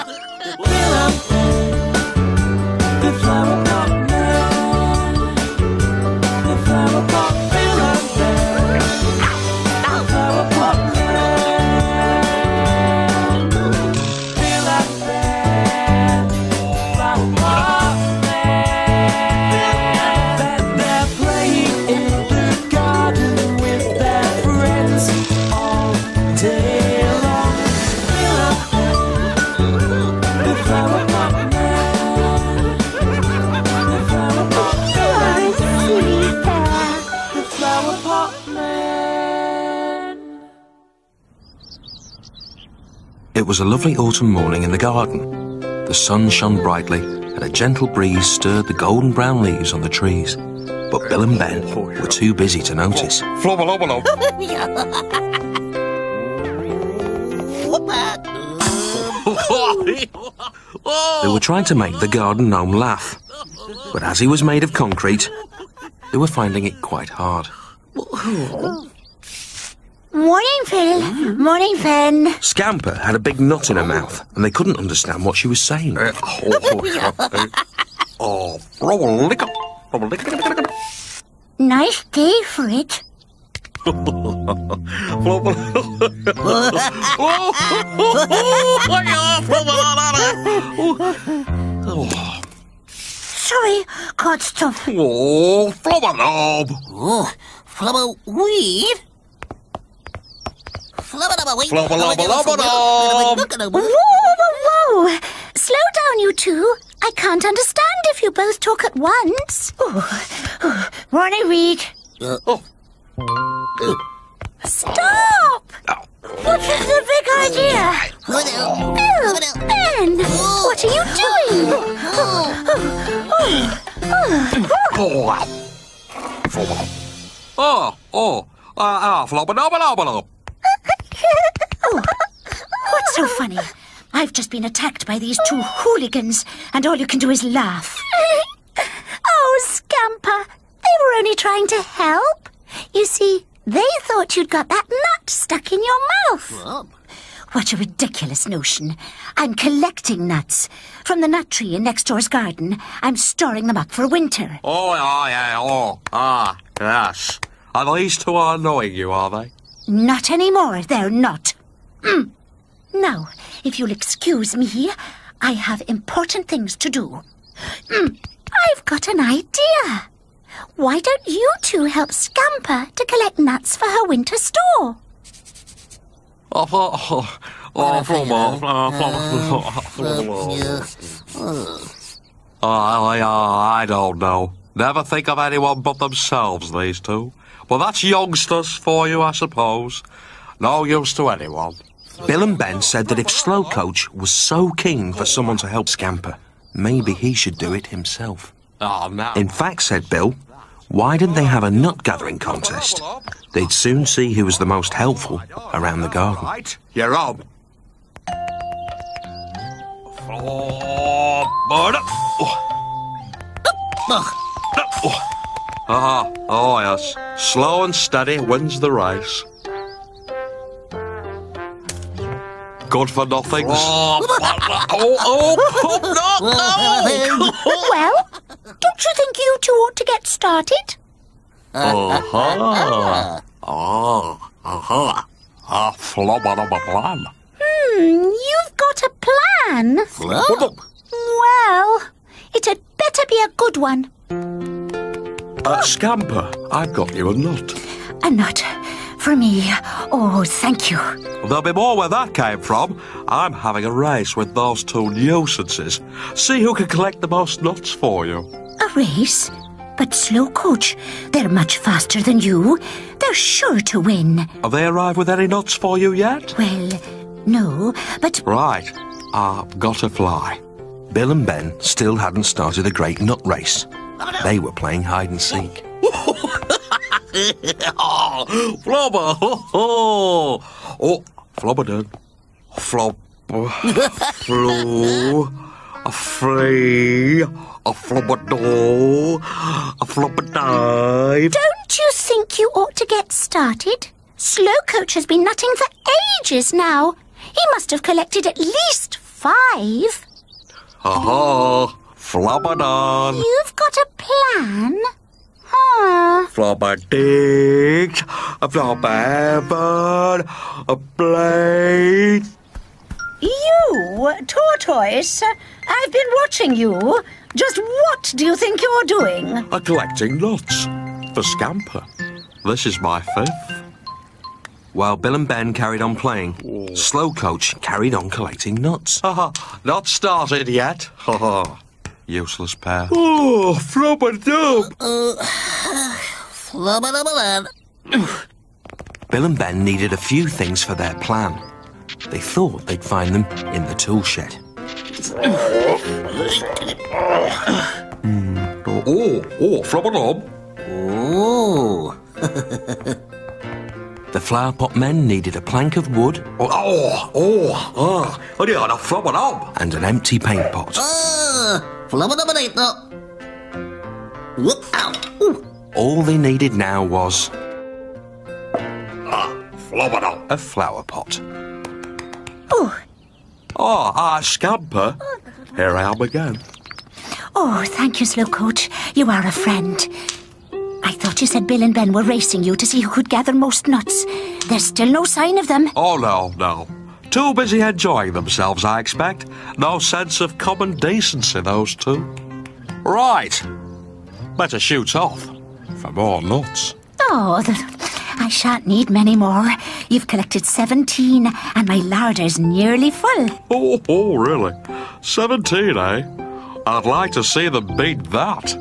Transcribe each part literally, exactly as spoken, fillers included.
The Flowerpot Man. The Flowerpot Man. The Flowerpot Man. Bill and Ben. Flowerpot Man. And they're playing in the garden with their friends all day long. Bill and Ben. The Flowerpot Man. The Flowerpot Man. The Flowerpot Man. It was a lovely autumn morning in the garden. The sun shone brightly, and a gentle breeze stirred the golden brown leaves on the trees. But Bill and Ben were too busy to notice. They were trying to make the garden gnome laugh, but as he was made of concrete, they were finding it quite hard. Morning, Phil. Morning, Fen. Scamper had a big knot in her mouth, and they couldn't understand what she was saying. Nice day for it. Sorry, caught stuff. Oh, flubber-knob. Oh, flubber weed. Flubber-lubber-lubber-knob. Whoa, whoa, whoa. Slow down, you two. I can't understand if you both talk at once. Oh, oh. Morning, Reed. Uh, oh. Stop! What's the big idea? Bill, Ben, what are you doing? Oh, Oh, oh, ah, flubber-lubber-lubber-knob. Oh, what's so funny? I've just been attacked by these two hooligans, and all you can do is laugh. Oh, Scamper, they were only trying to help. You see, they thought you'd got that nut stuck in your mouth. Oh. What a ridiculous notion. I'm collecting nuts. From the nut tree in next door's garden, I'm storing them up for winter. Oh, yeah, yeah, oh, ah, yes. And these two are annoying you, are they? Not anymore, they're not. Mm. Now, if you'll excuse me, I have important things to do. Mm. I've got an idea. Why don't you two help Scamper to collect nuts for her winter store? Oh, oh, oh, oh, flubber, oh, I, I don't know. Never think of anyone but themselves, these two. Well, that's youngsters for you, I suppose. No use to anyone. Bill and Ben said that if Slow Coach was so keen for someone to help Scamper, maybe he should do it himself. Oh, no. In fact, said Bill, why didn't they have a nut-gathering contest? They'd soon see who was the most helpful around the garden. Right, you're on. Ah, oh yes. Slow and steady wins the race. Good for nothings. Oh, oh, oh, no, no. Well, don't you think you two ought to get started? Uh-huh. Oh, uh-huh. A flubber-lubber-plan. Hmm, you've got a plan? Flub? Well, it had better be a good one. Uh, Scamper, I've got you a nut. A nut for me. Oh, thank you. There'll be more where that came from. I'm having a race with those two nuisances. See who can collect the most nuts for you. A race? But Slow Coach, they're much faster than you. They're sure to win. Have they arrived with any nuts for you yet? Well, no, but... Right. I've got to fly. Bill and Ben still hadn't started the great nut race. They were playing hide-and-seek. Oh, flubber! Oh, oh, flubber done. Flub, flew, a free, a flubber do, a flubber dive. Don't you think you ought to get started? Slow Coach has been nutting for ages now. He must have collected at least Five? Ha-ha! Flabberdan! You've got a plan? Huh. Flabberdict! A flabberban! A blade! You, Tortoise, I've been watching you. Just what do you think you're doing? A collecting nuts for Scamper. This is my fifth. While Bill and Ben carried on playing, Slow Coach carried on collecting nuts. Ha-ha! Not started yet. Ha-ha! Useless pair. Oh, flubber-dub! Flubber-dubber-dub. Bill and Ben needed a few things for their plan. They thought they'd find them in the tool shed. mm. Oh, oh, flubber-dub. Ooh. The Flowerpot men needed a plank of wood. Oh, oh, oh, oh, oh yeah, a flubber-dub. And an empty paint pot. Ah, flubber-dubber-dub. Whoop, ow. Ooh. All they needed now was Ah, flubber-dub. a flower pot. Oh, Oh, ah, Scamper. Here I am again. oh, thank you, Slow Coach. You are a friend. I thought you said Bill and Ben were racing you to see who could gather most nuts. There's still no sign of them. Oh, no, no. Too busy enjoying themselves, I expect. No sense of common decency, those two. Right. Better shoot off for more nuts. Oh, the, I shan't need many more. You've collected seventeen, and my larder's nearly full. Oh, oh, really? Seventeen, eh? I'd like to see them beat that.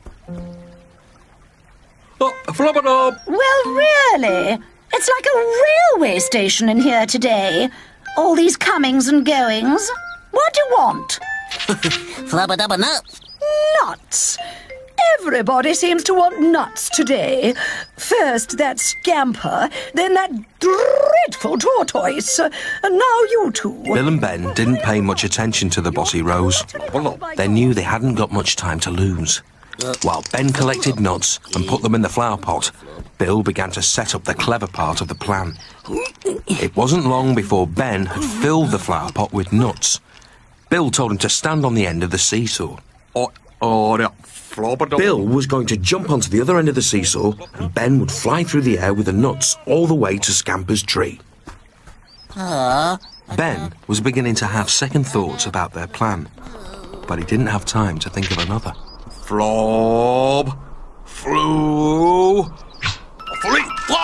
Oh, flubber-dub. Well, really? It's like a railway station in here today. All these comings and goings. What do you want? Flubber-dubber-nuts. Nuts. Everybody seems to want nuts today. First that Scamper, then that dreadful Tortoise, and now you two. Bill and Ben didn't pay much attention to the bossy Rose. They knew they hadn't got much time to lose. While Ben collected nuts and put them in the flower pot, Bill began to set up the clever part of the plan. It wasn't long before Ben had filled the flower pot with nuts. Bill told him to stand on the end of the seesaw. Oh, oh, no. Flubber-dub. Bill was going to jump onto the other end of the seesaw, and Ben would fly through the air with the nuts all the way to Scamper's tree. Uh, Ben was beginning to have second thoughts about their plan, but he didn't have time to think of another. Flob. Flew. Flee.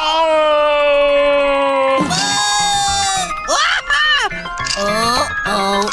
Uh-oh.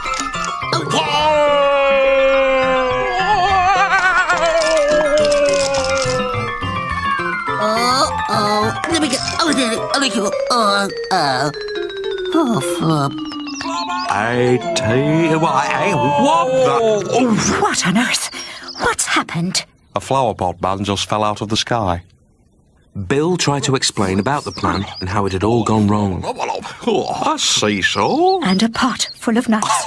Uh-oh. Let me go. Oh, there. Oh, let you go. Oh, uh. Oh, flub. I tell you what, I what the... Oh. What on earth? What's happened? A Flowerpot Band just fell out of the sky. Bill tried to explain about the plan and how it had all gone wrong. Oh, I see so. And a pot full of nuts.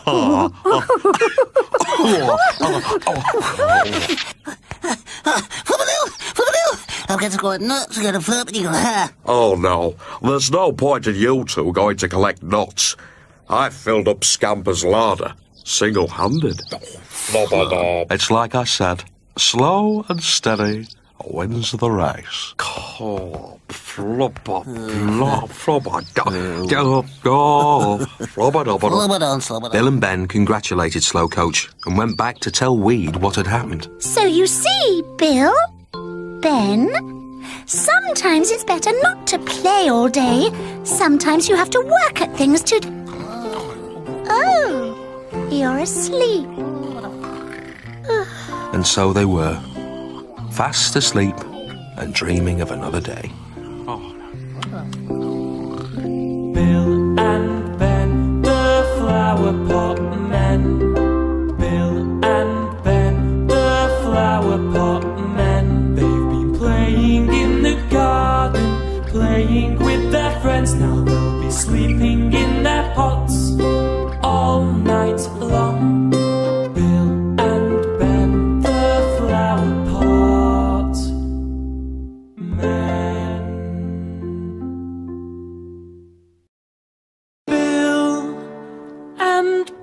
Flubber-doo! Flubber-doo! I've got to go nuts. I've got to flub and you go, ha. Oh, no. There's no point in you two going to collect nuts. I filled up Scamper's larder, single-handed. It's like I said, slow and steady wins the race. Oh, flubber, flub, flubber, go, go, flubber, flubber. Flubber-dum, flubber-dum. Bill and Ben congratulated Slow Coach and went back to tell Weed what had happened. So you see, Bill, Ben, sometimes it's better not to play all day. Sometimes you have to work at things to... Oh, you're asleep. And so they were, fast asleep and dreaming of another day. Bill and Ben, the Flowerpot men. Bill and Ben, the Flowerpot men. They've been playing in the garden, playing with their friends. Now they'll be sleeping in their pots all night long. Bill and Ben, the Flowerpot men. Bill and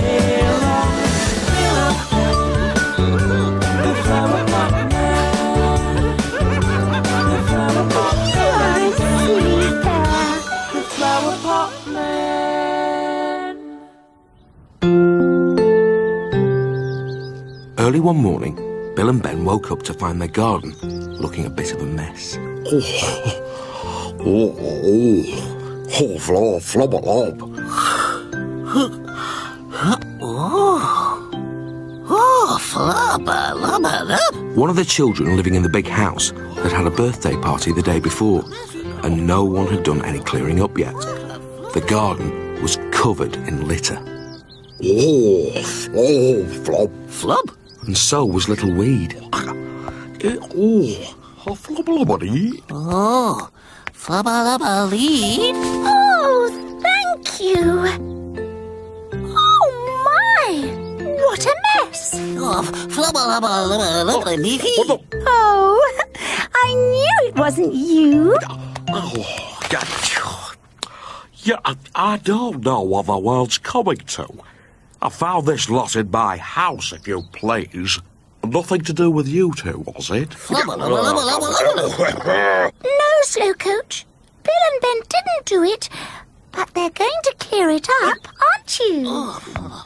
along, Bill and Ben, the Flowerpot Men. The Flowerpot Men, the Flowerpot Men. Early one morning, Bill and Ben woke up to find their garden looking a bit of a mess. Oh, oh, oh, oh, flop, flop, flop. Oh, oh, flubber, lubber, lub. One of the children living in the big house had had a birthday party the day before, and no one had done any clearing up yet. The garden was covered in litter. Oh, oh, flop. Flub? And so was little Weed. Oh, flop, flop, Oh, flubber, lubber, lead. Oh, thank you. Oh, my! What a mess! Oh, flubber, lubber, lubber, lubber, leafy. Oh, I knew it wasn't you. Oh, God. Yeah, I, I don't know what the world's coming to. I found this lot in my house, if you please. Nothing to do with you two, was it? Flubber, lubber, lubber, lubber, lubber. No, Slow Coach. Bill and Ben didn't do it, but they're going to clear it up, aren't you? Oh,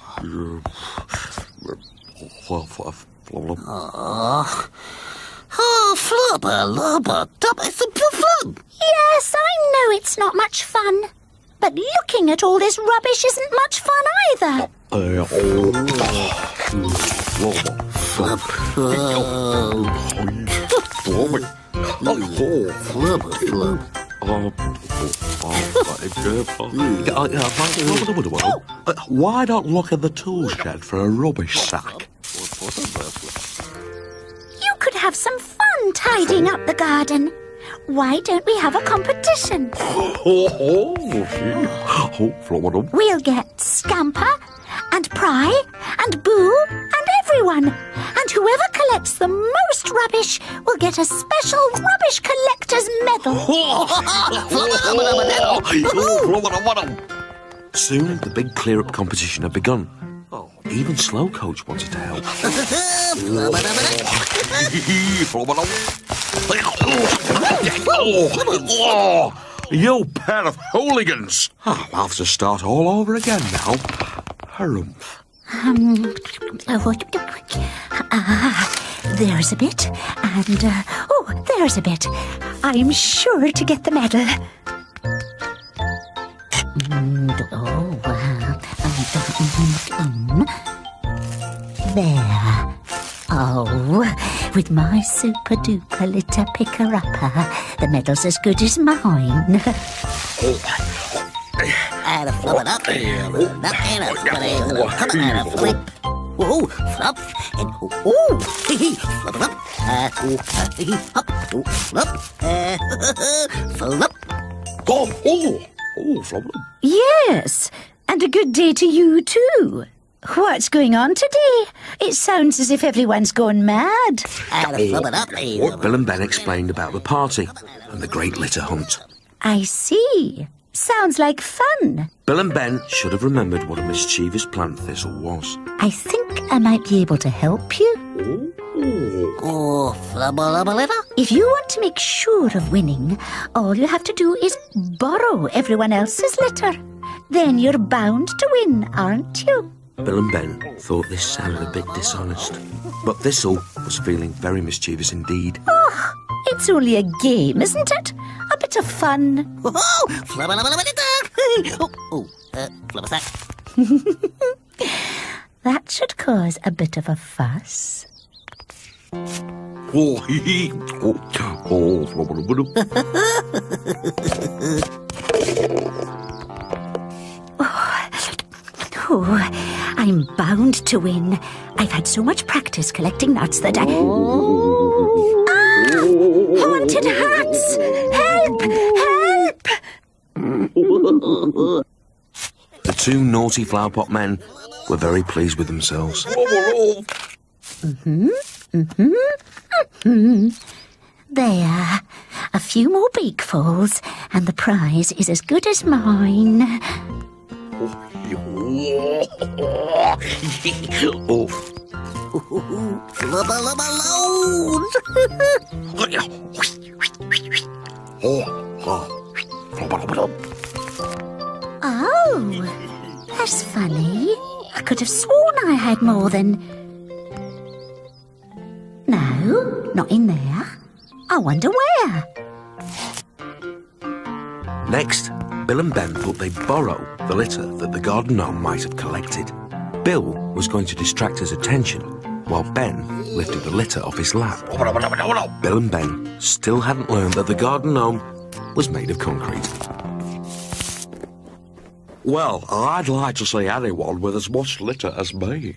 oh, flubber, lubber, dub, it's a flub. Yes, I know it's not much fun. But looking at all this rubbish isn't much fun either. Uh, oh, Flub, oh, flubber, flub. Why not look in the tool shed for a rubbish sack? You could have some fun tidying up the garden. Why don't we have a competition? We'll get Scamper and Pry and Boo and everyone. And whoever collects the most rubbish will get a special rubbish collector's medal. Soon the big clear-up competition had begun. Even Slow Coach wanted to help. You pair of hooligans! I'll have to start all over again now. Harumph. Um, ah, there's a bit, and uh, oh, there's a bit. I'm sure to get the medal. And, oh, uh, um, there. Oh, with my super duper litter picker upper, the medal's as good as mine. And a flub it up, and a flub, and a flub, and a flip. Oh, flub, and oh, hee hee, flub it up, uh, oh, hee hee, hop, oh, flub, uh, flub. Oh, oh, oh, flop. Yes, and a good day to you too. What's going on today? It sounds as if everyone's gone mad. And a flub it up, Bill and Ben explained about the party and the great litter hunt. I see. Sounds like fun. Bill and Ben should have remembered what a mischievous plant Thistle was. I think I might be able to help you. Oh, flubber, lubber, litter. If you want to make sure of winning, all you have to do is borrow everyone else's litter. Then you're bound to win, aren't you? Bill and Ben thought this sounded a bit dishonest, but Thistle was feeling very mischievous indeed. Oh, it's only a game, isn't it? A bit of fun. Oh, flubber, lubber, lubber, litter. Oh, oh, uh, flubber sack. That should cause a bit of a fuss. Oh, hee hee. Oh, oh, flop, Oh, I'm bound to win. I've had so much practice collecting nuts that I... Ah! Haunted hats! Help! Help! The two naughty Flowerpot men were very pleased with themselves. Mm-hmm, mm-hmm, mm-hmm. There. A few more beakfuls, and the prize is as good as mine. Oh. Flubber lubber loads. Oh, that's funny. I could have sworn I had more than... No, not in there. I wonder where. Next, Bill and Ben thought they'd borrow the litter that the garden gnome might have collected. Bill was going to distract his attention while Ben lifted the litter off his lap. Bill and Ben still hadn't learned that the garden gnome was made of concrete. Well, I'd like to see anyone with as much litter as me.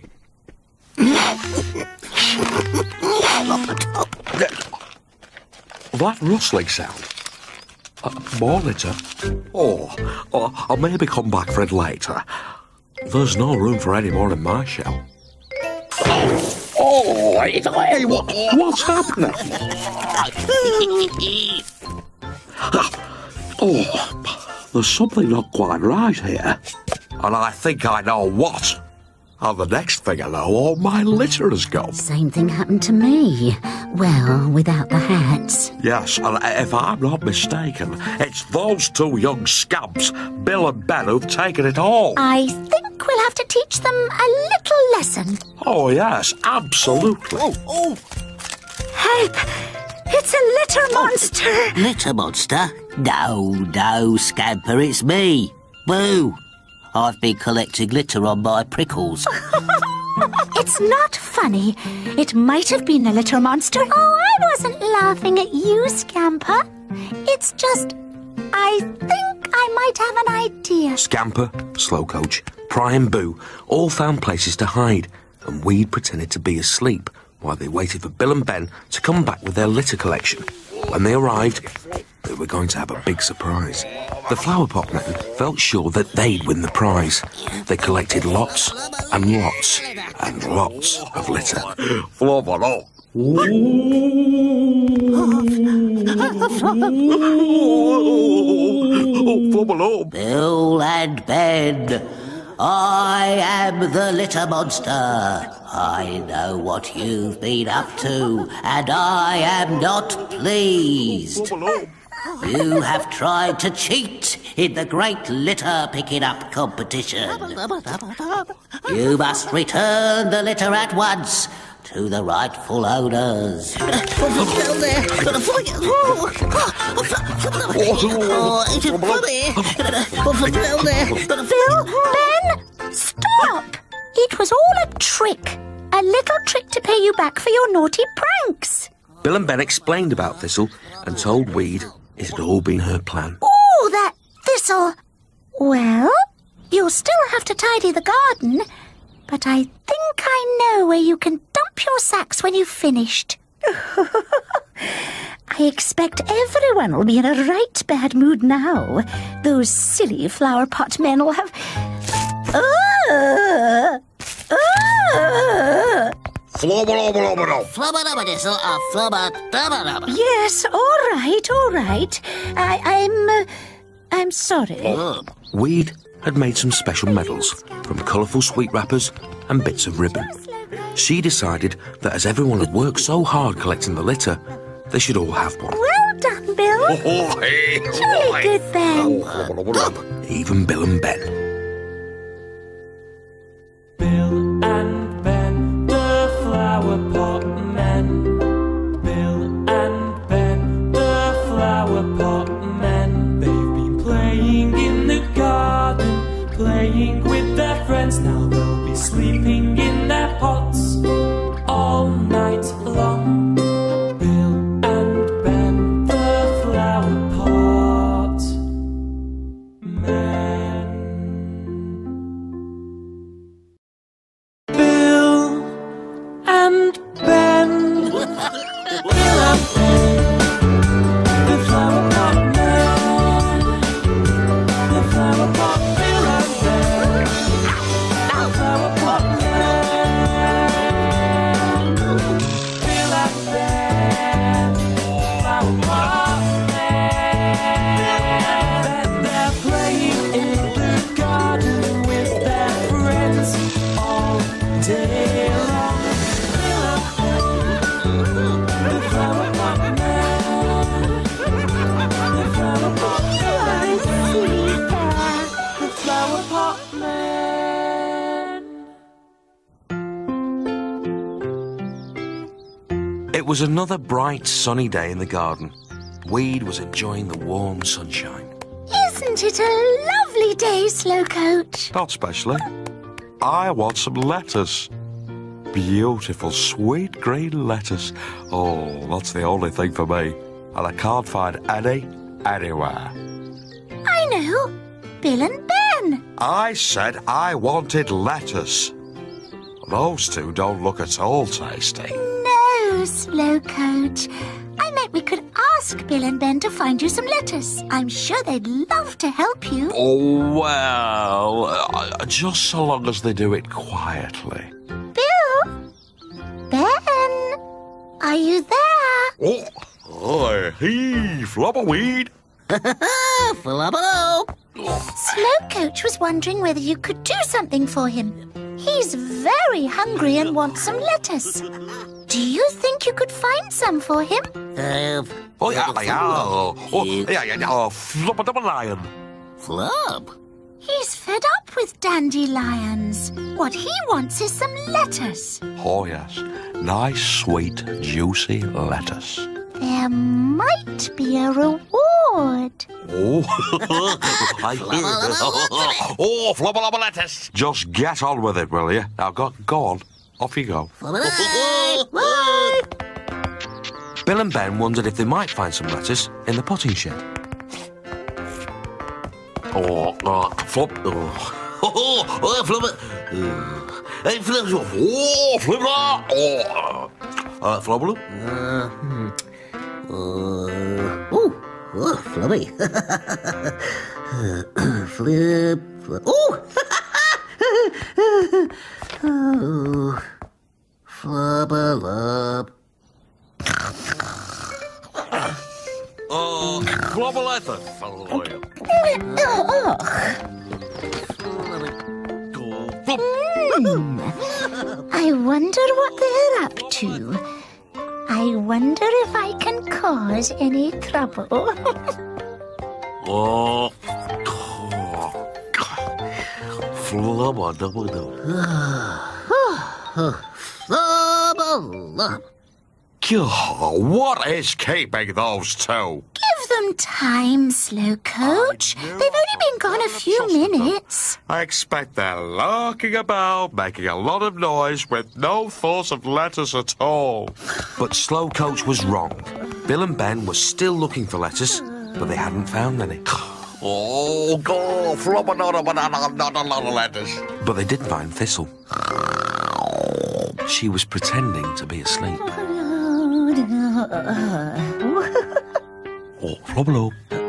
That rustling sound. Uh, more litter. Oh, oh, I'll maybe come back for it later. There's no room for any more in my shell. Oh, hey, what, what's happening? Oh, there's something not quite right here. And I think I know what. And the next thing I know, all my litter has gone. Same thing happened to me. Well, without the hats. Yes, and if I'm not mistaken, it's those two young scamps, Bill and Ben, who've taken it all. I think we'll have to teach them a little lesson. Oh, yes, absolutely. Oh, oh. Help! It's a litter monster! Litter monster? No, no, Scamper, it's me. Boo! I've been collecting litter on my prickles. It's not funny. It might have been a litter monster. Oh, I wasn't laughing at you, Scamper. It's just, I think I might have an idea. Scamper, Slowcoach, Pry and Boo all found places to hide, and Weed pretended to be asleep while they waited for Bill and Ben to come back with their litter collection. When they arrived, they were going to have a big surprise. The Flowerpot men felt sure that they'd win the prize. They collected lots and lots and lots of litter. Flubber up. Flubber up. Bill and Ben, I am the litter monster. I know what you've been up to, and I am not pleased. You have tried to cheat in the great litter picking up competition. You must return the litter at once to the rightful owners. Oh, it's funny. Bill, Ben, stop! It was all a trick. A little trick to pay you back for your naughty pranks. Bill and Ben explained about Thistle and told Weed it had all been her plan. Oh, that Thistle. Well, you'll still have to tidy the garden, but I think I know where you can dump your sacks when you've finished. I expect everyone will be in a right bad mood now. Those silly Flowerpot men will have... Uh, uh. Flubber up, flubber up. Flubber up, this or flubber dubber up. Yes, all right, all right. I, I'm... Uh, I'm sorry. Weed had made some special medals from colourful sweet wrappers and bits of ribbon. She decided that as everyone had worked so hard collecting the litter, they should all have one. Well done, Bill. Oh, hey. Jolly good, Ben. Even Bill and Ben. Bill and Ben, the Flowerpot men. Bill and Ben, the Flowerpot men. They've been playing in the garden, playing with their friends. Now they'll be sleeping in their pots all night long. Bill and Ben, the Flowerpot men. Bill and Ben, Bill and Ben, the Flowerpot men, the Flowerpot, Bill and Ben, the Flowerpot men. day long. Bill and Ben, the Flowerpot Man. The Flowerpot Man. The Flowerpot Man. It was another bright, sunny day in the garden. Weed was enjoying the warm sunshine. Isn't it a lovely day, Slowcoach? Not specially. I want some lettuce. Beautiful, sweet green lettuce. Oh, that's the only thing for me. And I can't find any anywhere. I know. Bill and Ben. I said I wanted lettuce. Those two don't look at all tasty. No, Slowcoach. I meant we could ask Bill and Ben to find you some lettuce. I'm sure they'd love to help you. Oh, well, uh, just so long as they do it quietly. Bill? Ben? Are you there? Oh, oh hey, flubberweed. Flubber. Slowcoach was wondering whether you could do something for him. He's very hungry and wants some lettuce. Do you think you could find some for him? Uh, Oh, yeah, yeah, oh, oh, yeah, yeah, oh, flubber double lion. Flub. He's fed up with dandelions. What he wants is some lettuce. Oh, yes, nice, sweet, juicy lettuce. There might be a reward. Oh, I oh, flubber double lettuce. Just get on with it, will you? Now, go, go on. Off you go. Bill and Ben wondered if they might find some lettuce in the potting shed. Oh, oh, flub. Oh, oh, oh flubber. Hey, flubber. Oh, flubber. Oh, uh, flubber. Uh, hmm. Uh, oh, oh, flubby. Flip, flip. Oh! Oh, flubber-lub. Oh, flubber letter. Hmm. I wonder what they're up to. I wonder if I can cause any trouble. Oh, flubber double double. Flubber-lub. God, what is keeping those two? Give them time, Slowcoach. They've only been gone a few minutes. I expect they're lurking about, making a lot of noise with no thought of lettuce at all. But Slowcoach was wrong. Bill and Ben were still looking for lettuce, but they hadn't found any. Oh, God, flubber not a banana, not a lot of lettuce. But they did find Thistle. She was pretending to be asleep. Oh, flubber.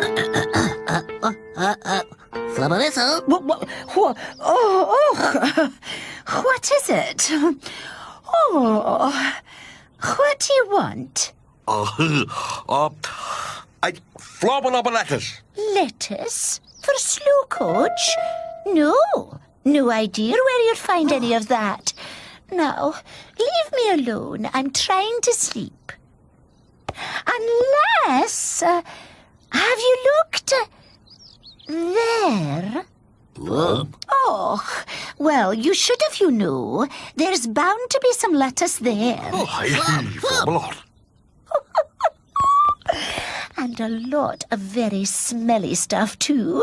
Flubber-thistle. What, what, what, oh, oh. What is it? Oh, what do you want? Uh, uh, I flubber not a lettuce. Lettuce? For Slowcoach? No. No idea where you'd find any of that. Now, leave me alone. I'm trying to sleep. Unless... Uh, have you looked... Uh, there? Flub. Oh, well, you should have, you know. There's bound to be some lettuce there. Oh, hey, flubber. And a lot of very smelly stuff, too.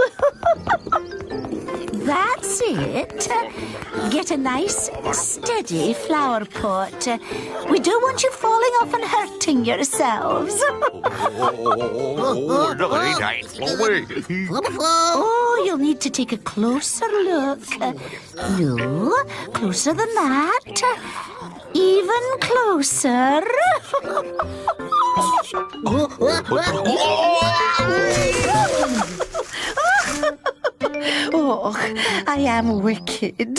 That's it. Get a nice, steady flower pot. We don't want you falling off and hurting yourselves. Oh, look at that, flubber. Flubber, flub. Oh, you'll need to take a closer look. No, closer than that. Even closer. Oh, I am wicked.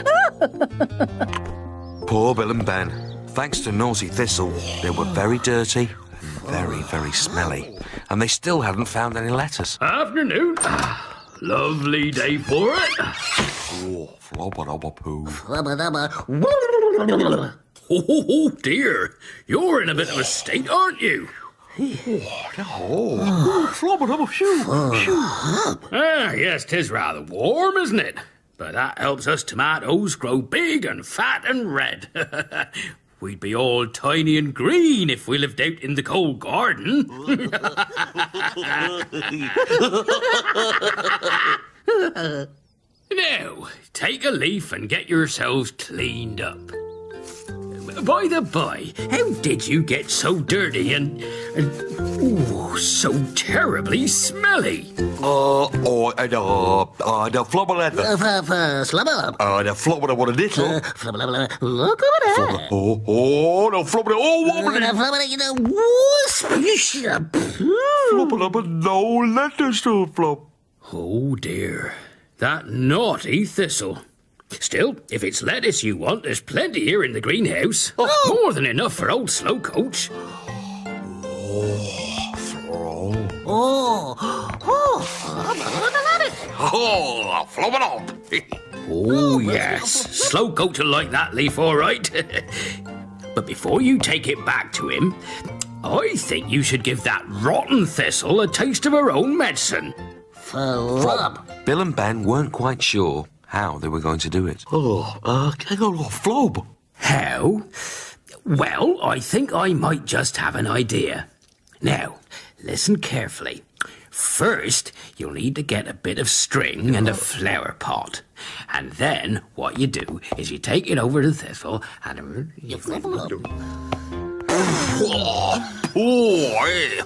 Poor Bill and Ben. Thanks to naughty Thistle, they were very dirty and very, very smelly. And they still hadn't found any lettuce. Afternoon. Lovely day for it. Oh, Oh, flubba-dubba-poo. Flubba-dubba. Oh, oh, oh, dear. You're in a bit of a state, aren't you? Oh, flubba-dubba-shoo. Ah, yes, 'tis rather warm, isn't it? But that helps us tomatoes grow big and fat and red. We'd be all tiny and green if we lived out in the cold garden. Now, take a leaf and get yourselves cleaned up. By the by, how did you get so dirty and, and ooh, so terribly smelly? Uh, oh, and, uh, uh, the flubba-dubba. Uh, f- f- Slubba. Uh, the flubba-dubba-little. Uh, Flubba-dubba. Look over there. Oh, oh, the flubba-dubba. Oh, Uh, woman. Flubba-dubba, you know, whoos. Flubba-dubba, no letters to it, flub. Oh dear, that naughty thistle. Still, if it's lettuce you want, there's plenty here in the greenhouse. Oh. More than enough for old Slowcoach. Oh, Oh, oh, flubba-dubba. oh, flubba-dubba. Oh yes, Slowcoach will like that leaf all right. But before you take it back to him, I think you should give that rotten thistle a taste of her own medicine. Flub. Bill and Ben weren't quite sure how they were going to do it. Oh, uh, hang on, oh, flub. How? Well, I think I might just have an idea. Now, listen carefully. First, you'll need to get a bit of string and a flower pot. And then, what you do is you take it over to the thistle and... Oh, eh.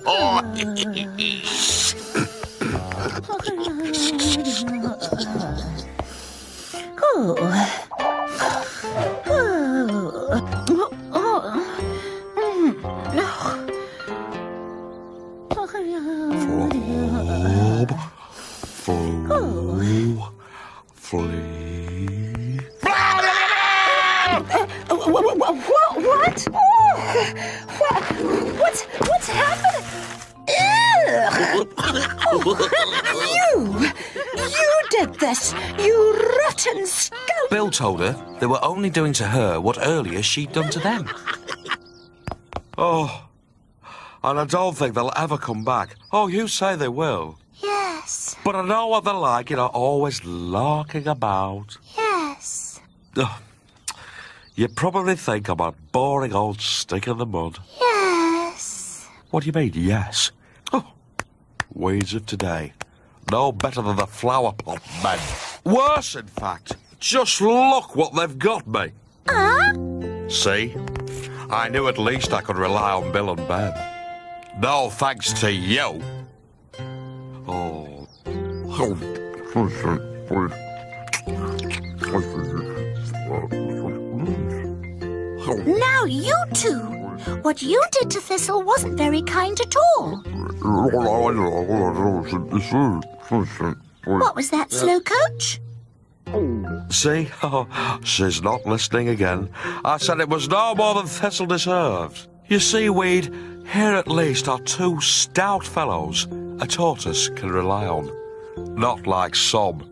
Flub, flu, flea. What? Oh, what? What's, what's happening? Ugh. Oh, you! You did this! You rotten scum! Bill told her they were only doing to her what earlier she'd done to them. Oh, and I don't think they'll ever come back. Oh, you say they will. Yes, But I know what they're like, you know, always larking about. yes, Oh, you probably think I'm a boring old stick in the mud. yes. What do you mean, yes? Oh, weeds of today. No better than the Flowerpot Band. Worse, in fact. Just look what they've got me. Huh? See? I knew at least I could rely on Bill and Ben. No thanks to you. Oh. Now you two! What you did to Thistle wasn't very kind at all. What was that, Slowcoach? See? Oh, she's not listening again. I said it was no more than Thistle deserved. You see, Weed, here at least are two stout fellows a tortoise can rely on. Not like some.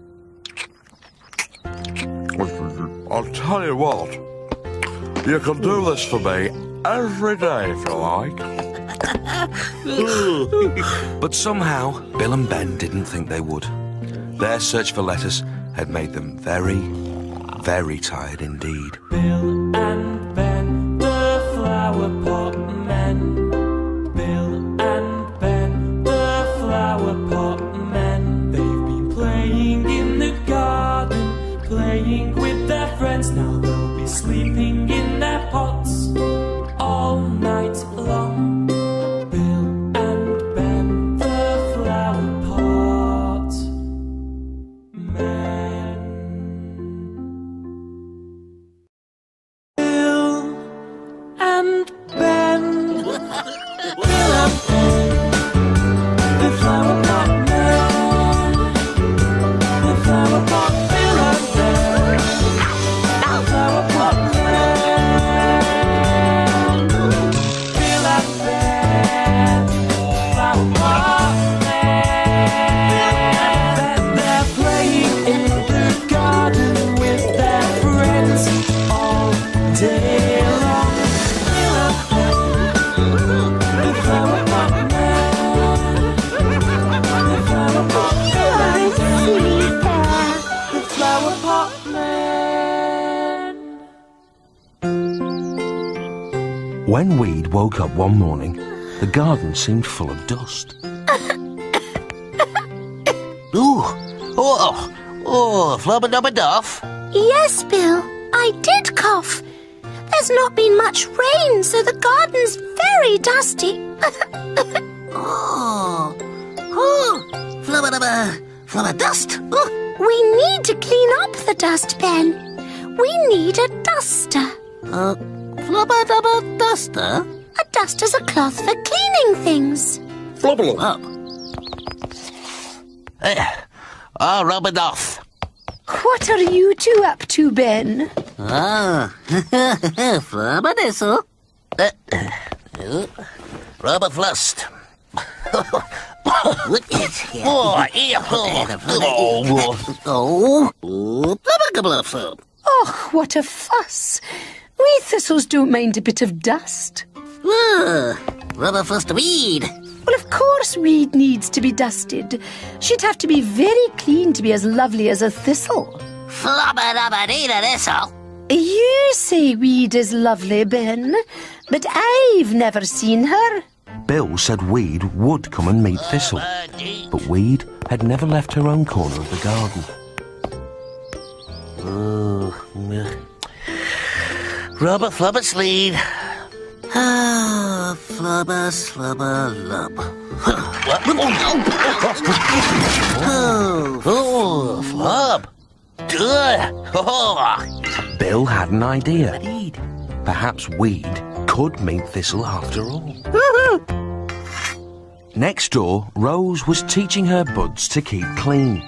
I'll tell you what. You can do this for me every day if you like. But somehow, Bill and Ben didn't think they would. Their search for lettuce had made them very, very tired indeed. Bill and Ben, the Flowerpot Men. Bill and Ben, the Flowerpot Men. They've been playing in the garden, playing with their friends. Now they'll be sleeping in their pots all night long. When Weed woke up one morning, the garden seemed full of dust. Ooh, oh, oh, flubba-dubba-duff. Yes, Bill, I did cough. There's not been much rain, so the garden's very dusty. Oh, oh, flubba-dubba, flubba-dust. Oh. We need to clean up the dust, Ben. We need a duster. Uh, flubba-dubba duster? A duster's a cloth for cleaning things. Flubble Up. Eh, ah, rubber-duff. What are you two up to, Ben? Ah, flubba-dissel. Uh, uh, rubber-flust. Oh, yeah. Oh, oh, flubba-gubba-flub. Oh, what a fuss. We thistles don't mind a bit of dust. Ah, rubber-flust weed. Well, of course Weed needs to be dusted. She'd have to be very clean to be as lovely as a thistle. Flubba-dubba-dee-da-dissel. You say Weed is lovely, Ben, but I've never seen her. Bill said Weed would come and meet Thistle, but Weed had never left her own corner of the garden. Rubber flubber sleeve. Ah, flubber slubber lub. Oh, oh, flub. Oh. Bill had an idea. Perhaps Weed could meet Thistle after all. Next door, Rose was teaching her buds to keep clean.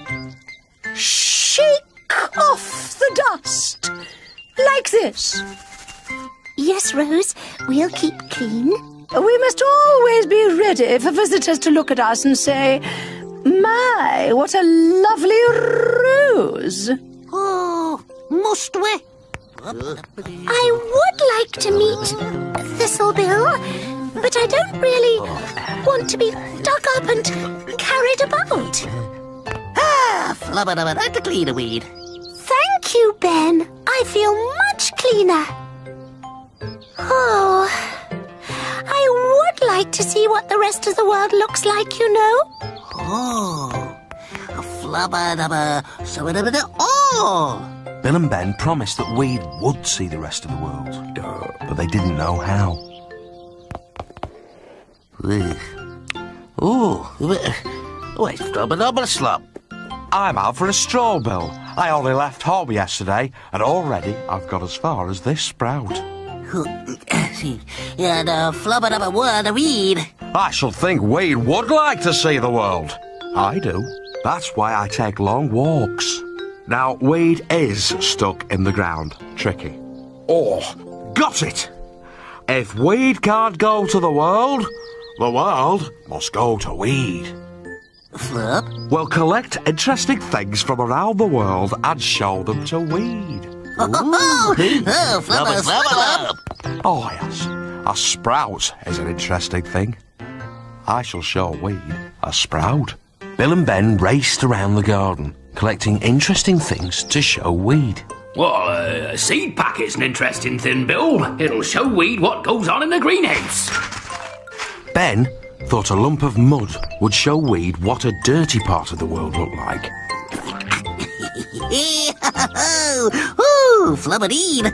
Shake off the dust. Like this. Yes, Rose, we'll keep clean. We must always be ready for visitors to look at us and say, "My, what a lovely rose." Oh, must we? I would like to meet Thistlebill, but I don't really want to be dug up and carried about. Ah, flubber dubber, that's a cleaner weed. Thank you, Ben. I feel much cleaner. Oh, I would like to see what the rest of the world looks like, you know. Oh, a flubber dubber, so it a oh. Bill and Ben promised that Weed would see the rest of the world, but they didn't know how. Oh, oh, it's flubber dubber slop. I'm out for a stroll, Bill. I only left home yesterday, and already I've got as far as this sprout. Yeah, the flubber dubber world of weed. I shall think Weed would like to see the world. I do. That's why I take long walks. Now, Weed is stuck in the ground. Tricky. Oh, got it! If Weed can't go to the world, the world must go to Weed. Flub? We'll collect interesting things from around the world and show them to Weed. Oh, oh, oh, flubber, flubber. Oh, yes. A sprout is an interesting thing. I shall show Weed a sprout. Bill and Ben raced around the garden, collecting interesting things to show Weed. Well, a seed packet's an interesting thing, Bill. It'll show Weed what goes on in the greenhouse. Ben thought a lump of mud would show Weed what a dirty part of the world looked like. Ooh, flubber-deed.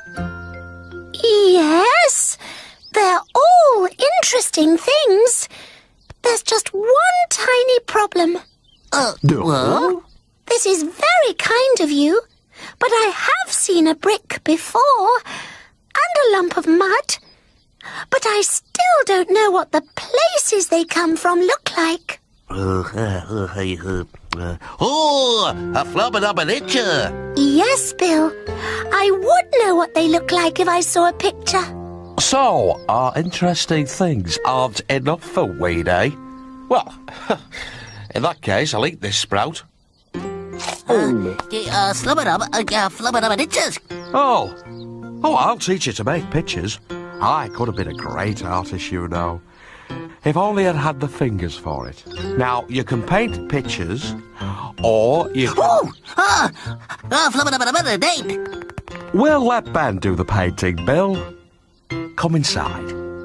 Yes, they're all interesting things. There's just one tiny problem. Uh, what? This is very kind of you, but I have seen a brick before, and a lump of mud. But I still don't know what the places they come from look like. Uh, uh, uh, uh, oh, a flubber-dubber-ditcher. Yes, Bill. I would know what they look like if I saw a picture. So, our interesting things aren't enough for Weed, eh? Well, in that case, I'll eat this sprout. Uh, uh, flubber-dubber, uh, flubber-dubber-ditchers. Oh, oh, I'll teach you to make pictures. I could have been a great artist, you know. If only I'd had the fingers for it. Now, you can paint pictures, or you can... Oh, ah, uh, flubber-dubber-dubber-date. We'll let Ben do the painting, Bill. come inside.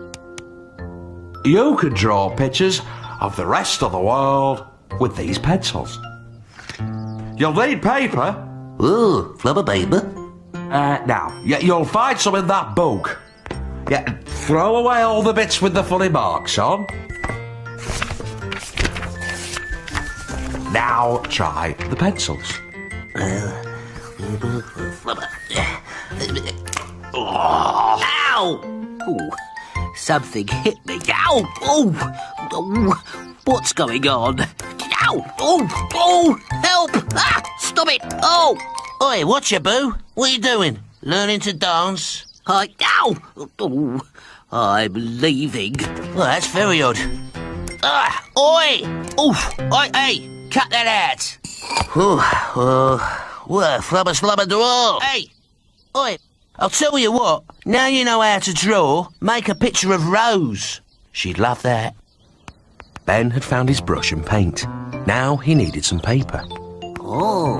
You can draw pictures of the rest of the world with these pencils. You'll need paper. Ooh, flubber paper. Uh, now, y- you'll find some in that book. Yeah, throw away all the bits with the funny marks on. Now try the pencils. Oh, ow! Ooh, something hit me. Ow! Oh! Oh! What's going on? Ow! Oh! Oh! Help! Ah! Stop it! Oh! Oi, what's your boo? What are you doing? Learning to dance? I... Ow! Oh, I'm leaving. Well, that's very odd. Ah! Oi! Oof! Oi, hey! Cut that out! Oh, uh, well, flubber slubber draw. Hey! Oi! I'll tell you what, now you know how to draw, make a picture of Rose. She'd love that. Ben had found his brush and paint. Now he needed some paper. Oh.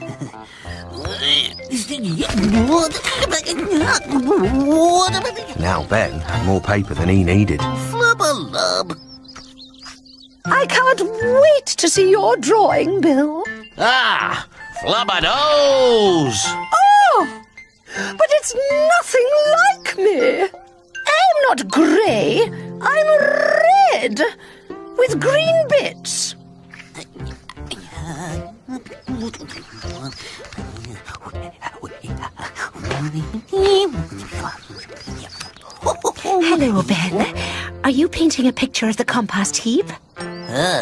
Now Ben had more paper than he needed. Flubber lub. I can't wait to see your drawing, Bill. Ah! Flubber nose! Oh! But it's nothing like me. I'm not grey. I'm red. With green bits. Hello, Ben. Are you painting a picture of the compost heap? Uh,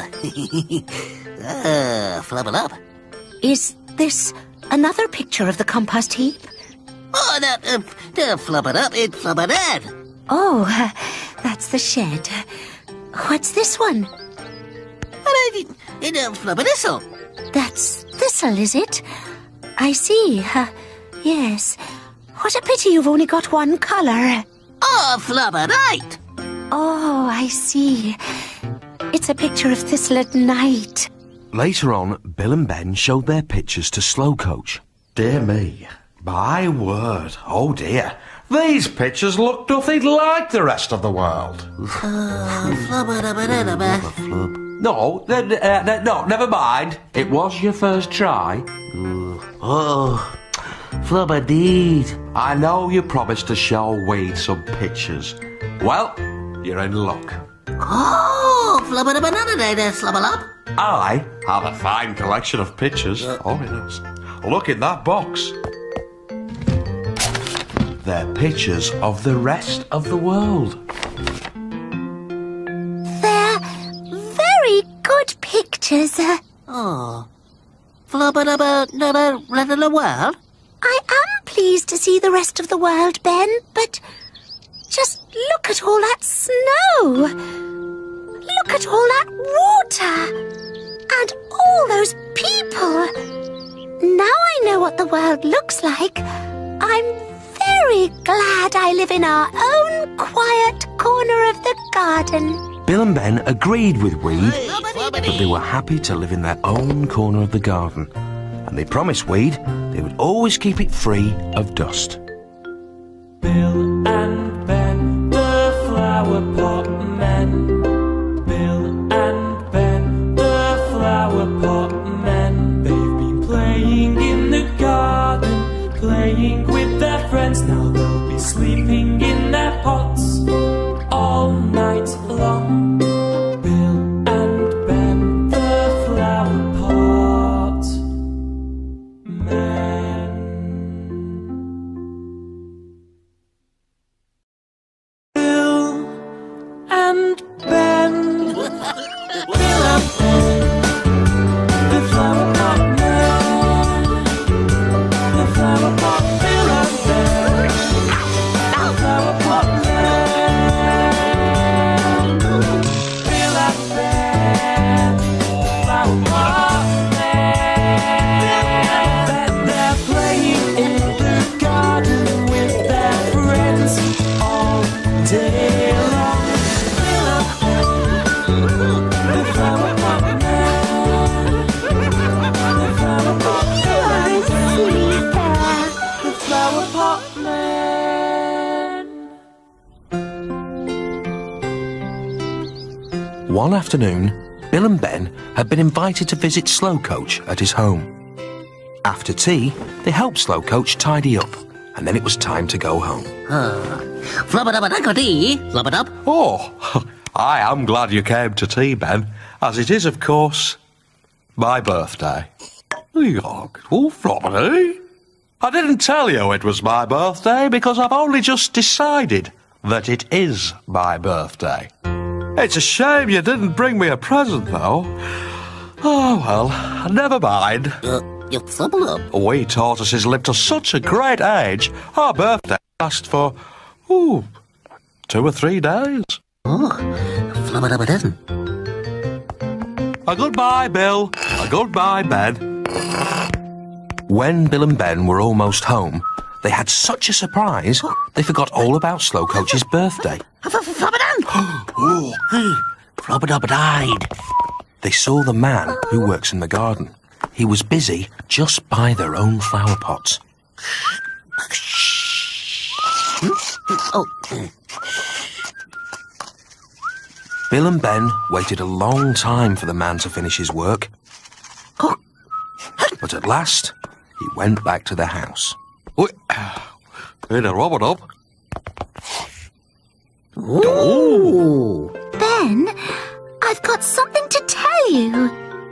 uh, flubber lub. Is this another picture of the compost heap? Oh, no, uh, uh, flubber up, it flubber dad. Oh, uh, that's the shed. What's this one? It, it, uh, flubber thistle. That's thistle, is it? I see. Uh, yes. What a pity you've only got one colour. Oh, flubber night. Oh, I see. It's a picture of thistle at night. Later on, Bill and Ben showed their pictures to Slow Coach. Dear me, my word, oh dear. These pictures look nothing like the rest of the world. Uh, flubber dubber dubber. Flub. No, uh, uh, no, never mind. It was your first try. Oh, flubber deed. I know you promised to show Weed some pictures. Well, you're in luck. Oh, flubber dubber another day there, flubber lub. I have a fine collection of pictures. Oh, yes. Look in that box. They're pictures of the rest of the world. They're very good pictures. Uh, Oh, flubber dubber dubber rest of the world. I am pleased to see the rest of the world, Ben, but just look at all that snow. Look at all that water. And all those people. Now I know what the world looks like. I'm very glad I live in our own quiet corner of the garden. Bill and Ben agreed with Weed Hey, flubber that they were happy to live in their own corner of the garden. And they promised Weed they would always keep it free of dust. Bill and Ben, the Flowerpot men. Bill and Ben, the Flowerpot men. They've been playing in the garden, playing with their friends. Now they'll be sleeping in their pots all night long. Bill and Ben, the Flowerpot men. Bill and Ben. Bill and Ben, the Flowerpot men. The Flowerpot, Bill and Ben. The Flowerpot men. Bill and Ben, Flowerpot men. They're playing in the garden with their friends all day long. Bill and Ben, the Flowerpot men. The Flowerpot men. The Flowerpot men. One afternoon, Bill and Ben had been invited to visit Slowcoach at his home. After tea, they helped Slowcoach tidy up, and then it was time to go home. Flub-a-dub-a-dub-a-dee, flub-a-dub. Oh, I am glad you came to tea, Ben, as it is, of course, my birthday. Oh, Flopperty. I didn't tell you it was my birthday because I've only just decided that it is my birthday. It's a shame you didn't bring me a present, though. Oh, well, never mind. Uh, you flub-a-dub. We tortoises live to such a great age, our birthday lasts for, ooh, two or three days. Oh, flub-a-dub-a-dozen. A goodbye, Bill. A goodbye, Ben. When Bill and Ben were almost home, they had such a surprise, they forgot all about Slowcoach's birthday. Oh, flub-a-dub-a-died. They saw the man who works in the garden. He was busy just by their own flower pots. Oh. Bill and Ben waited a long time for the man to finish his work. But at last, he went back to the house. In a rubber up. Ooh. Ben, I've got something to tell you.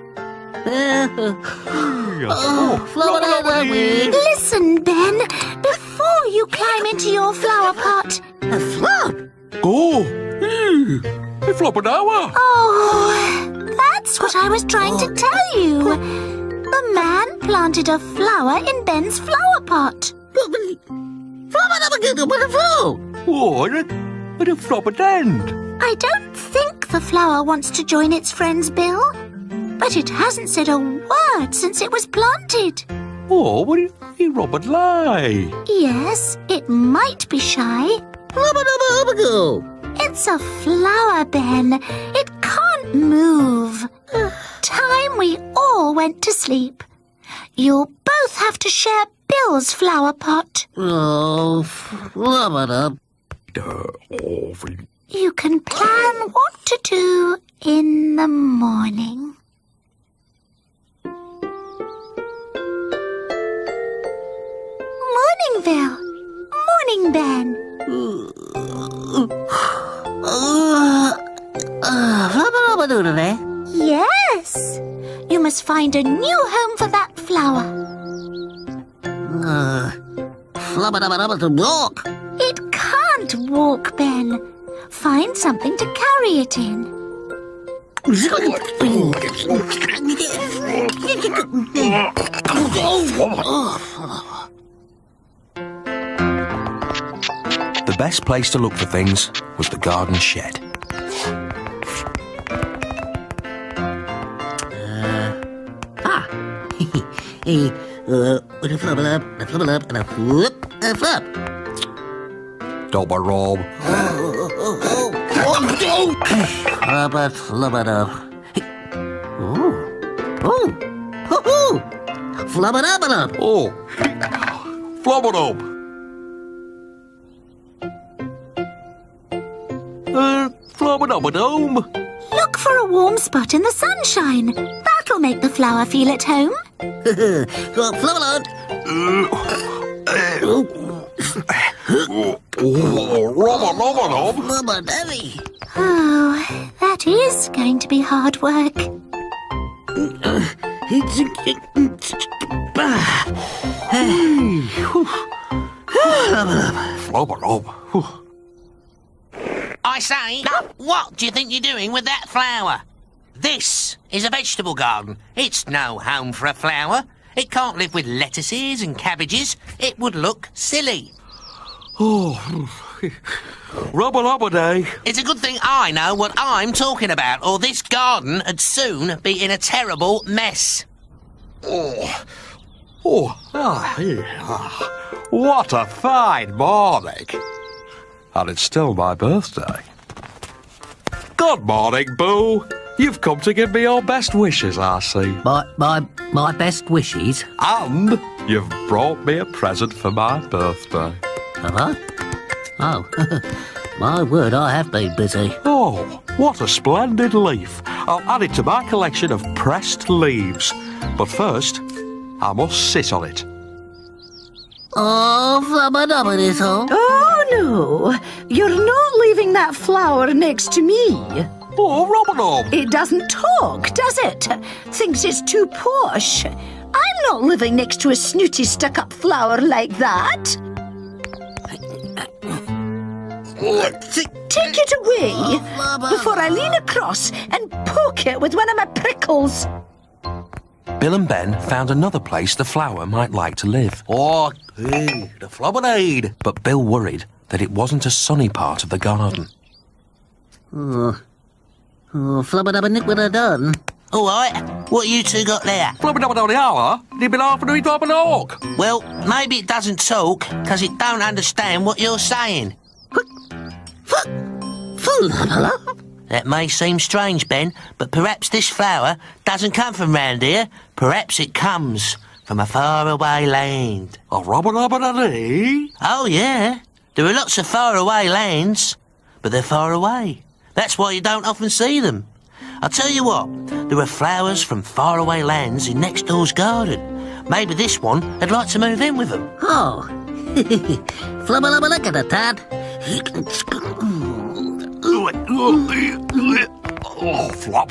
Oh, flub-a-dub-a-wee. Listen, Ben, before you climb into your flower pot. A flub? Oh, hey, Flopper-dower. Oh, that's what I was trying to tell you. The man planted a flower in Ben's flower pot. Flub-a-dub-a-dub-a-dub. Oh, and a, and a flopper end. I don't think the flower wants to join its friends, Bill. But it hasn't said a word since it was planted. Oh, what is he, Robert lie? Yes, it might be shy. Flub-a-dub-a-dub-a-go. It's a flower, Ben. It can't move. Time we all went to sleep. You'll both have to share Bill's flower pot. Oh, flub-a-dub. Uh, oh, You can plan what to do in the morning. Morning, Bill. Morning, Ben. Uh, uh, flub-a-dub-a-doo-da-day. Yes. You must find a new home for that flower. Uh, flub-a-dub-a-dub-a-walk. It can't walk, Ben. Find something to carry it in. The best place to look for things was the garden shed. Ah. Eh, uh, with a flub-a-dub, a flub-a-dub, and a whoop, a flub. Double Rob. Flubba, flubba-dub. Oh. Oh. Hoo-hoo. Flubba-dub-a-dub. Oh, Flubber-dub. Uh, Flubber-dub-a-dome. Look for a warm spot in the sunshine. That'll make the flower feel at home. Go flubba-dub. Oh, Robber-dub-a-dub. Flubba-dubby. Oh, that is going to be hard work. Flubber-dub. I say, what do you think you're doing with that flower? This is a vegetable garden. It's no home for a flower. It can't live with lettuces and cabbages. It would look silly. Oh, Rubber-dubber-day. It's a good thing I know what I'm talking about, or this garden would soon be in a terrible mess. Oh, oh, ah, yeah. What a fine morning. And it's still my birthday. Good morning, Boo. You've come to give me your best wishes, I see. My, my, my best wishes? And you've brought me a present for my birthday. Have I? Oh, my word, I have been busy. Oh, What a splendid leaf. I'll add it to my collection of pressed leaves. But first, I must sit on it. Oh, flubba-dubba-dizzle. Oh, no. You're not leaving that flower next to me. Oh, Rub-a-Dub. It doesn't talk, does it? Thinks it's too posh. I'm not living next to a snooty, stuck-up flower like that. Take it away before I lean across and poke it with one of my prickles. Bill and Ben found another place the flower might like to live. Oh, hey, the flubberade. But Bill worried that it wasn't a sunny part of the garden. Oh, oh flubba-dubba-nick-what-a-done. All right, what you two got there? Flubba-dubba-dubba-hour? You've been half a doing top and hawk. Well, maybe it doesn't talk because it don't understand what you're saying. That may seem strange, Ben, but perhaps this flower doesn't come from round here. Perhaps it comes from a faraway land. A rubber-dubber-dee? Oh, yeah. There are lots of faraway lands, but they're far away. That's why you don't often see them. I'll tell you what, there are flowers from faraway lands in next door's garden. Maybe this one would like to move in with them. Oh, flubba-dubba-look-at-a-tad. Oh, flop.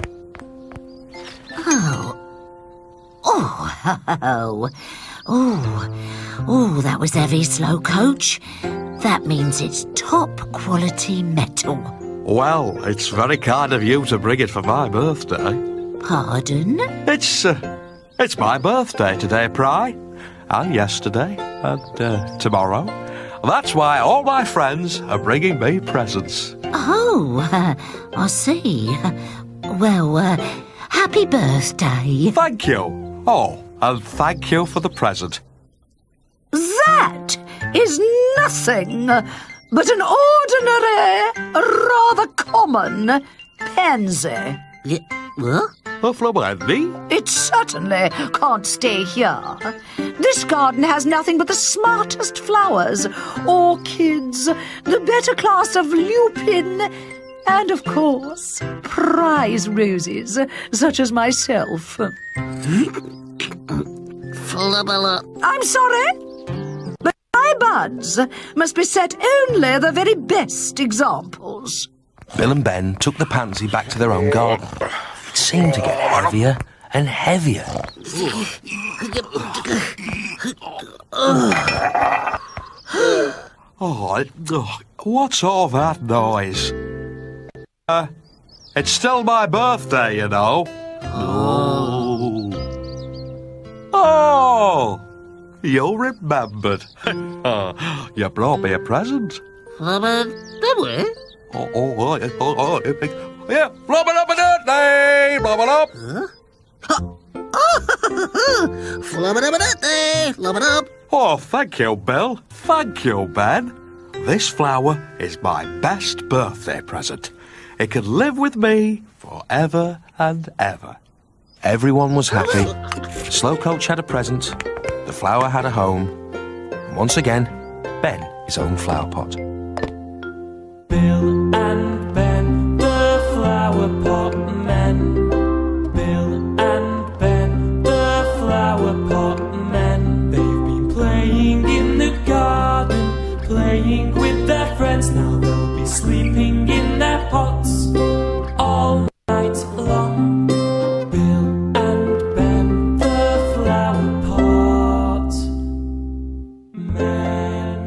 Oh. Oh, oh, oh, oh, that was heavy, slow coach. That means it's top quality metal. Well, it's very kind of you to bring it for my birthday. Pardon? It's, uh, it's my birthday today, Pry. And yesterday, and uh, tomorrow. That's why all my friends are bringing me presents. Oh, uh, I see. Well, uh, happy birthday. Thank you. Oh, and thank you for the present. That is nothing but an ordinary, rather common pansy. Yeah, what? A flubberdy? It certainly can't stay here. This garden has nothing but the smartest flowers, orchids, the better class of lupin, and, of course, prize roses, such as myself. Flubba-lu- I'm sorry, but my buds must be set only the very best examples. Bill and Ben took the pansy back to their own garden. It seemed to get heavier and heavier. Oh, it, oh, what's all that noise? Uh, it's still my birthday, you know. Oh. Oh, you remembered. You brought me a present. Flubba-dubba? Oh, oh, oh, oh, oh, oh, yeah, flubba-dubba-dubba-day, flubba-dub. Flubba-dubba-dubba-day, flubba-dub. Oh, thank you, Bill. Thank you, Ben. This flower is my best birthday present. It can live with me forever and ever. Everyone was happy. Slow Coach had a present, the flower had a home, and once again, Ben his own flower pot. Bill and Ben, the flower pot men. Bill and Ben, the flower pot men. They've been playing in the garden, playing with their friends. Now they'll be sleeping in their pots all night long. Bill and Ben, the flower pot men.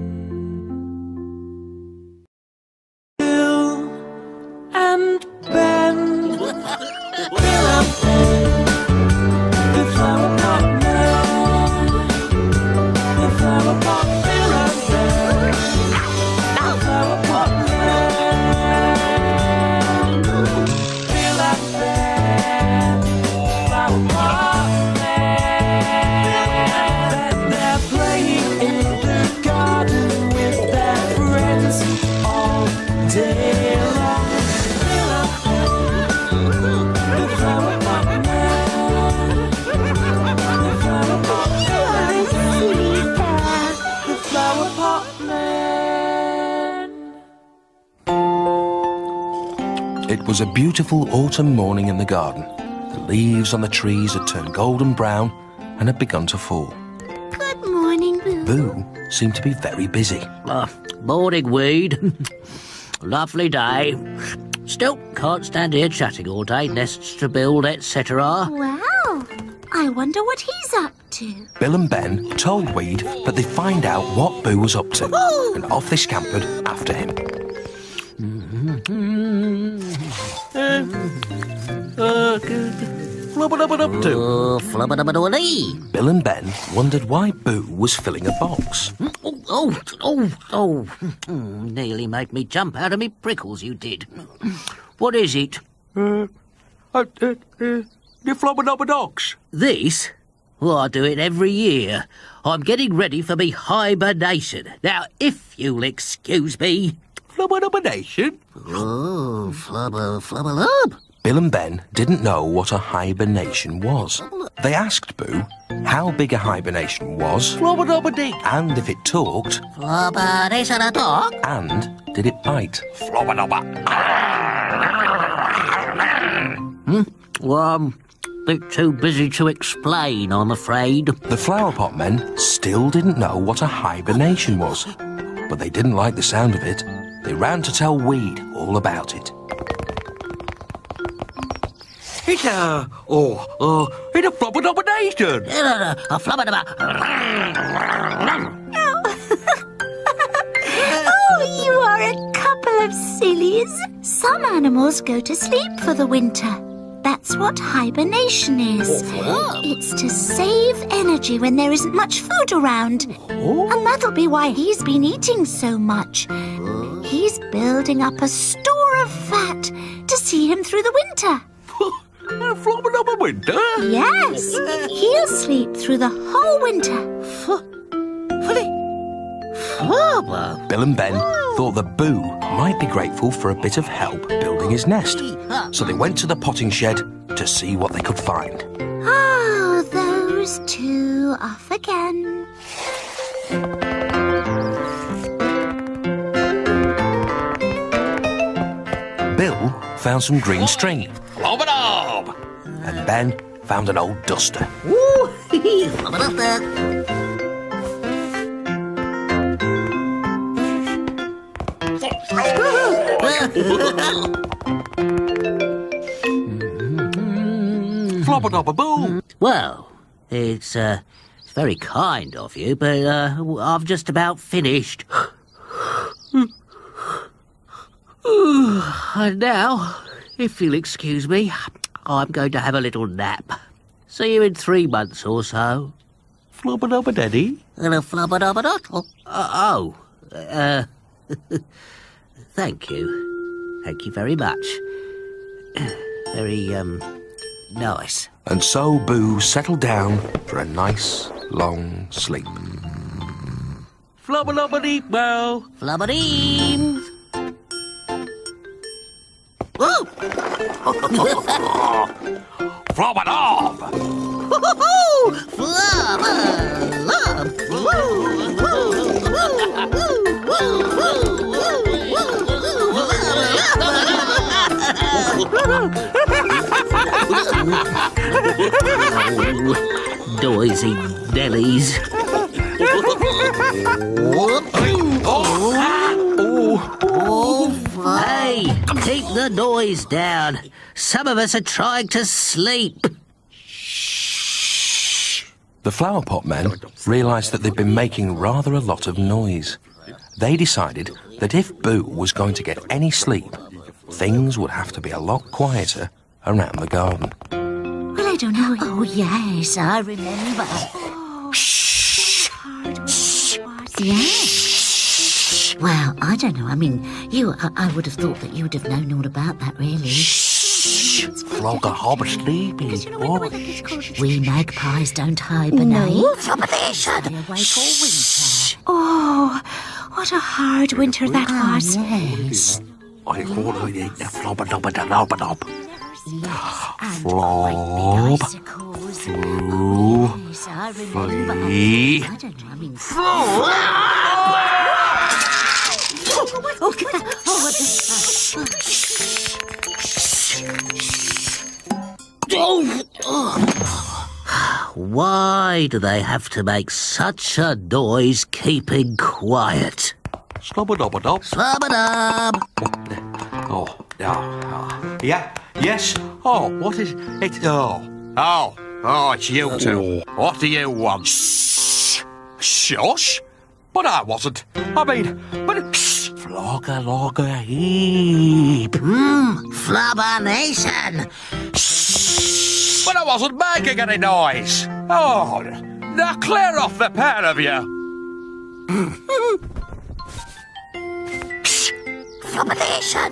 Bill and Ben, Bill and Ben, the flower pot men, the flower pot, Bill and Ben, the flower pot men, Bill and Ben, flower pot men. They're playing in the garden with their friends all day long. Bill and Ben, the flower pot men, the flower pot men, the flower pot men. It was a beautiful autumn morning in the garden. The leaves on the trees had turned golden brown and had begun to fall. Good morning, Boo. Boo seemed to be very busy. Uh, morning, Weed. Lovely day. Still, can't stand here chatting all day. Nests to build, et cetera. Well, I wonder what he's up to. Bill and Ben told Weed that they'd find out what Boo was up to, and off they scampered after him. Uh, Flubba-dubba up to? Oh, flubba-dubba-dubba-dee. Bill and Ben wondered why Boo was filling a box. Oh, oh, oh, oh. Nearly made me jump out of me prickles, you did. What is it? Uh, uh, uh, uh the flubba-dubba-dogs. This? Well, I do it every year. I'm getting ready for me hibernation. Now, if you'll excuse me... Flubba-dubba-nation? Oh, flubba, flubba-lub. Bill and Ben didn't know what a hibernation was. They asked Boo how big a hibernation was, Flubba-dubba-dee. and if it talked, Flubba-dee-sa-da-dog. and did it bite. Flubba-dubba. Hmm? Well, I'm a bit too busy to explain, I'm afraid. The Flowerpot men still didn't know what a hibernation was, but they didn't like the sound of it. They ran to tell Weed all about it. It's a... Oh, oh, it's a flubba-dubba-nation. A flubba-dubba. Oh, you are a couple of sillies. Some animals go to sleep for the winter. That's what hibernation is. It's to save energy when there isn't much food around. And that'll be why he's been eating so much. He's building up a store of fat to see him through the winter. Flubba-dubba-winter? Yes, he'll sleep through the whole winter. Flubba? Bill and Ben thought that Boo might be grateful for a bit of help building his nest, so they went to the potting shed to see what they could find. Oh, those two off again. Bill found some green string, Flubba-dub. and Ben found an old duster. Ooh, flubba-dubba. Flubba-dubba-boo. Well, it's, uh, it's very kind of you, but, uh, I've just about finished. And now, if you'll excuse me, I'm going to have a little nap. See you in three months or so. Flubba-dubba-daddy. And a flubba-dubba-dottle. Uh, oh, uh, thank you. Thank you very much. Very, um, nice. And so Boo settled down for a nice, long sleep. Flubba-dubba-dee-bow. Flubba-deem. Woo! Flubba-dub. Woo-hoo-hoo! Flubba-lub. Noisy Nellies. Hey, keep the noise down. Some of us are trying to sleep. The Flowerpot men realised that they'd been making rather a lot of noise. They decided that if Boo was going to get any sleep, things would have to be a lot quieter around the garden. Well, I don't know. Oh, yes, I remember. Oh, shh. Yes. Well, I don't know. I mean, you, I, I would have thought that you would have known all about that, really. Flogger-hob sleepy. We magpies don't hibernate. No. Stay awake all winter. Oh, what a hard winter that Oh, was. yes. I thought I'd eat the flubba-dubba-dub-dub. And Flop. bicycles. Floo. Yes, I remember. Flea. I don't know. I mean, Flop. oh, oh, what the? Why do they have to make such a noise keeping quiet? Slobber-dobber-dob. Slobber-dob. Oh, oh, yeah, yes. Oh, what is it? Oh, oh, oh, it's you two. What do you want? Shh, shush. But I wasn't. I mean, but shh. Flogger, logger, heap. Mmm, Flubber Nation. Shh. But I wasn't making any noise. Oh, now clear off the pair of you. Flubber Nation.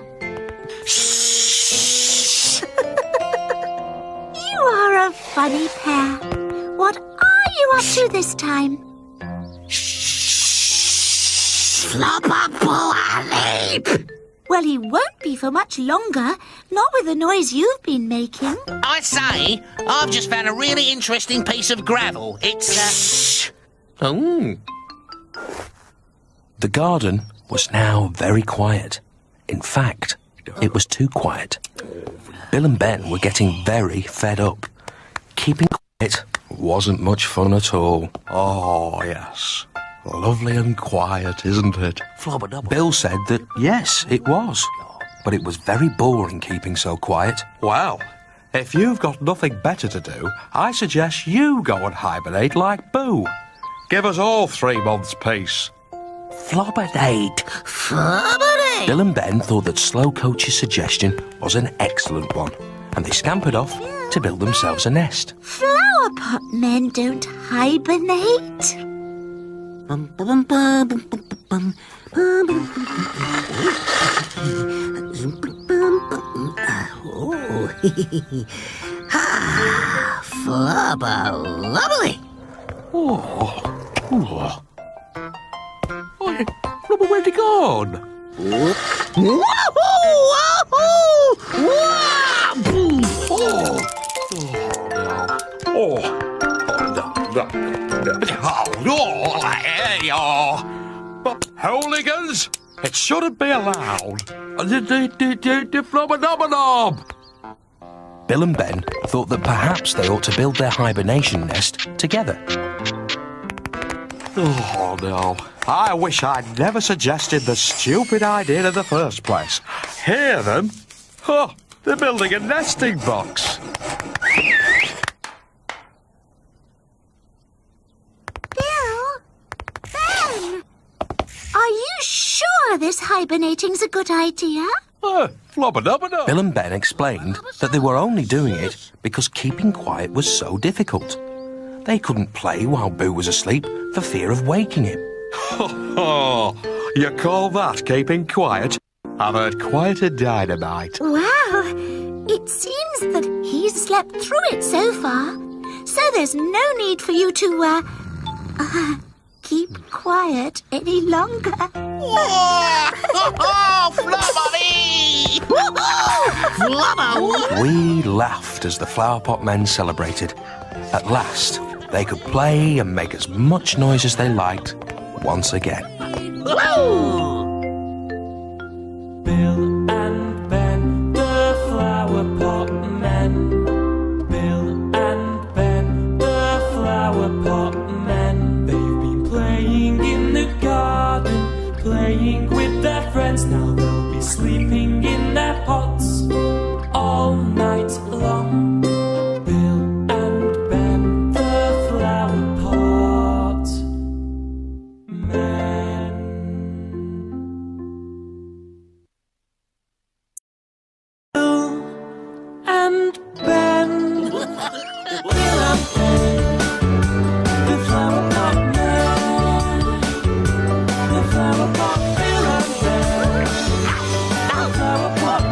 You are a funny pair. What are you up to this time? Flubber Leap. Well, he won't be for much longer. Not with the noise you've been making. I say, I've just found a really interesting piece of gravel. It's, uh... Oh. The garden was now very quiet. In fact, it was too quiet. Bill and Ben were getting very fed up. Keeping quiet wasn't much fun at all. Oh, yes. Lovely and quiet, isn't it? Bill said that, yes, it was. But it was very boring keeping so quiet. Well, if you've got nothing better to do, I suggest you go and hibernate like Boo. Give us all three months' peace. Flobbernate. Flubber Bill and Ben thought that Slowcoach's suggestion was an excellent one, and they scampered off to build themselves a nest. Flowerpot men don't hibernate. Bum, bum, bum, bum, bum, bum, bum, oh, ah, Flubber lovely. Oh, oh. Oh, Flubber, where'd he gone? Woohoo! Woohoo! Oh, oh, no, no, no. Oh, there you are. But hooligans, it shouldn't be allowed. Flubber-dobber-dob. Bill and Ben thought that perhaps they ought to build their hibernation nest together. Oh, no. I wish I'd never suggested the stupid idea in the first place. Hear them? Oh, they're building a nesting box. Bill? Ben? Are you sure this hibernating's a good idea? Uh, flubber-dubber-dub. Bill and Ben explained that they were only doing it because keeping quiet was so difficult. They couldn't play while Boo was asleep for fear of waking him. Oh, you call that keeping quiet? I've heard quieter dynamite. Wow, it seems that he's slept through it so far. So there's no need for you to, uh, uh keep quiet any longer. Oh, Flubbery! Flubber! We laughed as the Flowerpot men celebrated. At last, they could play and make as much noise as they liked once again. Bill and Ben, the Flowerpot men. Bill and Ben, the Flowerpot men. They've been playing in the garden, playing with their friends. Now they'll be sleeping in their pots all night long. Bill and Ben, the Flowerpot men. And Ben, Bill and Ben, the Flowerpot men, the Flowerpot, Bill and Ben, the Flowerpot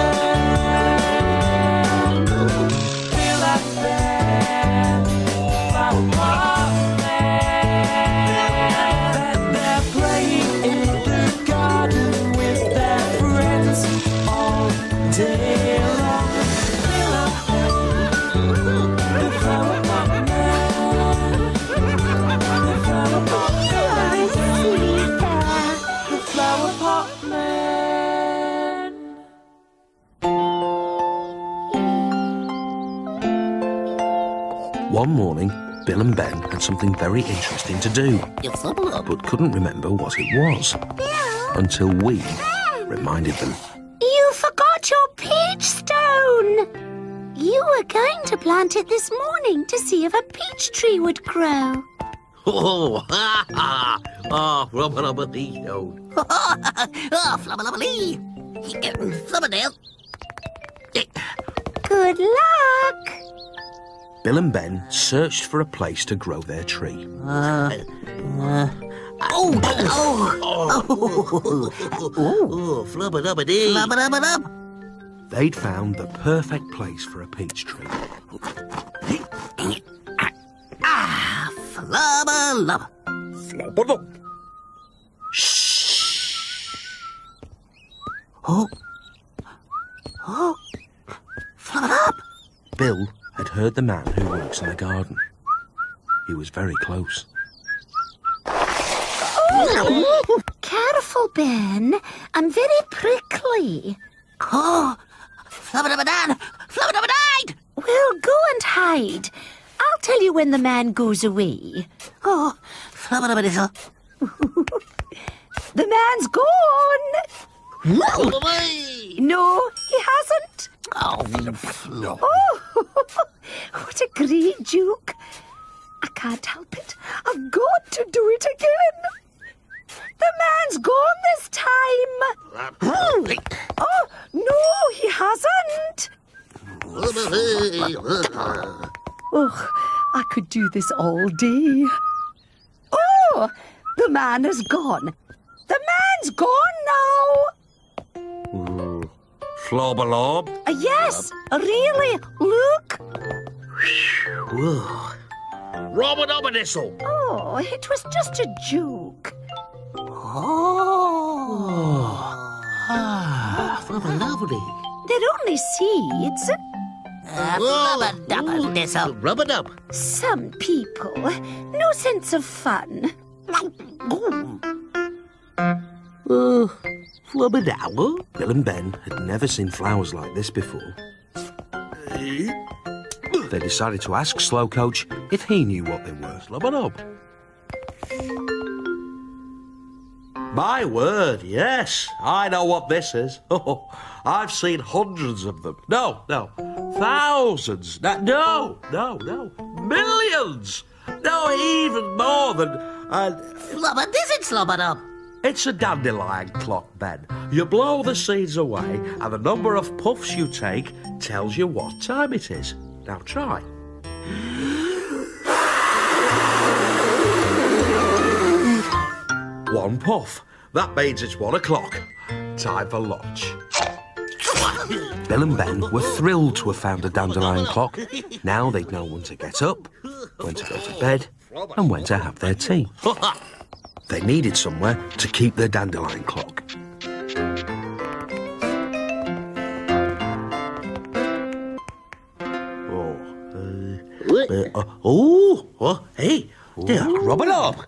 men, Bill and Ben, Flowerpot men. They're playing in the garden with their friends all day long. The Flowerpot man, the Flowerpot the Flowerpot man. One morning, Bill and Ben had something very interesting to do, but couldn't remember what it was until we reminded them. You forgot your peach stone. You were going to plant it this morning to see if a peach tree would grow. Oh, ha, ha. Oh, rubber, rubber, dee, oh. Oh, flubber, lubber, lee. Flubberdale. Good luck. Bill and Ben searched for a place to grow their tree. Uh, uh, oh, oh, oh, oh, Oh, flubber, lubber, dee. flubber, lubber, lub. They'd found the perfect place for a peach tree. Ah, flubber, lubber. Flubber up. Oh, oh, flubber up. Bill had heard the man who works in the garden. He was very close. Oh, careful, Ben. I'm very prickly. Oh, flubber, lubber, dan. Flubber, lubber, died. Well, go and hide. I'll tell you when the man goes away. Oh, flubber, lubber, dizzle. The man's gone. Flubber away. No, he hasn't. Oh, flubber. Oh, what a great joke. I can't help it. I've got to do it again. The man's gone this time. Oh, no, he hasn't. Oh, I could do this all day. Oh, the man is gone. The man's gone now. Mm. Flobber lob. Uh, yes, really, look. Robber dobber nistle. Oh, it was just a joke. Oh. Ah, flubber, lovely. They're only seeds. Uh, flubber, dubber, dizzle. Rubber dub. Some people, no sense of fun. Uh, flubber dower. Bill and Ben had never seen flowers like this before. They decided to ask Slow Coach if he knew what they were. Flubber up. My word, yes, I know what this is. Oh, I've seen hundreds of them. No, no, thousands. No, no, no, no, millions. No, even more than... Uh, Flubber, this is slobber up. it's a dandelion clock, Ben. You blow the seeds away, and the number of puffs you take tells you what time it is. Now try. One puff. That means it's one o'clock. Time for lunch. Bill and Ben were thrilled to have found a dandelion clock. Now they'd know when to get up, when to go to bed, and when to have their tea. They needed somewhere to keep their dandelion clock. Oh, uh, uh, uh, oh, oh, hey, there, rub it up.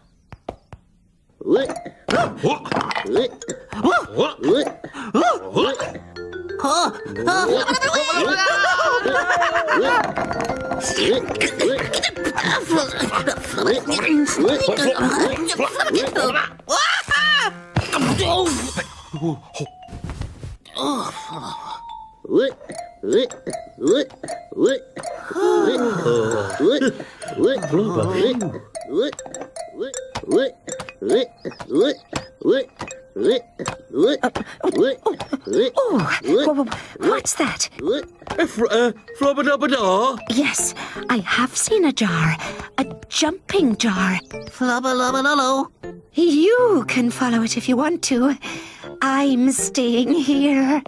Oh, what's that? Uh, Flubber-dubber-da. Yes, I have seen a jar. A jumping jar. Flubber, lubber, lullo. You can follow it if you want to. I'm staying here.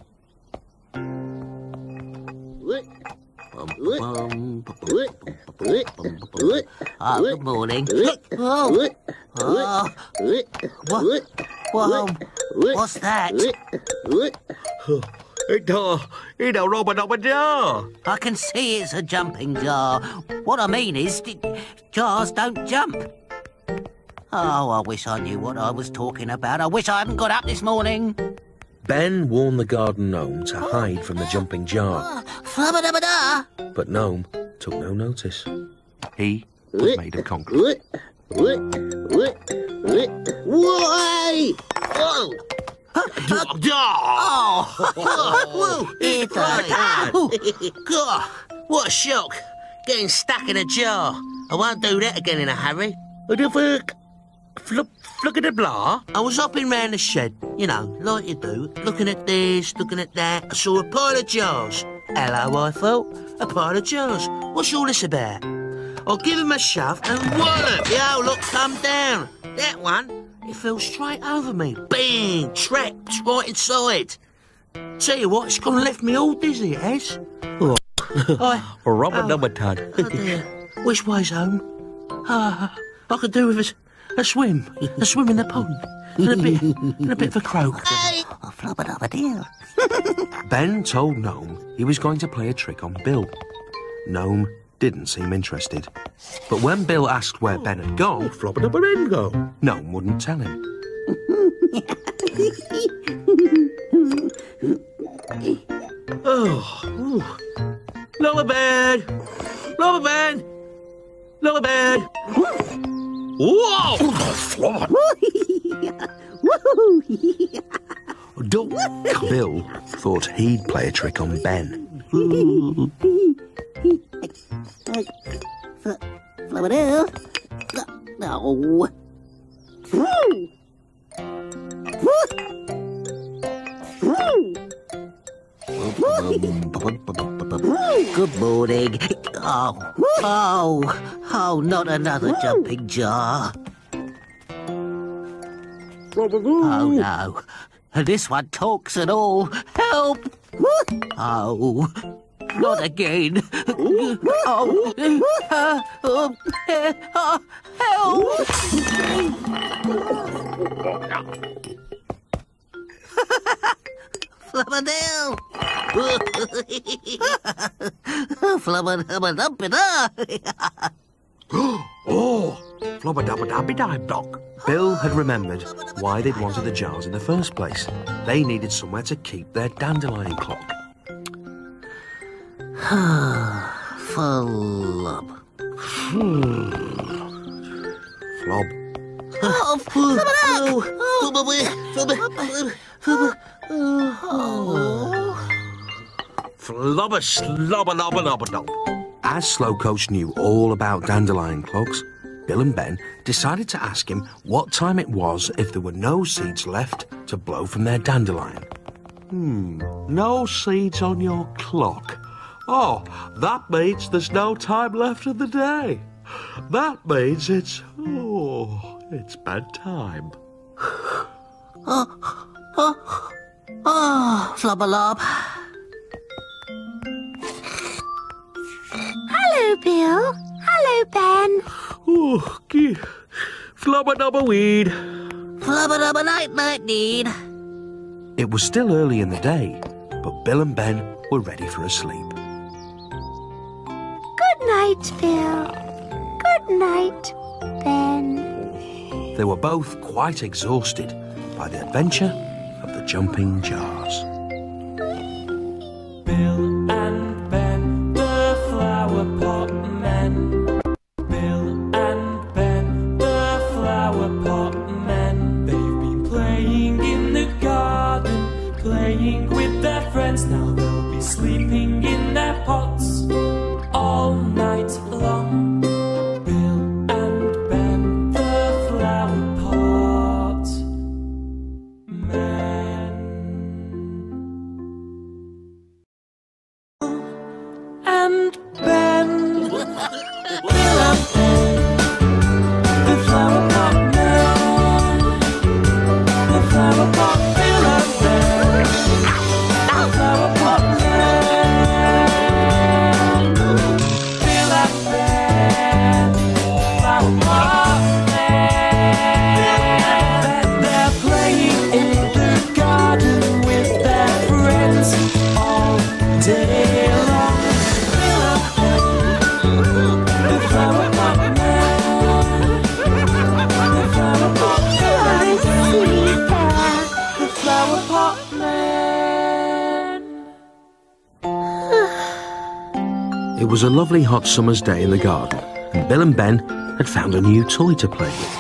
Ah, good morning. Oh, oh. What? Whoa. What's that? It, uh, it a rubber-dubber-da. I can see it's a jumping jar. What I mean is, d- jars don't jump. Oh, I wish I knew what I was talking about. I wish I hadn't got up this morning. Ben warned the garden gnome to hide from the jumping jar, Flubber-dubber-da. but Gnome took no notice. He was made of concrete. Why? Whoa! Oh! It's God, what a shock. Getting stuck in a jar. I won't do that again in a hurry. What the fuck? Flip, look at the blah. I was hopping round the shed, you know, like you do, looking at this, looking at that. I saw a pile of jars. Hello, I thought. A pile of jars. What's all this about? I'll give him a shove and wallop. Yo, look, come down. That one, it fell straight over me. Bang! Trapped right inside. Tell you what, it's gone and left me all dizzy, it has. Oh. I, Robert oh, number ten. Oh dear. Which way's home? Ah, I could do with a, a swim. A swim in the pond. And a bit, and a bit of a croak. Hey! Oh, flop it over there. Ben told Gnome he was going to play a trick on Bill. Gnome didn't seem interested. But when Bill asked where Ben had gone, Flop it up and in go. Gnome wouldn't tell him. Oh, ooh. Lower bed. Lower bed. Lower bed. Whoa! Flop. Duck Bill thought he'd play a trick on Ben. Flop it out. No. Good morning. Oh, oh, oh, not another jumping jar. Oh, no. This one talks and all. Help! Oh, not again. Oh, uh, uh, uh, help! Flubberdale! Flubber-dubber-dumpy-da! Oh, flubber dubber dubby dime doc. Bill had remembered why they'd wanted the jars in the first place. They needed somewhere to keep their dandelion clock. Flub. Flob. Oh, Flubber! Flubber slobber lobber lobber dog. As Slowcoach knew all about dandelion clocks, Bill and Ben decided to ask him what time it was if there were no seeds left to blow from their dandelion. Hmm, no seeds on your clock. Oh, that means there's no time left in the day. That means it's, oh, it's bedtime. Oh, oh, oh, Flubber-lob. Hello, Bill. Hello, Ben. Oh, gee. Flubber dubber weed. Flubber-dubber night-night need. It was still early in the day, but Bill and Ben were ready for a sleep. Good night, Bill. Good night, Ben. They were both quite exhausted by the adventure of the jumping jars. Bill and Ben, the Flowerpot men. Bill and Ben, the Flowerpot men. They've been playing in the garden, playing with their friends. Now they'll be sleeping in their pots all night long. Bill and Ben, the Flowerpot men. And Ben, Bill and Ben, the Flowerpot men. The Flowerpot, Bill and Ben, the Flowerpot men. Bill and Ben, Flowerpot men. They're playing in the garden with their friends all day long. Bill and Ben, the Flowerpot men. The Flowerpot men. The Flowerpot men. It was a lovely hot summer's day in the garden, and Bill and Ben had found a new toy to play with.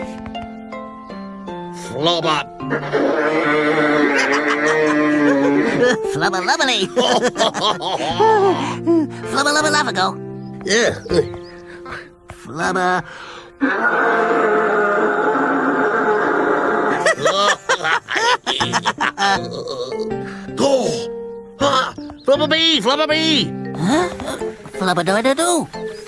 Flubber. Flubber lovely. Flubber lubber lavago. Flubber. Oh, ah, Flubber bee, Flubber bee. Huh? Flubber do do do.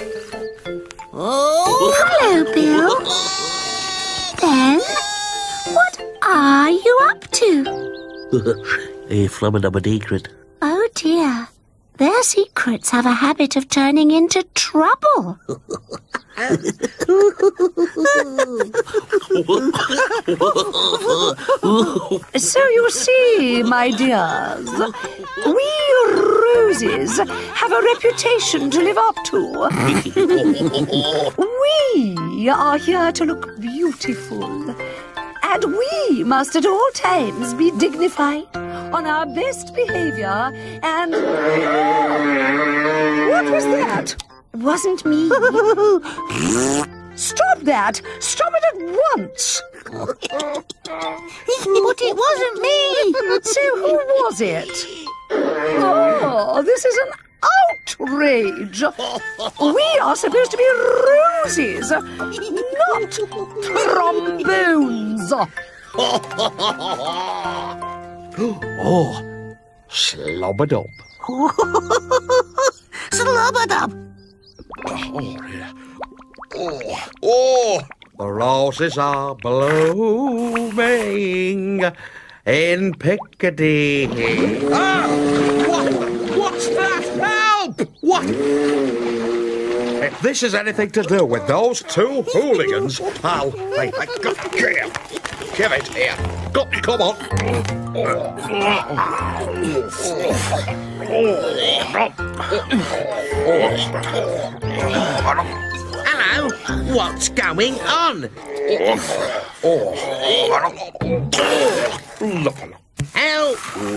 Oh. Hello, Bill. Ben, what are you up to? A flubber dubber decret. Oh dear. Their secrets have a habit of turning into trouble. So you see, my dears, we roses have a reputation to live up to. We are here to look beautiful, and we must at all times be dignified, on our best behavior, and... What was that? Wasn't me. Stop that! Stop it at once! But it wasn't me. So who was it? Oh, this is an outrage! We are supposed to be roses, not trombones! Oh, slobber-dub. Slobber-dub. Oh, yeah. Oh, oh, the roses are blooming in Piccadilly. Ah! What? What's that? Help! What? If this is anything to do with those two hooligans, I'll... Hey, hey, go, give, give it here. Go, come on. Hello, what's going on? Help!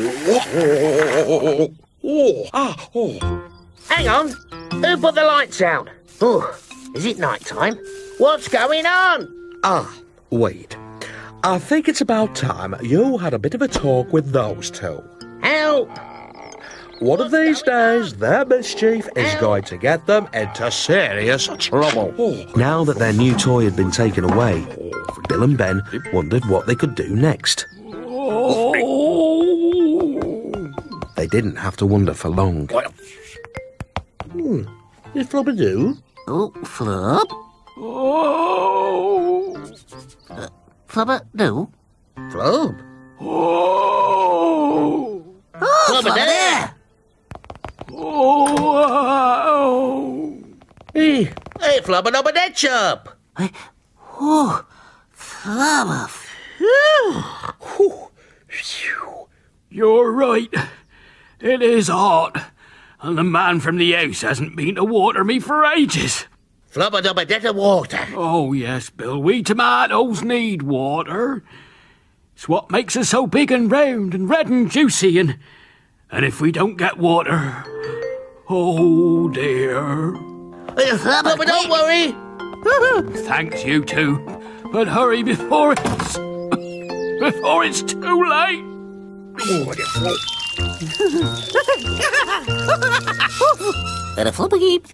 Ah, oh. Hang on, who put the lights out? Oh, is it night time? What's going on? Ah, wait. I think it's about time you had a bit of a talk with those two. Help! One of these days, their mischief is going to get them into serious trouble. Now that their new toy had been taken away, Bill and Ben wondered what they could do next. They didn't have to wonder for long. Hmm. Is Flubber do? Oh, Flub. Uh, Flubber do? Flub? Oh, Flubber there! Hey, hey, Flubber Dubber Dead Shop! Oh, Flubber. You're right. It is hot. And the man from the house hasn't been to water me for ages. Flubber Dubber Dead Water. Oh, yes, Bill. We tomatoes need water. It's what makes us so big and round and red and juicy. And, and if we don't get water... Oh, dear. Hey, Flubber, don't worry. Thanks, you two. But hurry before it's... before it's too late. Better Flubber keep.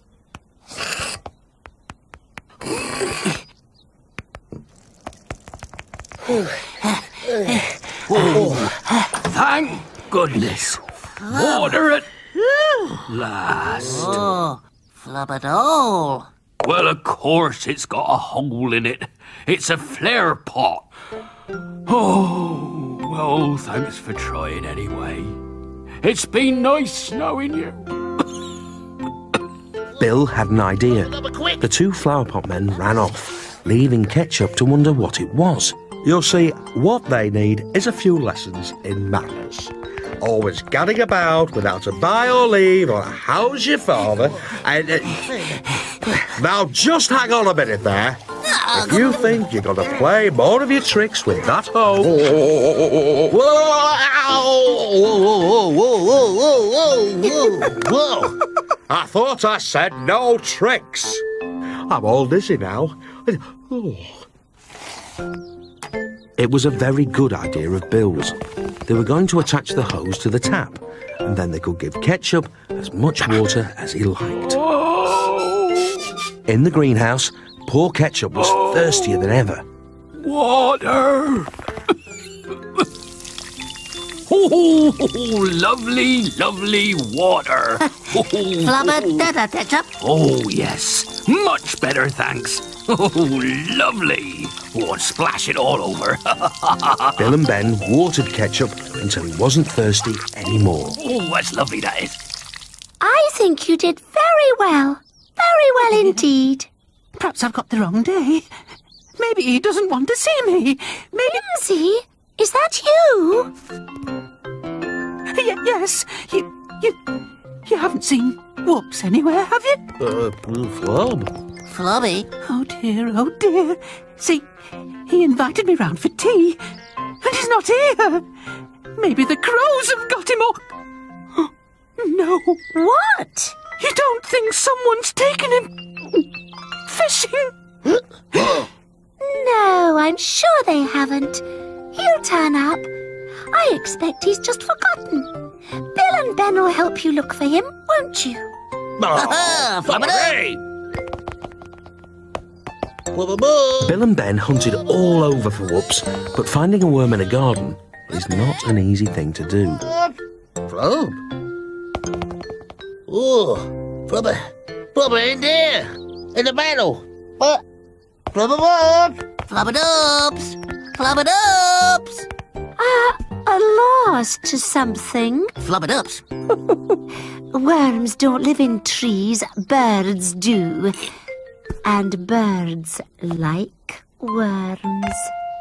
Thank goodness. Water at last. Oh, Flubber-dole. Well, of course it's got a hole in it. It's a Flowerpot. Oh, well, thanks for trying anyway. It's been nice knowing you. Bill had an idea. The two Flowerpot men ran off, leaving Ketchup to wonder what it was. You'll see, what they need is a few lessons in manners. Always gadding about without a bye or leave or a how's your father. And uh, now just hang on a minute there. If you think you're going to play more of your tricks with that hoe... Whoa, whoa, whoa, whoa, whoa, whoa. I thought I said no tricks. I'm all dizzy now. Oh. It was a very good idea of Bill's. They were going to attach the hose to the tap, and then they could give Ketchup as much water as he liked. In the greenhouse, poor Ketchup was thirstier than ever. Water! Oh, lovely, lovely water. Flubber da ketchup. Oh, yes. Much better, thanks. Oh, lovely. Oh, splash it all over. Bill and Ben watered Ketchup until he wasn't thirsty anymore. Oh, that's lovely, that is. I think you did very well. Very well indeed. Perhaps I've got the wrong day. Maybe he doesn't want to see me. Maybe... Lindsay, is that you? Y- yes. You, you, you haven't seen Whoops anywhere, have you? Uh, Flub. Flubby. Oh dear, oh dear. See, he invited me round for tea, and he's not here. Maybe the crows have got him all... No. What? You don't think someone's taken him fishing? No, I'm sure they haven't. He'll turn up. I expect he's just forgotten. Bill and Ben will help you look for him, won't you? Ah, flubber. Bill and Ben hunted all over for Whoops, but finding a worm in a garden is not an easy thing to do. Flub. Oh, Flubber. Flubber in there. In the battle. What? Flubber what? Flubber dubs. Flubber dubs. Ah, a loss to something. Flubber dubs. Worms don't live in trees, birds do. And birds like worms.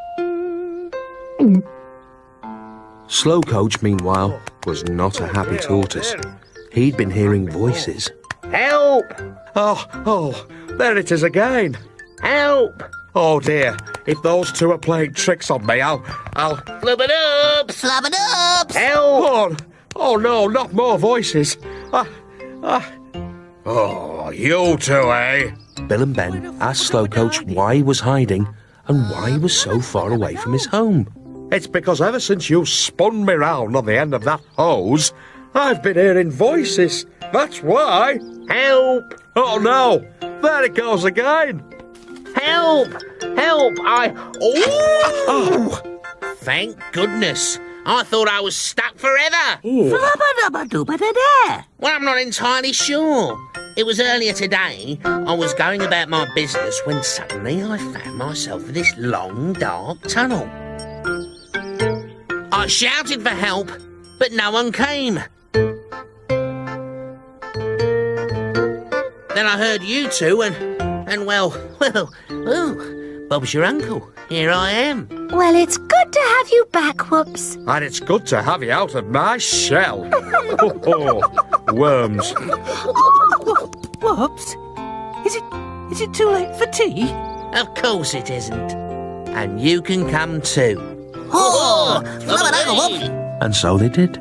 Slow Coach, meanwhile, was not a happy tortoise. He'd been hearing voices. Help! Oh, oh, there it is again. Help! Oh dear, if those two are playing tricks on me, I'll, I'll... Flubber dubs. Flubber dubs. Help! Oh, oh no, not more voices. Ah, ah. Oh, you two, eh? Bill and Ben asked Slow Coach why he was hiding and why he was so far away from his home. It's because ever since you spun me round on the end of that hose, I've been hearing voices. That's why. Help! Oh no, there it goes again. Help! Help! I... Oh! Thank goodness. I thought I was stuck forever. Flubber dubber dubber da da. Well, I'm not entirely sure. It was earlier today. I was going about my business when suddenly I found myself in this long, dark tunnel. I shouted for help, but no one came. Then I heard you two and, and well, well, oh, Bob's your uncle. Here I am. Well, it's good to have you back, Whoops. And it's good to have you out of my shell. Oh, worms. Whoops. Is it, is it too late for tea? Of course it isn't. And you can come too. Oh, flubber dubber whoop. And so they did.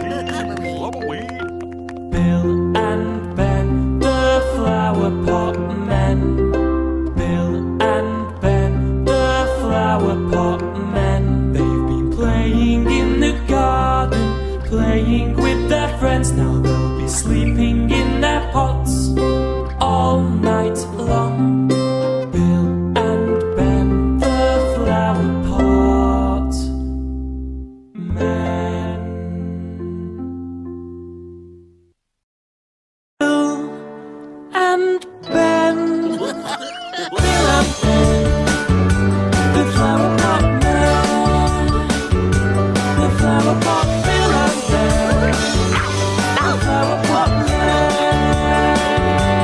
Bill and Ben, the Flowerpot men. Bill and Ben, the Flowerpot men. They've been playing in the garden, playing with their friends. Now they'll be sleeping in their pots all night long. Bill and Ben, the Flowerpot men. Bill and Ben, Bill and Ben, the Flowerpot men, the Flowerpot Bill and Ben, the Flowerpot men.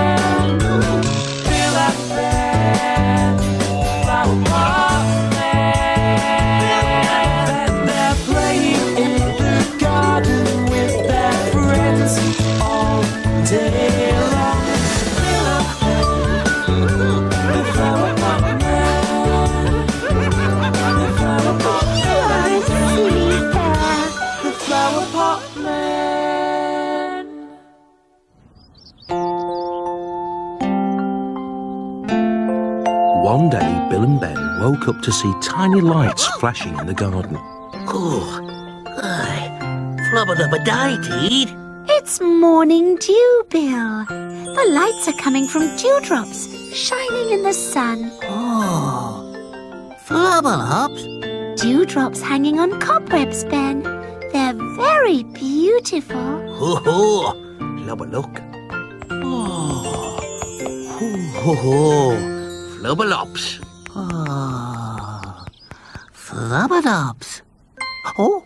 woke up to see tiny lights flashing in the garden. Oh, aye. Flubber-dubber-day-deed. It's morning dew, Bill. The lights are coming from dewdrops shining in the sun. Oh, flubber-lubs. Dewdrops hanging on cobwebs, Ben. They're very beautiful. Ho ho! Flubber look. Oh, ho ho ho! Flubber-lubs. Oh, flubber-lubs. Oh,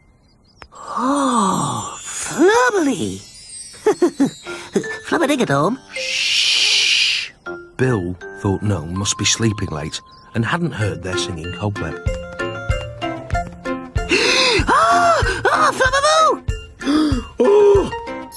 oh, flubbly. Flubber-ding-a-dom. Shh! Bill thought Gnome must be sleeping late and hadn't heard their singing cobweb. Oh, oh, flubber-boo! Oh!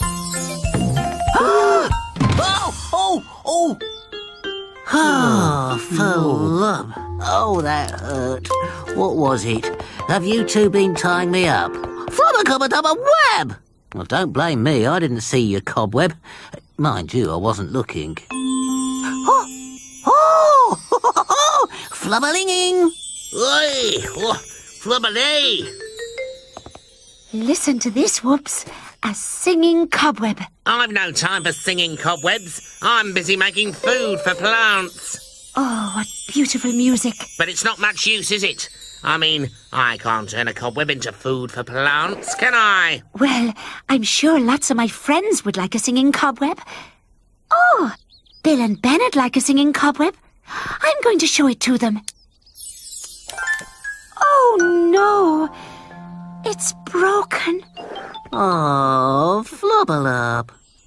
Oh, oh, oh! Oh, flub. Oh, that hurt. What was it? Have you two been tying me up? Flubber-cobber-dubber-web! Well, don't blame me. I didn't see your cobweb. Mind you, I wasn't looking. Oh! Oh! Oh! Flubberlinging! Oi! Oh, flubberly! Listen to this, Whoops. A singing cobweb. I've no time for singing cobwebs. I'm busy making food for plants. Oh, what beautiful music. But it's not much use, is it? I mean, I can't turn a cobweb into food for plants, can I? Well, I'm sure lots of my friends would like a singing cobweb. Oh, Bill and Bennett like a singing cobweb. I'm going to show it to them. Oh, no. It's broken. Oh, flubberlub.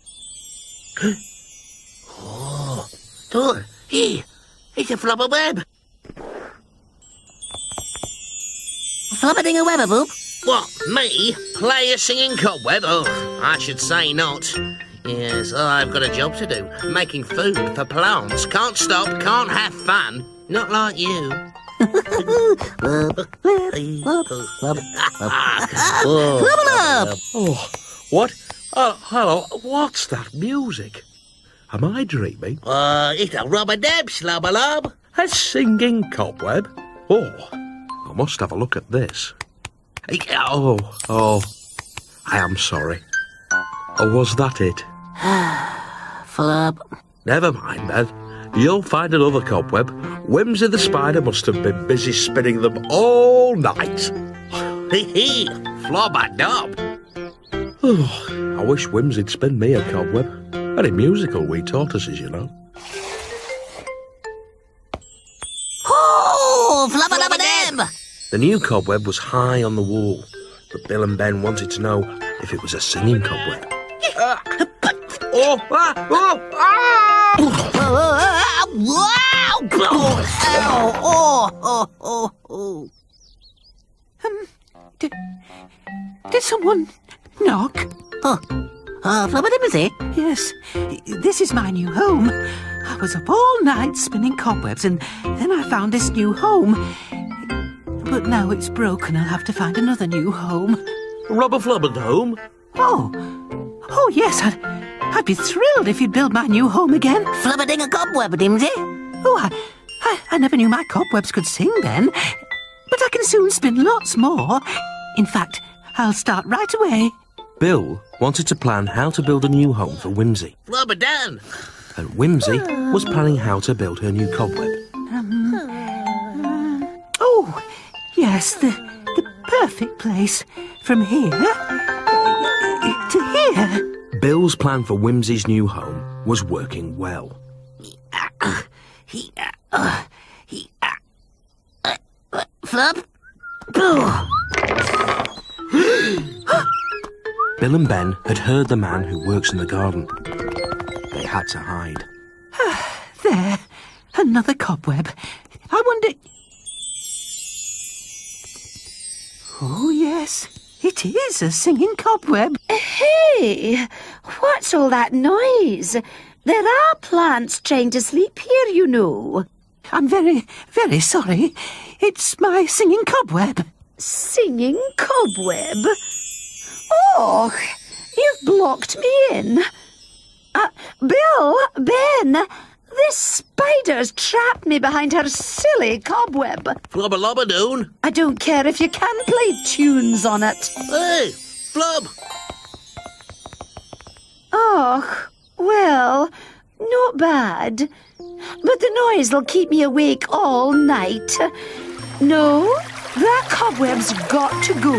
Oh, Tor, here, it's a flubber web. Flubber-ding-a-webber-boop. What, me? Play a singing cobweb? Oh, I should say not. Yes, I've got a job to do. Making food for plants. Can't stop, can't have fun. Not like you. Flubberlub. Oh, what? Oh, hello. What's that music? Am I dreaming? Uh, it's a rubber-dab, slubber-lub. A singing cobweb? Oh, I must have a look at this. Oh, oh, I am sorry. Oh, was that it? Flub. Never mind, then. You'll find another cobweb. Whimsy the spider must have been busy spinning them all night. Hee-hee, flubber-dub. Oh, I wish Whimsy'd spin me a cobweb. Very musical, we tortoises, you know. Oh, flubber-dubber-dab. The new cobweb was high on the wall, but Bill and Ben wanted to know if it was a singing cobweb. Uh, oh, ah, oh, ah! Wow! Oh, oh, oh, oh, oh. Um, did, did someone knock? Oh, uh, flubber-dibber-see? Yes, this is my new home. I was up all night spinning cobwebs, and then I found this new home. But now it's broken. I'll have to find another new home. Rubber flubber dome? Oh, oh yes, I'd, I'd be thrilled if you'd build my new home again. Flubber-ding-a-cobweb-dimsy? Oh, I, I, I never knew my cobwebs could sing then. But I can soon spin lots more. In fact, I'll start right away. Bill wanted to plan how to build a new home for Whimsy, Flubber-done. and Whimsy was planning how to build her new cobweb. Um, oh, yes, the, the perfect place. From here to here. Bill's plan for Whimsy's new home was working well. He, uh, uh, he, uh, uh, uh, flub? Bill and Ben had heard the man who works in the garden. They had to hide. There, another cobweb. I wonder... Oh, yes, it is a singing cobweb. Hey, what's all that noise? There are plants trying to sleep here, you know. I'm very, very sorry. It's my singing cobweb. Singing cobweb? Oh, you've blocked me in. Uh, Bill, Ben, This spider's trapped me behind her silly cobweb. Flubber lubber doon. I don't care if you can play tunes on it. Hey, Flub. Oh, well, not bad. But the noise'll keep me awake all night. No, that cobweb's got to go.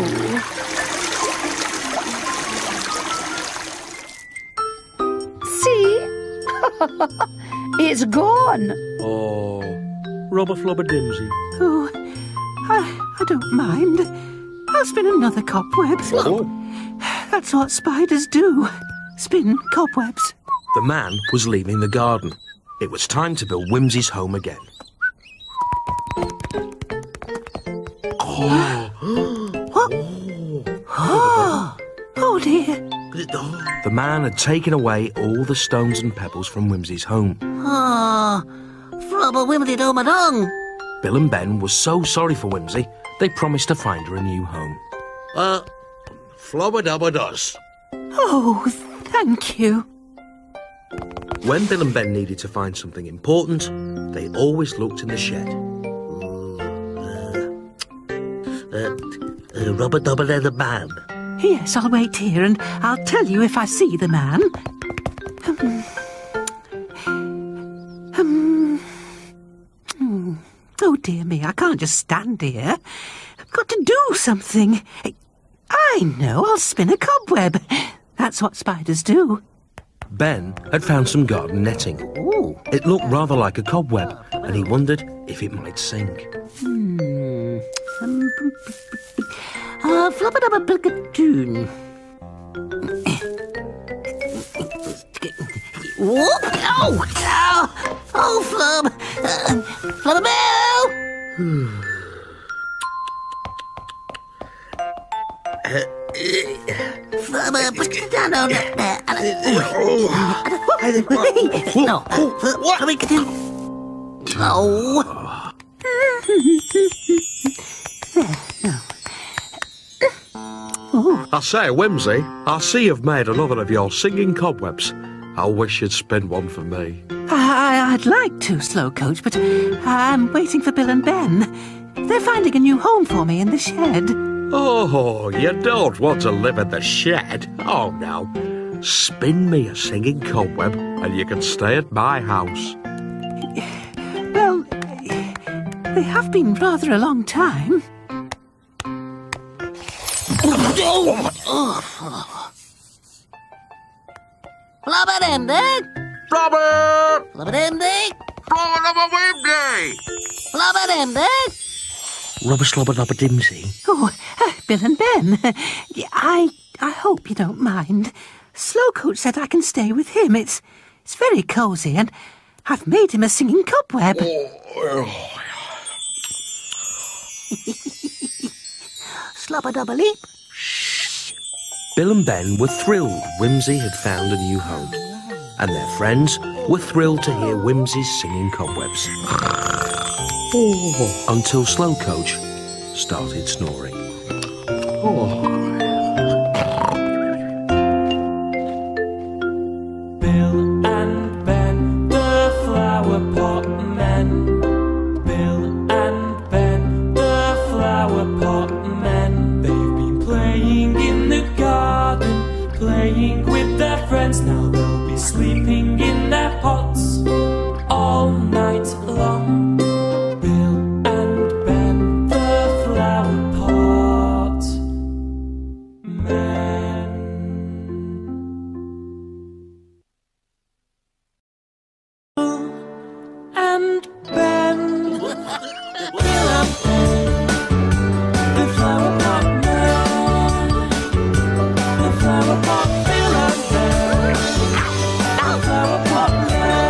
See? It's gone. Oh, rubber flubber dimsy. Oh, I, I don't mind. I'll spin another cobweb. Oh. That's what spiders do. Spin cobwebs. The man was leaving the garden. It was time to build Whimsy's home again. What? Oh, oh dear. The man had taken away all the stones and pebbles from Whimsy's home. Oh, Flubber Whimsy do my dong. Bill and Ben were so sorry for Whimsy, they promised to find her a new home. Uh, flubber dubber does. Oh, thank you. When Bill and Ben needed to find something important, they always looked in the shed. Uh, uh, rubber dubber leather man. Yes, I'll wait here and I'll tell you if I see the man. Um, um, hmm. Oh, dear me, I can't just stand here. I've got to do something. I know, I'll spin a cobweb. That's what spiders do. Ben had found some garden netting. Ooh. It looked rather like a cobweb, and he wondered if it might sing. Hmm. Um, uh, Flubber dubber plickatoon. Whoop! Oh! Oh! Oh, Flub! Uh, Flubber Bell! Flubber, put it down on there. No. Oh. I say, Whimsy, I see you've made another of your singing cobwebs. I wish you'd spin one for me. I, I'd like to, Slow Coach, but I'm waiting for Bill and Ben. They're finding a new home for me in the shed. Oh, you don't want to live in the shed? Oh, no. Spin me a singing cobweb and you can stay at my house. Well, they have been rather a long time. Oh. Oh. Flubber dem dick. Flubber! Flubber dem dick. Flubber Whimsy! Flubber dem dick. Rubber slobber lubber dimsy. Oh, uh, Bill and Ben, I I hope you don't mind. Slowcoach said I can stay with him. It's it's very cosy, and I've made him a singing cobweb. Slubber dubber leap. Bill and Ben were thrilled Whimsy had found a new home, and their friends were thrilled to hear Whimsy's singing cobwebs. Oh. Until Slow Coach started snoring. Oh. Bill and Ben, the Flowerpot men. Bill and Ben, the Flowerpot men. They've been playing in the garden, playing with their friends. Now they'll be sleeping in their pots all night long. Flowerpot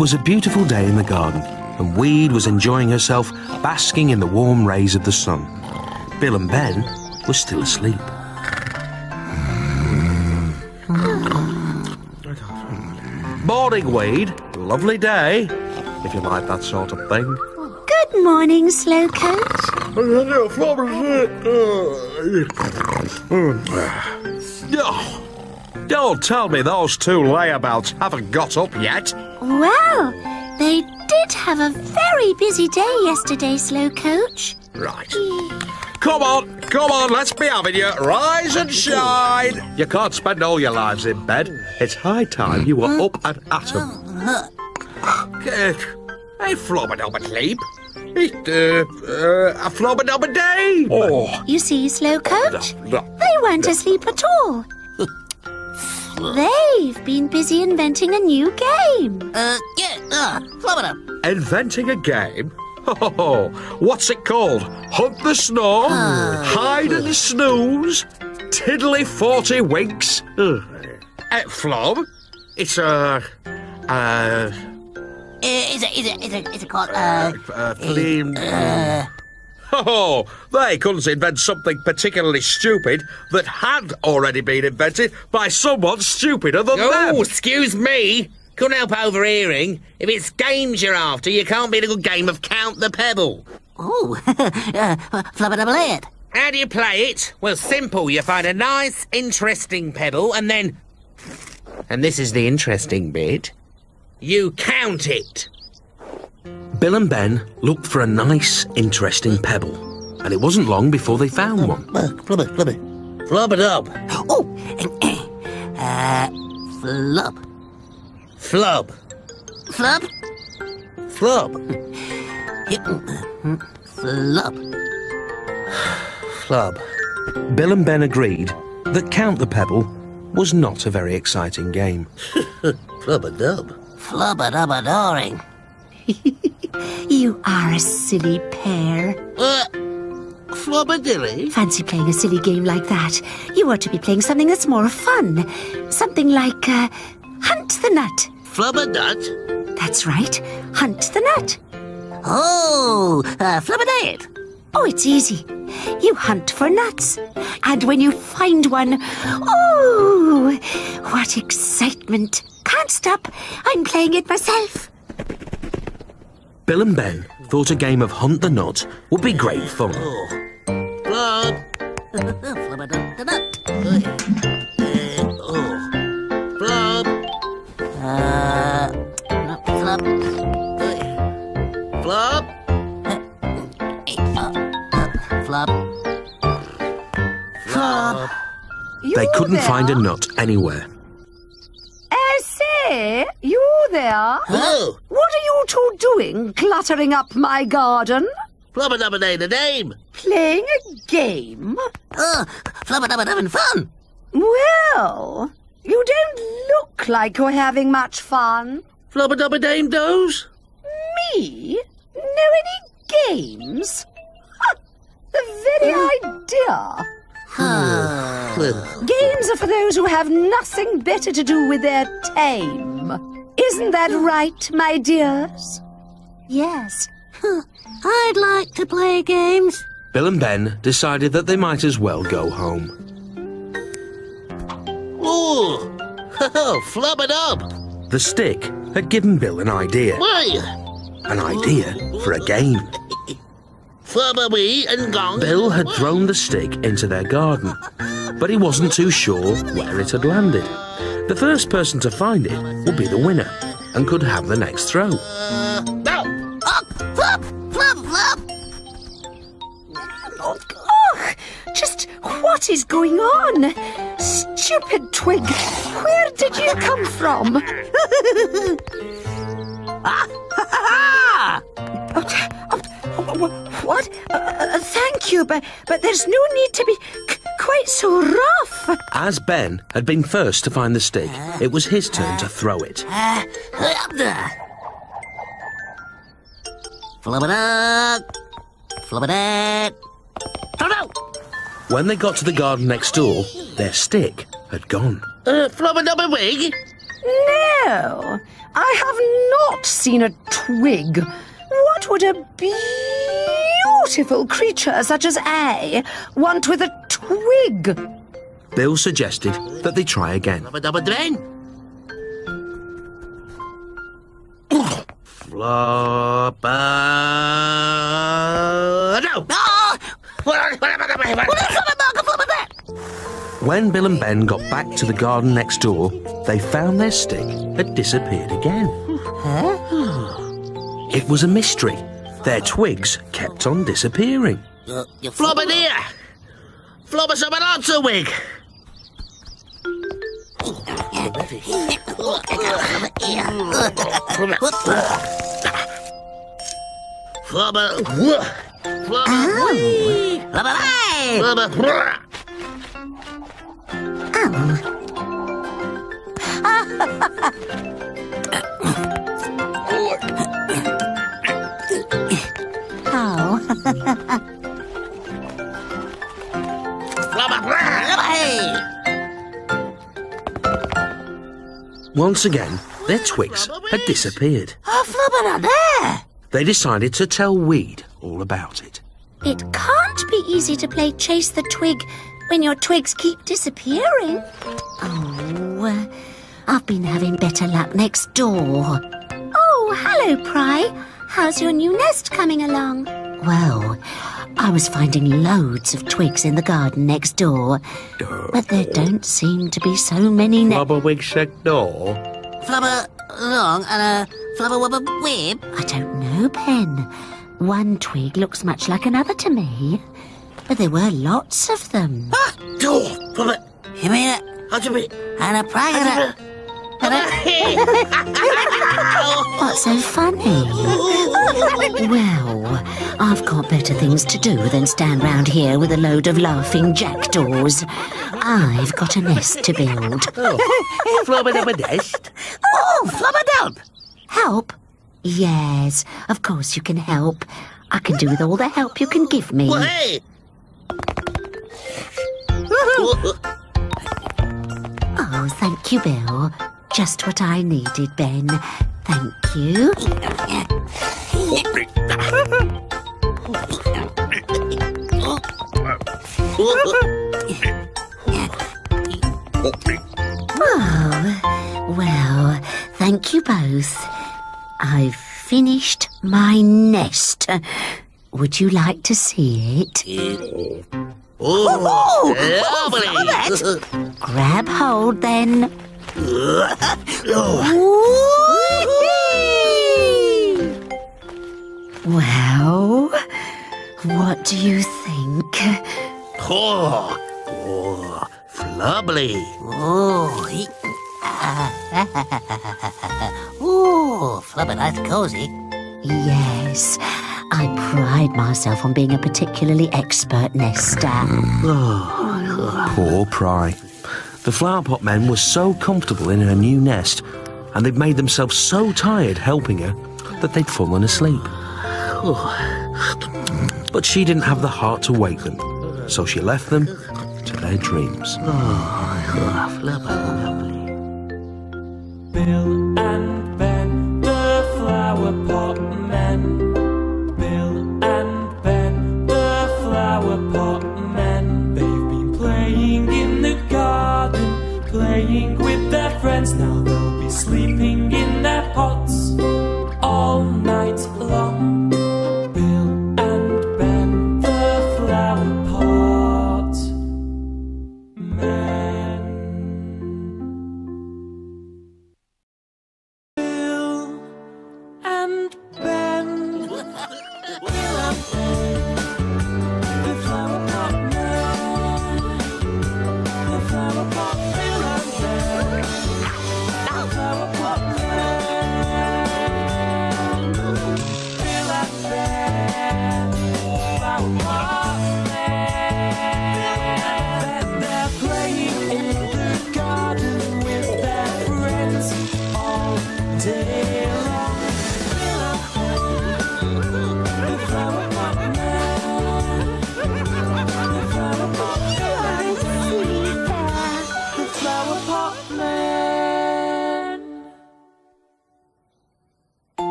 was a beautiful day in the garden, and Weed was enjoying herself, basking in the warm rays of the sun. Bill and Ben were still asleep. Morning, Weed. Lovely day, if you like that sort of thing. Good morning, Slowcoach. Oh, don't tell me those two layabouts haven't got up yet. Well, they did have a very busy day yesterday, Slowcoach. Right. Come on, come on, let's be having you. Rise and shine. You can't spend all your lives in bed. It's high time you were up and at 'em. Hey, flobber-dobber-sleep. It's uh, uh, a flobber-dobber-day. Oh. You see, Slowcoach? No, no, They weren't asleep at all. They've been busy inventing a new game. Uh, yeah, uh, flubber-dub. Inventing a game? Oh, what's it called? Hunt the Snow? Hide and Snooze? Tiddly Forty Winks? Uh, Flob? It's a... Uh, uh, Is it, is it, is it, is it called, uh... uh, flame... Uh... Oh, they couldn't invent something particularly stupid that had already been invented by someone stupider than them. Oh, excuse me. Couldn't help overhearing. If it's games you're after, you can't beat a good game of Count the Pebble. Oh, uh, flubber-double-it. How do you play it? Well, simple. You find a nice, interesting pebble, and then... And this is the interesting bit. You count it. Bill and Ben looked for a nice, interesting pebble, and it wasn't long before they found one. Flubber, flubber. Flubber-dub. Oh, uh, flub. Flub. Flub? Flub. Flub. Flub. Bill and Ben agreed that Count the Pebble was not a very exciting game. Flubber-dub. Flubber-dubber-doring. You are a silly pair. Uh, Flubber-dilly? Fancy playing a silly game like that. You ought to be playing something that's more fun. Something like, uh, Hunt the Nut. Flubber-dut? That's right. Hunt the Nut. Oh, uh, flubber-day-it. Oh, it's easy. You hunt for nuts. And when you find one, oh, what excitement. Can't stop. I'm playing it myself. Bill and Ben thought a game of Hunt the Nut would be great fun. Flub. Flubber-dub-the-nut. Oh. Flub. Uh, flub. Flub. Flub. Flub. They couldn't find a nut anywhere. I say, you there? Oh. What are you two doing, cluttering up my garden? Flubber-dubber-day-the-dame. Playing a game? Uh, flubber-dubber-dubbing fun. Well, you don't look like you're having much fun. Flubber-dubber-dame-doze? Me? Know any games? Ha! The very idea. Games are for those who have nothing better to do with their time. Isn't that right, my dears? Yes. I'd like to play games. Bill and Ben decided that they might as well go home. Oh. Oh, flubber-dub. The stick had given Bill an idea. Why? An idea for a game. Flubber-wee and gong. Bill had thrown the stick into their garden, but he wasn't too sure where it had landed. The first person to find it would be the winner and could have the next throw. Uh, no. Oh, flub, flub, flub. Oh, oh, just what is going on? Stupid twig, where did you come from? Ah, ha, ha, ha. Oh, oh, oh, what? Uh, uh, thank you, but, but there's no need to be c- quite so rough. As Ben had been first to find the stick, it was his turn to throw it. Uh, up there. Flubber-dub. Flubber-dub. Throw. When they got to the garden next door, their stick had gone. Uh, Flubber-dubber-wig? No, I have not seen a twig. What would a beautiful creature such as I want with a twig? Bill suggested that they try again. Double, double, drain. Flop. No! When Bill and Ben got back to the garden next door, they found their stick had disappeared again. Huh? It was a mystery. Their twigs kept on disappearing. Uh, Flubber dear! Flubber some answer wig! Flubber... Flubber... Flubber... Flubber... Oh. Once again, their twigs had disappeared. Oh, Flubber there! They decided to tell Weed all about it. It can't be easy to play chase the twig when your twigs keep disappearing. Oh, uh, I've been having better luck next door. Oh, hello, Pry. How's your new nest coming along? Well, I was finding loads of twigs in the garden next door, but there don't seem to be so many ne- Flubber wig said no. Flubber long and a flubber wubber web? I don't know, Ben. One twig looks much like another to me, but there were lots of them. Ah! Oh, Flubber... You mean it? And a Pry and a... What's so funny? Well, I've got better things to do than stand round here with a load of laughing jackdaws. I've got a nest to build. Oh, Flubber have a nest? Oh, Flubber help! Help? Yes, of course you can help. I can do with all the help you can give me. Well, hey! Oh, thank you, Bill. Just what I needed, Ben. Thank you. Oh, well, thank you both. I've finished my nest. Would you like to see it? Oh, lovely! Grab hold, then. Well, what do you think? Oh, oh, Flubbly. Oh, he... oh, Flubber, nice and cozy. Yes, I pride myself on being a particularly expert nester. Poor Pry. The Flowerpot men were so comfortable in her new nest, and they'd made themselves so tired helping her that they'd fallen asleep. But she didn't have the heart to wake them, so she left them to their dreams. Oh, Flubber, lovely. Bill and Ben, the Flowerpot men. Bill and Ben, the Flowerpot men. They've been playing in the garden, playing with their friends. Now they'll be sleeping in their pots all night long. Bill and Ben, the Flowerpot men. Bill and Ben, the Flowerpot men, the Flowerpot Bill and Ben.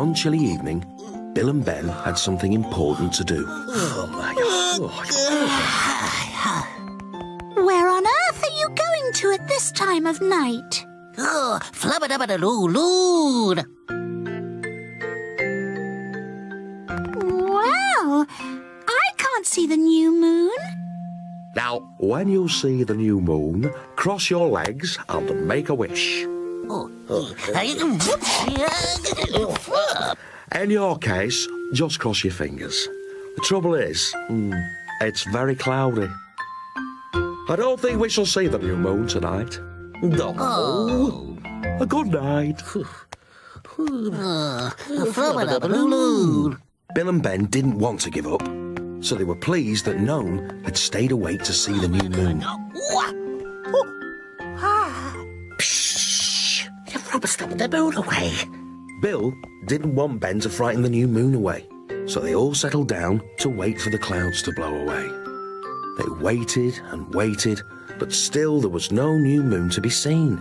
one chilly evening, Bill and Ben had something important to do. Where on earth are you going to at this time of night? Oh, flubba-dubba-da-loo-loo. Well, I can't see the new moon. Now, when you see the new moon, cross your legs and make a wish. Oh. In your case, just cross your fingers. The trouble is, mm, it's very cloudy. I don't think we shall see the new moon tonight. No. Oh. A good night. Flubba-dubba-loo-loo. Bill and Ben didn't want to give up, so they were pleased that Gnome had stayed awake to see the new moon. Psh! You rubber stop the moon away. Bill didn't want Ben to frighten the new moon away, so they all settled down to wait for the clouds to blow away. They waited and waited, but still there was no new moon to be seen.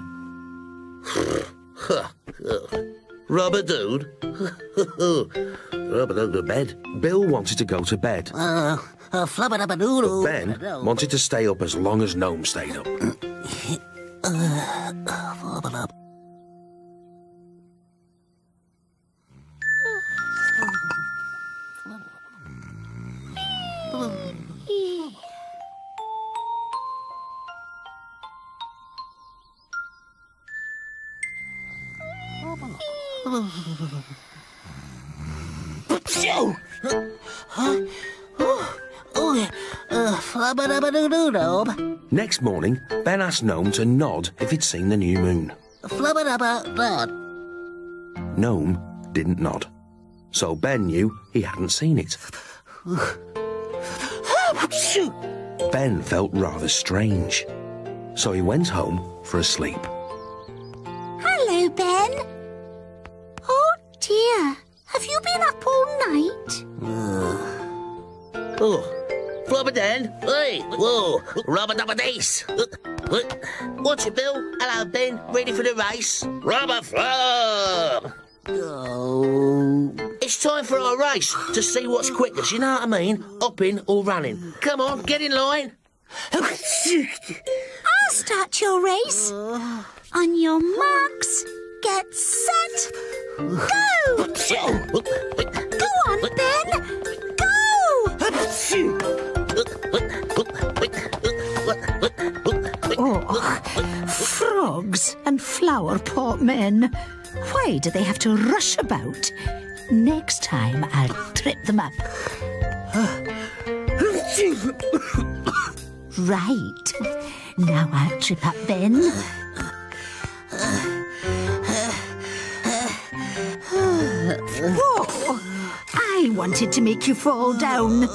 Rubber-dude. Rubber-dude to bed. Bill wanted to go to bed, Uh, uh flubba-dubba-doo-doo. but Ben wanted to stay up as long as Gnome stayed up. Flubba-dub. Oh, uh, flubba-dubba-doo-doo-dub. Next morning, Ben asked Gnome to nod if he'd seen the new moon. Flubba-dubba-dub. Gnome didn't nod, so Ben knew he hadn't seen it. Ben felt rather strange, so he went home for a sleep. Hello, Ben. Oh, dear. Have you been up all night? Oh, Flubba-Dan. Hey, whoa, rubber-dubba-dace. What's it, Bill? Hello, Ben. Ready for the race? Rubber flub. Oh. It's time for our race to see what's quickest, you know what I mean? Hopping or running. Come on, get in line. I'll start your race. On your marks, get set, go! Go on, Ben! Go! Oh, frogs and flowerpot men. Why do they have to rush about? Next time I'll trip them up. Right. Now I'll trip up Ben. Whoa! I wanted to make you fall down.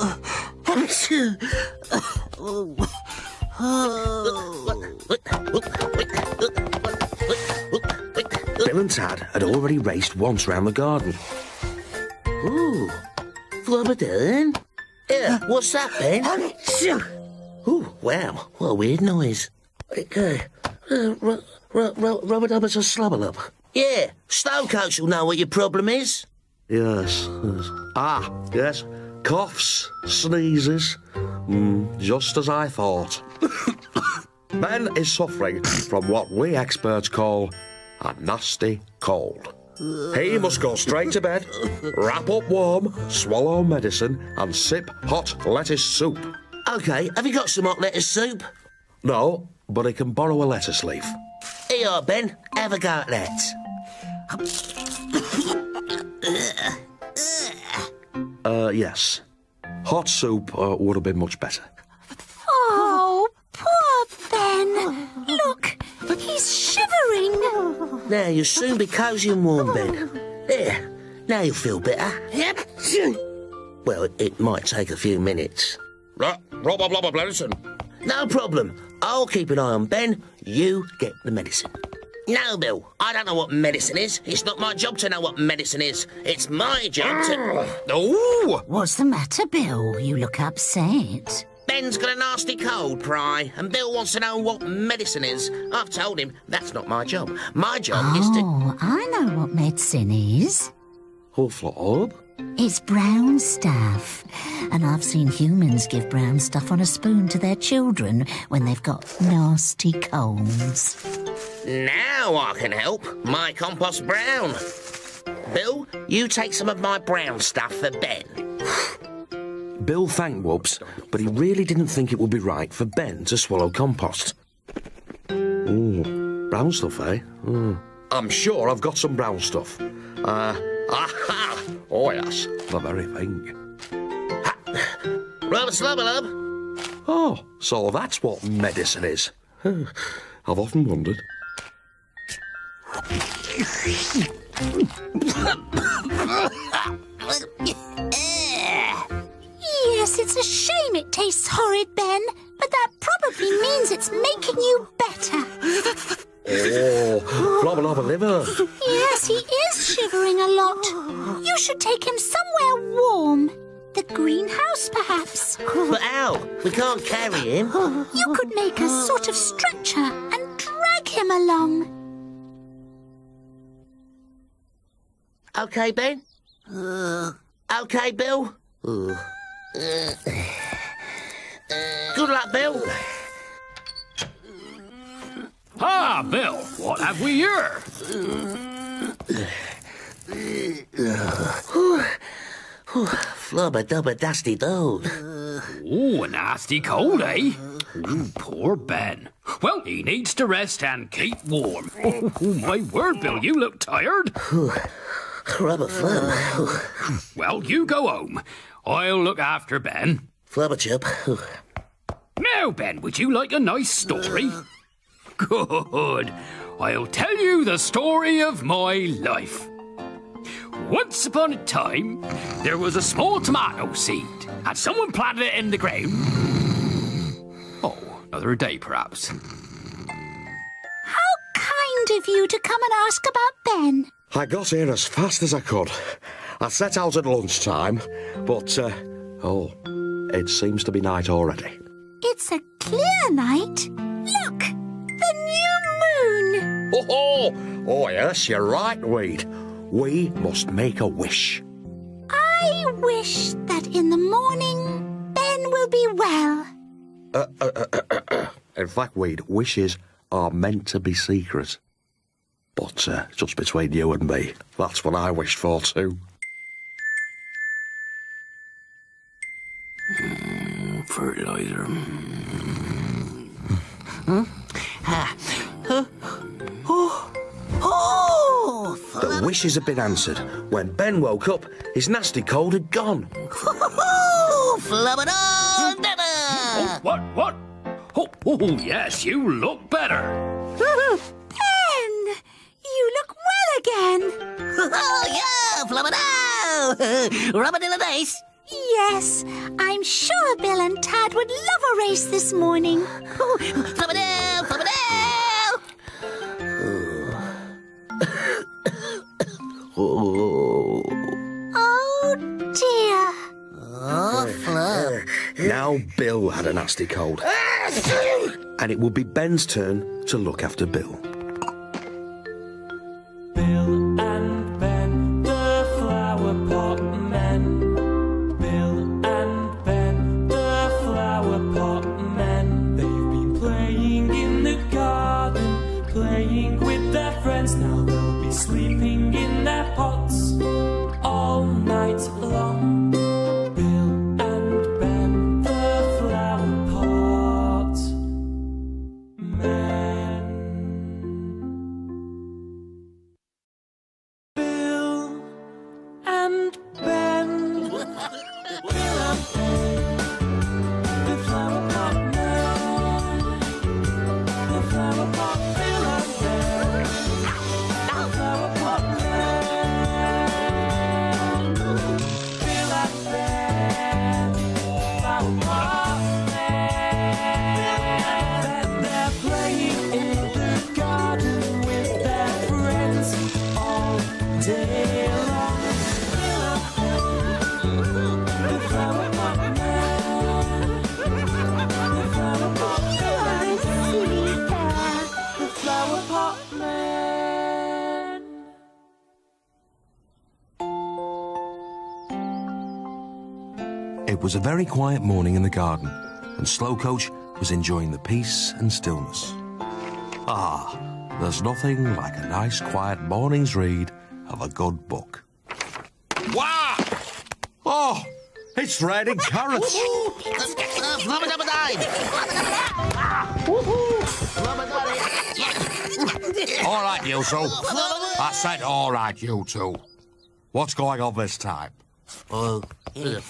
Bill and Tad had already raced once round the garden. Ooh, Flubba-Dan. Yeah, what's that, Ben? Ooh, wow, what a weird noise. Okay, uh, ru- ru- ru- rubber-dubbers or slubber-lub? Yeah, Stonecoats will know what your problem is. Yes, yes. Ah, yes. Coughs, sneezes. Mm, just as I thought. Ben is suffering from what we experts call a nasty cold. He must go straight to bed, wrap up warm, swallow medicine, and sip hot lettuce soup. Okay, have you got some hot lettuce soup? No, but he can borrow a lettuce leaf. Here you are, Ben. Have a go at that. Uh, yes. Hot soup uh, would have been much better. Oh, poor Ben. Look, he's shivering. Now you'll soon be cosy and warm, Ben. There, now you'll feel better. Yep. Well, it might take a few minutes. Rubber blubber medicine. No problem. I'll keep an eye on Ben. You get the medicine. No, Bill, I don't know what medicine is. It's not my job to know what medicine is. It's my job to... Oh! What's the matter, Bill? You look upset. Ben's got a nasty cold, Pry, and Bill wants to know what medicine is. I've told him that's not my job. My job is to... Oh, I know what medicine is. Oh, Flop. It's brown stuff. And I've seen humans give brown stuff on a spoon to their children when they've got nasty colds. Now I can help. My compost brown. Bill, you take some of my brown stuff for Ben. Bill thanked Wubbs, but he really didn't think it would be right for Ben to swallow compost. Ooh, brown stuff, eh? Mm. I'm sure I've got some brown stuff. Uh, aha! Oh, yes, the very thing. Rub a slubber lub. Oh, so that's what medicine is. I've often wondered. Yes, it's a shame it tastes horrid, Ben, but that probably means it's making you better. Oh, Flubber Lubber Liver. Yes, he is shivering a lot. You should take him somewhere warm. The greenhouse, perhaps. But how? We can't carry him. You could make a sort of stretcher and drag him along. OK, Ben? Uh, OK, Bill? Uh, uh, good luck, Bill. Ah, Bill, what have we here? Flubber dubber dusty dog. Oh, a nasty cold, eh? Ooh, poor Ben. Well, he needs to rest and keep warm. Oh, my word, Bill, you look tired. Rubber flub. Well, you go home. I'll look after Ben. Flubber chub. Now, Ben, would you like a nice story? Good. I'll tell you the story of my life. Once upon a time, there was a small tomato seed, and someone planted it in the ground. Oh, another day, perhaps. How kind of you to come and ask about Ben. I got here as fast as I could. I set out at lunchtime, but, uh, oh, it seems to be night already. It's a clear night. Look, the new moon. Oh, oh, oh yes, you're right, Weed. We must make a wish. I wish that in the morning, Ben will be well. Uh, uh, uh, uh, uh. In fact, Weed, wishes are meant to be secret. But uh, just between you and me, that's what I wished for too. Mm, fertilizer. Huh? Ah. Huh? Oh. Oh! The wishes had been answered. When Ben woke up, his nasty cold had gone. Oh, flubber-dog dubber! Oh, what, what? Oh, oh, yes, you look better. Ben, you look well again. Oh, yeah, flubber-dog! Rubber-diddle-dice. Yes, I'm sure Bill and Tad would love a race this morning. Oh, flubber-dog, flubber-dog! Oh. Oh, dear. Oh, flub. Now Bill had a nasty cold. And it would be Ben's turn to look after Bill. Bill and Ben, the Flowerpot men. Bill and Ben, the Flowerpot men. They've been playing in the garden, playing with their friends. Now they'll be sleeping in their pots all night long. Bill and Ben, the Flowerpot men. Bill and Ben. Bill and Ben, the Flowerpot men. The Flowerpot, Bill and Ben. The Flowerpot men. Bill and Ben. Flowerpot men. They're playing in the garden with their friends all day long. Bill and Ben, the Flowerpot men. The Flowerpot men. The Flowerpot men. It was a very quiet morning in the garden, and Slowcoach was enjoying the peace and stillness. Ah, there's nothing like a nice quiet morning's read of a good book. Wow! Oh, it's raining carrots. All right, you two. I said all right, you two. What's going on this time? Oh, Bill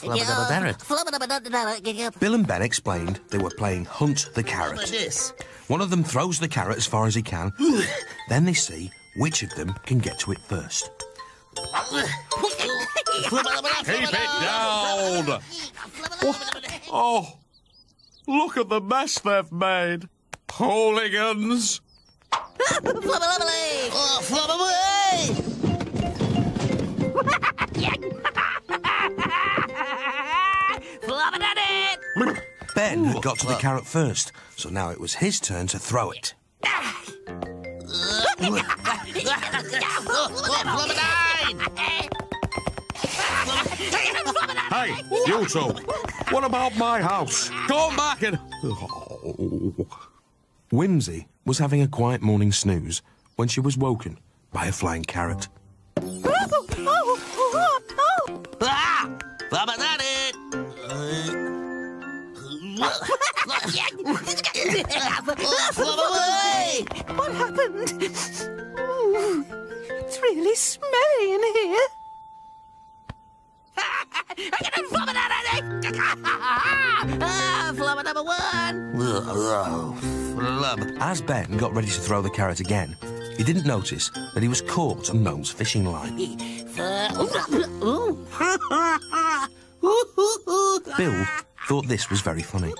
and Ben explained they were playing Hunt the Carrot. this. One of them throws the carrot as far as he can. Then they see which of them can get to it first. Keep it down! Oh, look at the mess they've made. Hooligans! Oh, flop away! Ben had got to the carrot first, so now it was his turn to throw it. Hey, you two! What about my house? Go back and... Oh. Whimsy was having a quiet morning snooze when she was woken by a flying carrot. Ah! Flop about it! Flop away! What happened? Ooh, it's really smelly in here. Ah, flubber number one! As Ben got ready to throw the carrot again, he didn't notice that he was caught on Gnome's fishing line. Bill thought this was very funny.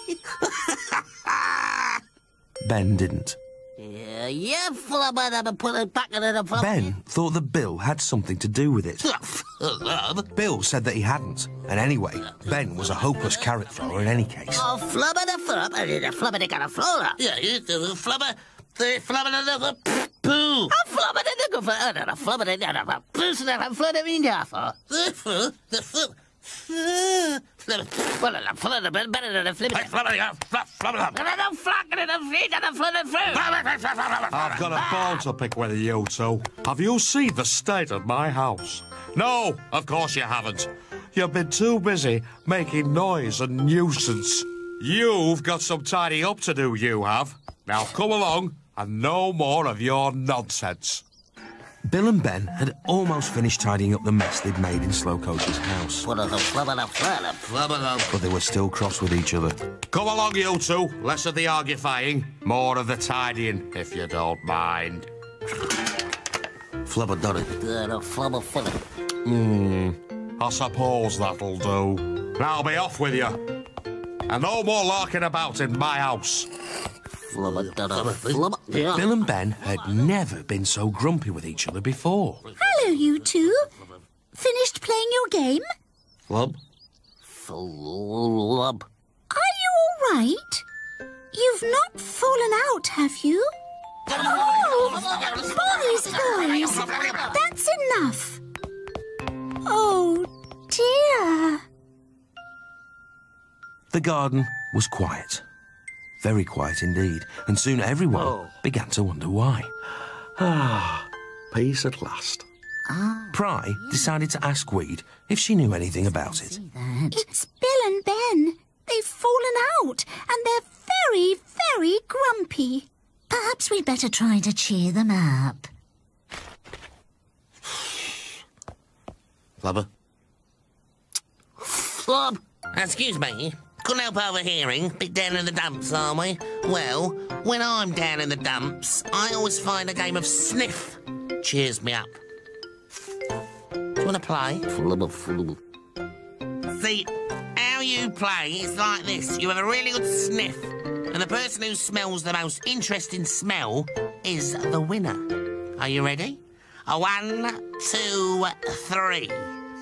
Ben didn't. Yeah, yeah, flubber number put it back in the flubber. Ben thought that Bill had something to do with it. Bill said that he hadn't, and anyway, Ben was a hopeless carrot thrower in any case. Oh, flubber the flub, and the flubber they got a flora. Yeah, you do the flubber, the flubber, the poo. A flubber they go for, and a flubber they got a person that a flubber in there for. The flubber, the flubber. Well, a flubber better than a flubber. Hey, flubber, flubber, flubber. And I don't flock and a feet and a flubber through. I've got a bone to pick with you two. Have you seen the state of my house? No, of course you haven't. You've been too busy making noise and nuisance. You've got some tidying up to do, you have. Now come along and no more of your nonsense. Bill and Ben had almost finished tidying up the mess they'd made in Slowcoach's house. But they were still cross with each other. Come along, you two. Less of the argufying, more of the tidying, if you don't mind. Flubber done it. The flubber flubber. Hmm, I suppose that'll do. Now be off with you. And no more larking about in my house. Flubber done it. Flubber. Yeah. Bill and Ben had never been so grumpy with each other before. Hello, you two. Finished playing your game? Flub. Flub. Are you all right? You've not fallen out, have you? Oh, boys, boys, that's enough. Oh, dear. The garden was quiet. Very quiet indeed, and soon everyone Oh. began to wonder why. Ah, peace at last. Pry decided to ask Weed if she knew anything about it. It's Bill and Ben. They've fallen out, and they're very, very grumpy. Perhaps we'd better try to cheer them up. Flubber. Flub, excuse me. Couldn't help overhearing. Bit down in the dumps, are we? Well, when I'm down in the dumps, I always find a game of sniff cheers me up. Do you want to play? Flubber, flubber. See, how you play is like this. You have a really good sniff, and the person who smells the most interesting smell is the winner. Are you ready? A one, two, three.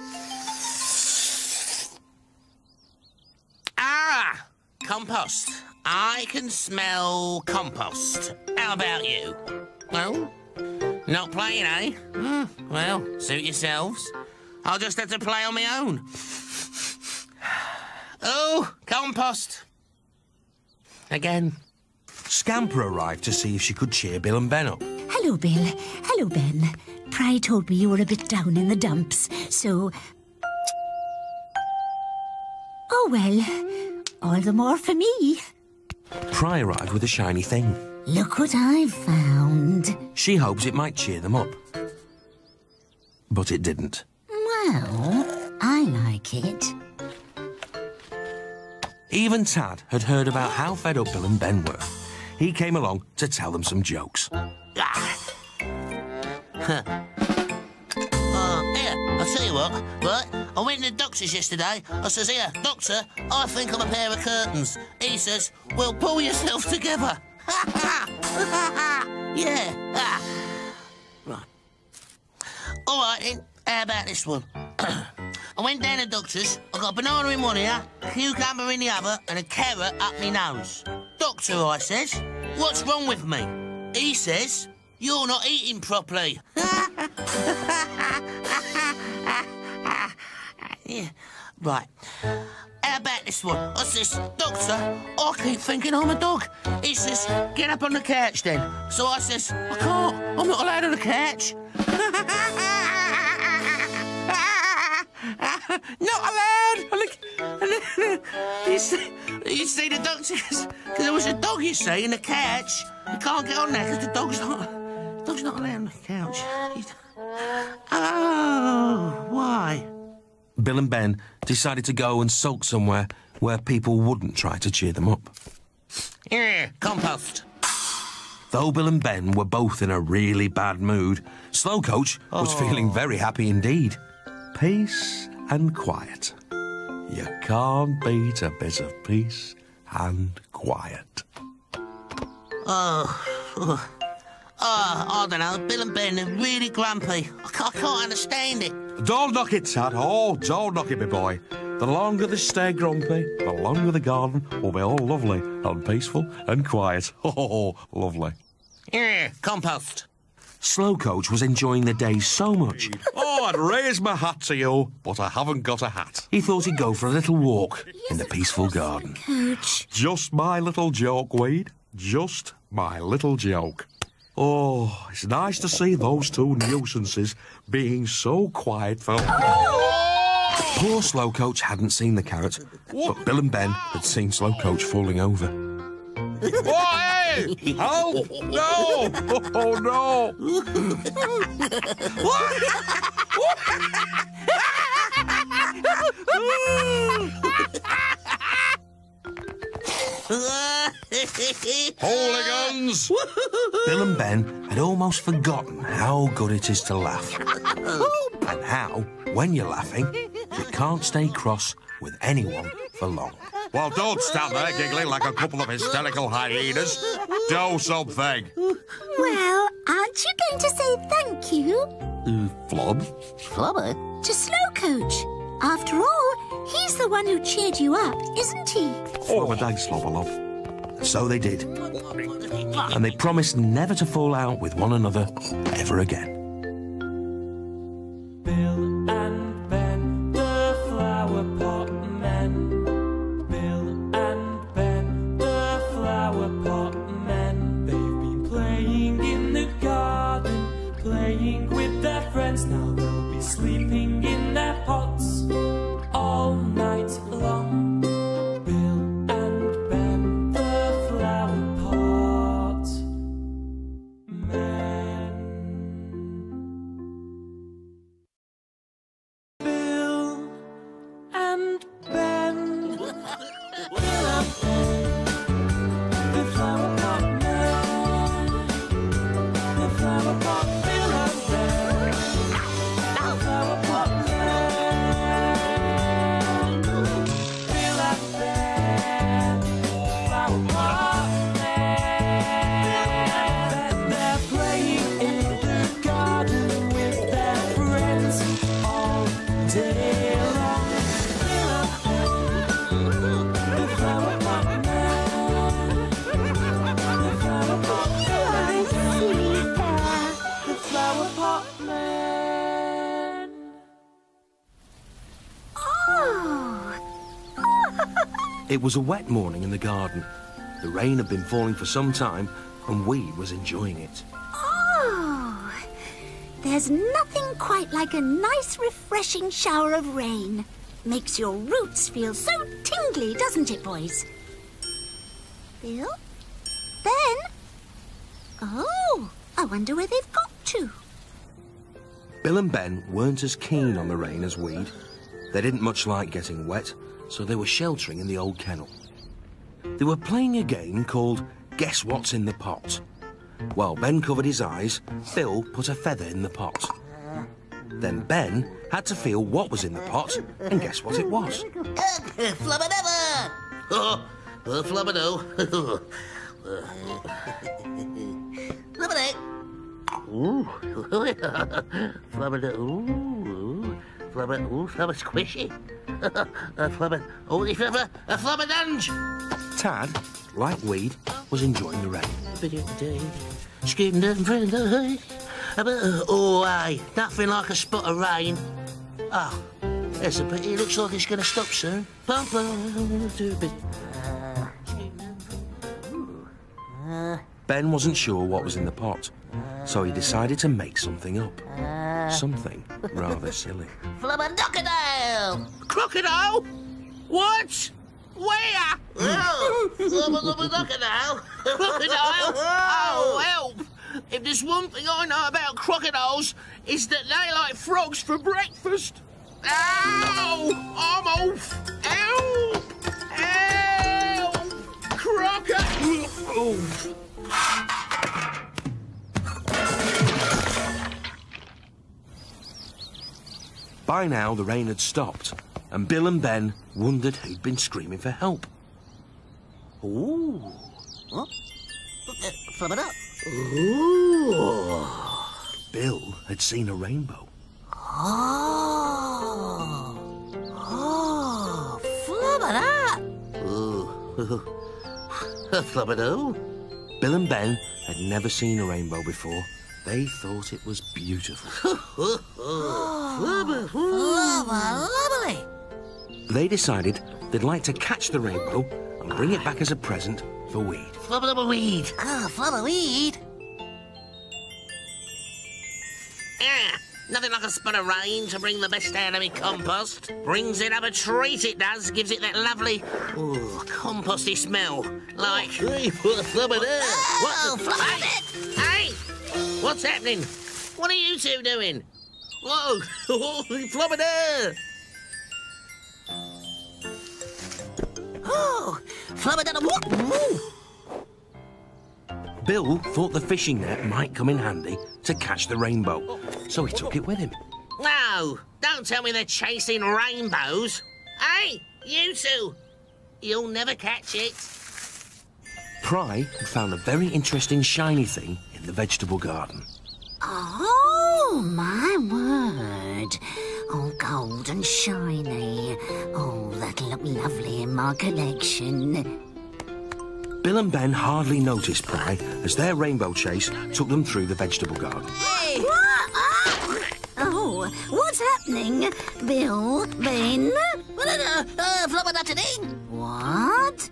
Ah, compost. I can smell compost. How about you? Well, not playing, eh? Hmm, well, suit yourselves. I'll just have to play on my own. compost. Again. Scamper arrived to see if she could cheer Bill and Ben up. Hello, Bill. Hello, Ben. Pry told me you were a bit down in the dumps, so... Oh, well, all the more for me. Pry arrived with a shiny thing. Look what I've found. She hopes it might cheer them up. But it didn't. Well, I like it. Even Tad had heard about how fed up Bill and Ben were. He came along to tell them some jokes. Ah. Huh. Oh, here, I'll tell you what, right? I went to the doctor's yesterday. I says, here, doctor, I think I'm a pair of curtains. He says, well, pull yourself together. Yeah. Ah. Right. All right, then, how about this one? I went down to the doctor's, I got a banana in one ear, a cucumber in the other, and a carrot up my nose. Doctor, I says, what's wrong with me? He says, you're not eating properly. Yeah. Right. How about this one? I says, doctor, I keep thinking I'm a dog. He says, get up on the couch then. So I says, I can't, I'm not allowed on the couch. Not allowed! You see, you see the doctor, because there was a dog, you see, in the couch. You can't get on there because the dog's not, the dog's not allowed on the couch. He's... Oh, why? Bill and Ben decided to go and sulk somewhere where people wouldn't try to cheer them up. Yeah, compost. Though Bill and Ben were both in a really bad mood, Slow Coach was Oh. feeling very happy indeed. Peace and quiet. You can't beat a bit of peace and quiet. Oh, oh, oh, I don't know. Bill and Ben are really grumpy. I can't, I can't understand it. Don't knock it, Tad. Oh, don't knock it, my boy. The longer they stay grumpy, the longer the garden will be all lovely and peaceful and quiet. Oh, lovely. Yeah, compost. Slow Coach was enjoying the day so much, Oh, I'd raise my hat to you, but I haven't got a hat. he thought he'd go for a little walk in the peaceful garden. Coach. Just my little joke, Weed. Just my little joke. Oh, it's nice to see those two nuisances being so quiet for... Poor Slow Coach hadn't seen the carrot, but Bill and Ben had seen Slow Coach falling over. Oh, hey! Help! No! Oh, no! Hooligans! Bill and Ben had almost forgotten how good it is to laugh. And how, when you're laughing, you can't stay cross with anyone for long. Well, don't stand there giggling like a couple of hysterical hyenas. Do something. Well, aren't you going to say thank you Uh, Flob? Flubber? to Slow Coach? After all, he's the one who cheered you up, isn't he? Oh, a day, Slobberlob. So they did. And they promised never to fall out with one another ever again. Bill and Ben, the Flowerpot men. Bill and Ben, the Flowerpot men. They've been playing in the garden, playing with their friends. Now they'll be sleeping in their pots all night long. Bill and Ben, the Flowerpot men. Bill and Ben. Bill and Ben, the Flowerpot men. The Flowerpot, Bill and Ben. The Flowerpot men. Bill and Ben, Flowerpot men. They're playing in the garden with their friends all day long. Bill and Ben, the Flowerpot It was a wet morning in the garden. The rain had been falling for some time, and Weed was enjoying it. Oh, there's nothing quite like a nice, refreshing shower of rain. Makes your roots feel so tingly, doesn't it, boys? Bill? Ben? Oh, I wonder where they've got to. Bill and Ben weren't as keen on the rain as Weed. They didn't much like getting wet, so they were sheltering in the old kennel. They were playing a game called Guess What's in the Pot. While Ben covered his eyes, Bill put a feather in the pot. Then Ben had to feel what was in the pot and guess what it was. Flubba-dubba! Oh, flubba-doo. Flubba-doo. Ooh. Flubba-doo. Ooh. Flubba, ooh, flubba squishy. A flubba, oh, the flubba, a flubba dunge. Tad, like Weed, was enjoying the rain. Oh, aye, nothing like a spot of rain. Oh, there's a bit. It looks like it's going to stop soon. Bum, bum, do a bit. Ben wasn't sure what was in the pot, so he decided to make something up. Something rather silly. Flubba crocodile! Crocodile? What? Where? Oh, flubba flubba crocodile! Crocodile? Oh, help! If there's one thing I know about crocodiles, is that they like frogs for breakfast. Ow! I'm off! Ow! Ow! Crocodile! By now, the rain had stopped, and Bill and Ben wondered who'd been screaming for help. Ooh. Huh? Flubba up. Ooh. Bill had seen a rainbow. Oh. Oh. Flubba up. Ooh. Flubba-doo. Bill and Ben had never seen a rainbow before. They thought it was beautiful. Flubba, flubba, lovely. They decided they'd like to catch the rainbow and bring it back as a present for Weed. Flubba, flubba, weed. Ah, flubba, weed. Ah, nothing like a spot of rain to bring the best out of me compost. Brings it up a treat, it does. Gives it that lovely, ooh, composty smell. Like... Hey, flubba there. What the... flubba Hey! Hey! What's happening? What are you two doing? Whoa! Flubba there! Oh, flubba da Bill thought the fishing net might come in handy to catch the rainbow, so he took it with him. No! Don't tell me they're chasing rainbows. Hey, you two! You'll never catch it. Pry had found a very interesting shiny thing in the vegetable garden. Oh, my word. Oh, gold and shiny. Oh, that'll look lovely in my collection. Bill and Ben hardly noticed Pry as their rainbow chase took them through the vegetable garden. Hey! What? Oh, what's happening? Bill, Ben? Uh, uh, flubba da ding. What?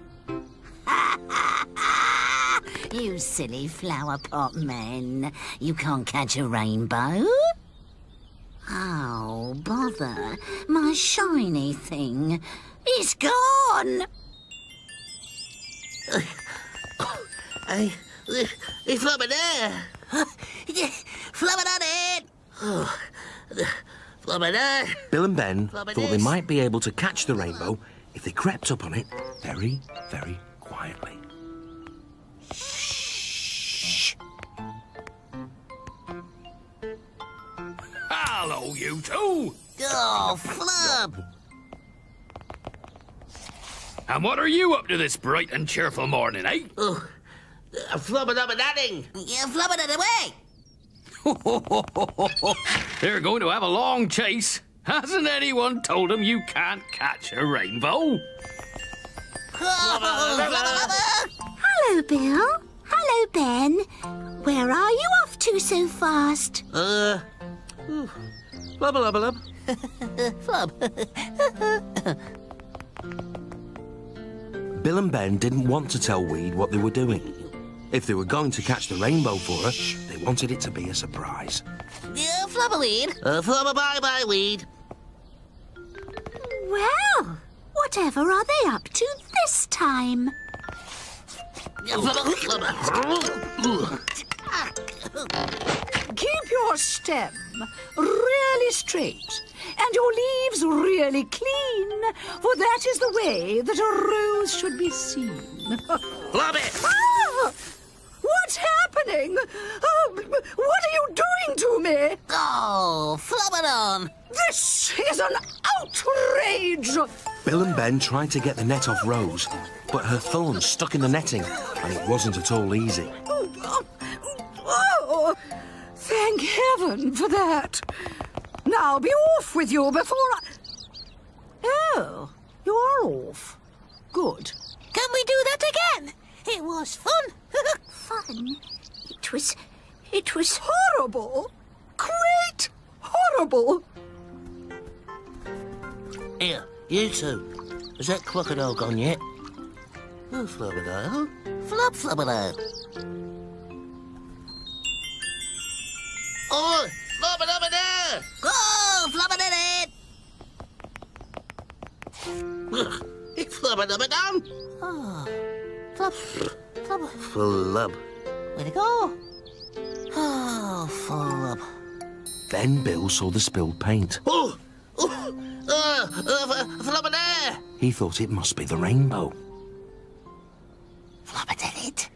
You silly flowerpot men. You can't catch a rainbow? Oh, bother. My shiny thing. It's gone. Hey, hey, flubba there. Flubba da ding. Oh, flubba there. Bill and Ben thought they might be able to catch the rainbow if they crept up on it very, very quietly. Shh. Hello, you two. Oh, flub. And what are you up to this bright and cheerful morning, eh? Oh, uh, flubba da da ding. Yeah, flubba da da way. They're going to have a long chase. Hasn't anyone told them you can't catch a rainbow? Hello, Bill. Hello, Ben. Where are you off to so fast? Uh, flubba lubba lub. Flub. Bill and Ben didn't want to tell Weed what they were doing. If they were going to catch the rainbow for her, they wanted it to be a surprise. Yeah, flubber weed. Uh, flubber bye-bye weed. Well, whatever are they up to this time? Yeah, flubber, flubber. Keep your stem really straight and your leaves really clean, for that is the way that a rose should be seen. Flub it! Ah! What's happening? Oh, what are you doing to me? Oh, flub it on. This is an outrage! Bill and Ben tried to get the net off Rose, but her thorns stuck in the netting, and it wasn't at all easy. Oh, thank heaven for that. Now be off with you before I... Oh, you are off. Good. Can we do that again? It was fun. Fun? It was... it was... Horrible. Great horrible. Here, you two. Has that crocodile gone yet? Oh, flubber-dile. Flub, flubber-dile. Oh, flubber-dubber-dile! Go, flubber-dubber-dile! It's flubber-dubber-done. Oh, flub, flubber. Flub. Where'd it go? Oh, flub. Then Bill saw the spilled paint. Oh, oh, uh, uh, flubber-dile! He thought it must be the rainbow. Flub it, it.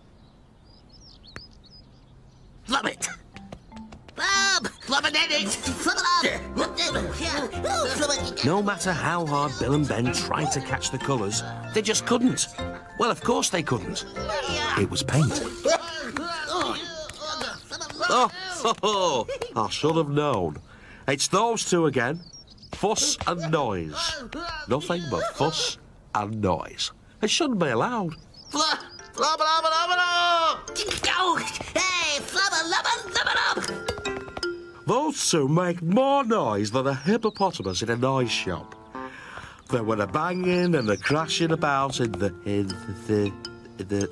Flub it. Flub! Flub it, it. Flub it up. Oh, flub it. No matter how hard Bill and Ben tried to catch the colours, they just couldn't. Well, of course they couldn't. It was paint. Oh, ho, ho. I should have known. It's those two again. Fuss and noise. Nothing but fuss and noise. It shouldn't be allowed. Flub, flub, flub, flub, flub. Go. Hey, flubber, lubber, lubber, lub. Those two make more noise than a hippopotamus in a noise shop. They were the banging and the crashing about in the... in the... in the...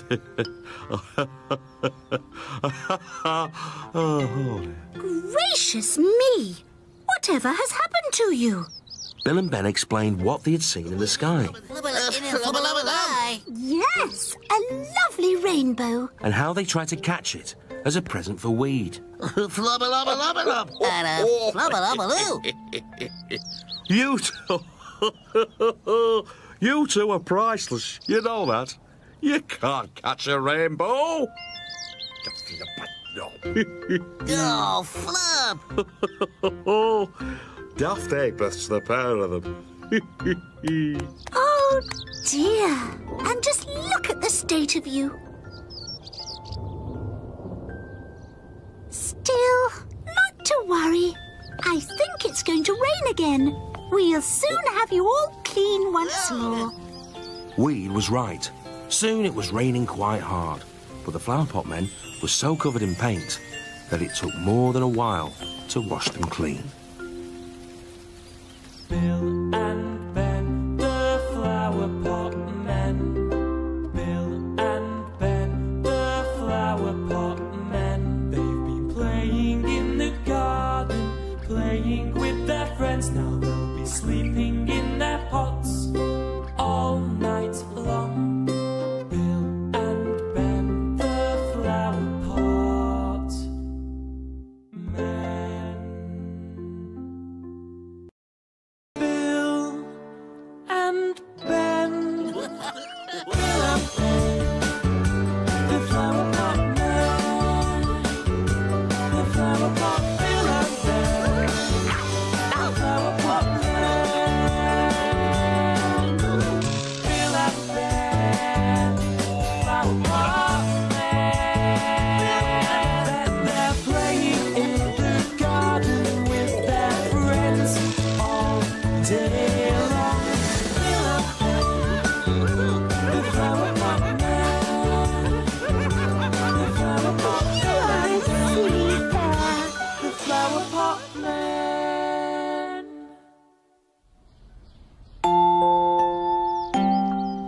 oh, Gracious me! Whatever has happened to you? Bill and Ben explained what they had seen in the sky Flubber, flubber, flubber, flubber. Yes, a lovely rainbow. and how they tried to catch it as a present for Weed. Flubber, lubber, lubber, lub. And a flubber, lubber, loo. you two... you two are priceless. You know that. You can't catch a rainbow. Oh, flub. Daft Apeth's the pair of them. Oh dear. And just look at the state of you. Still, not to worry. I think it's going to rain again. We'll soon have you all clean once more. Weed was right. Soon it was raining quite hard, but the Flowerpot men were so covered in paint that it took more than a while to wash them clean. Bill and Ben, the Flowerpot men. Bill and Ben, the Flowerpot men. They've been playing in the garden, playing with their friends. Now they'll be sleeping in their pots all night long. Bill and Ben, the Flowerpot men. Bill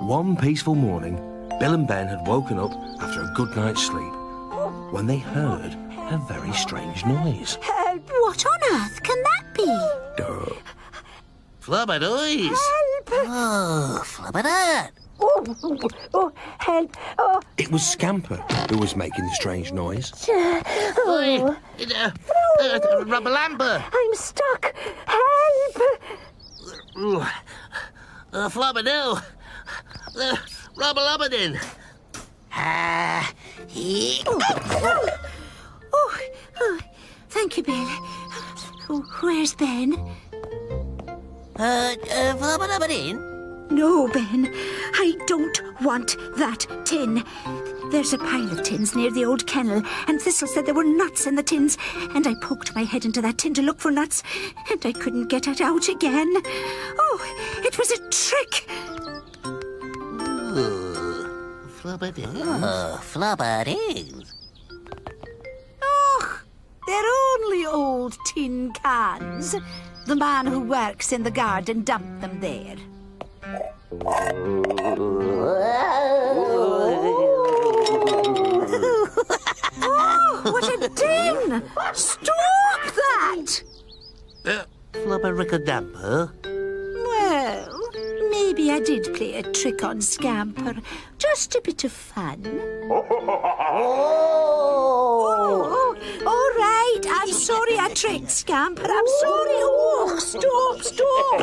One peaceful morning, Bill and Ben had woken up after a good night's sleep when they heard a very strange noise. Uh, what on earth can that be? Duh. Flubber noise. Help! Oh, Flubber. Oh, oh, oh, help! Oh, It was Scamper who was making the strange noise. oh, Uh, uh, uh, Rubber Lamper. I'm stuck. Help! Uh, Flubber no. Uh, Rubber Lubberdin. Ah, he... Oh, oh, thank you, Bill. Oh, where's Ben? Uh, uh, Flubber Lubberdin? No, Ben. I don't want that tin. There's a pile of tins near the old kennel, and Thistle said there were nuts in the tins, and I poked my head into that tin to look for nuts, and I couldn't get it out again. Oh, it was a trick. Ooh, Flubberdin. Oh, Flubberins. Oh, they're only old tin cans. The man who works in the garden dumped them there. Oh, what a din! Stop that! Uh, Flubber Rickadamper. Well, maybe I did play a trick on Scamper. Just a bit of fun. Oh, all right. I'm sorry I tricked Scamper. I'm sorry. Oh, stop, stop.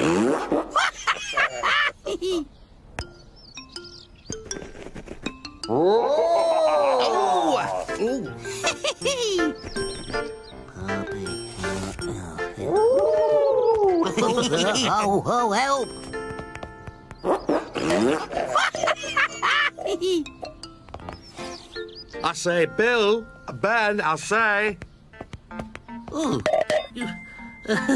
Oh, oh, help! I say, Bill, Ben, I say. Ooh. You, uh,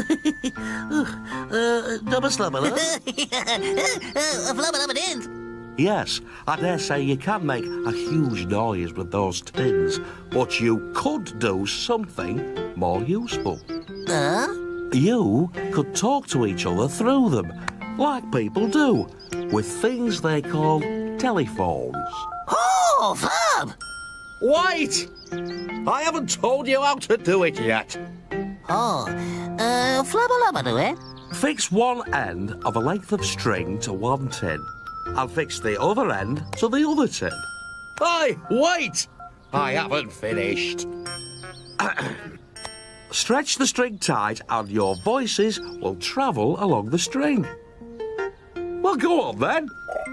double slubber, huh? Flubber Lubberdins. Yes, I dare say you can make a huge noise with those tins, but you could do something more useful. Huh? You could talk to each other through them, like people do, with things they call telephones. Oh, Flub! Wait! I haven't told you how to do it yet. Oh, uh, Flubber Lubberdin. Fix one end of a length of string to one tin, and fix the other end to the other tin. Hey, wait! I haven't finished. Stretch the string tight and your voices will travel along the string. Well, go on then.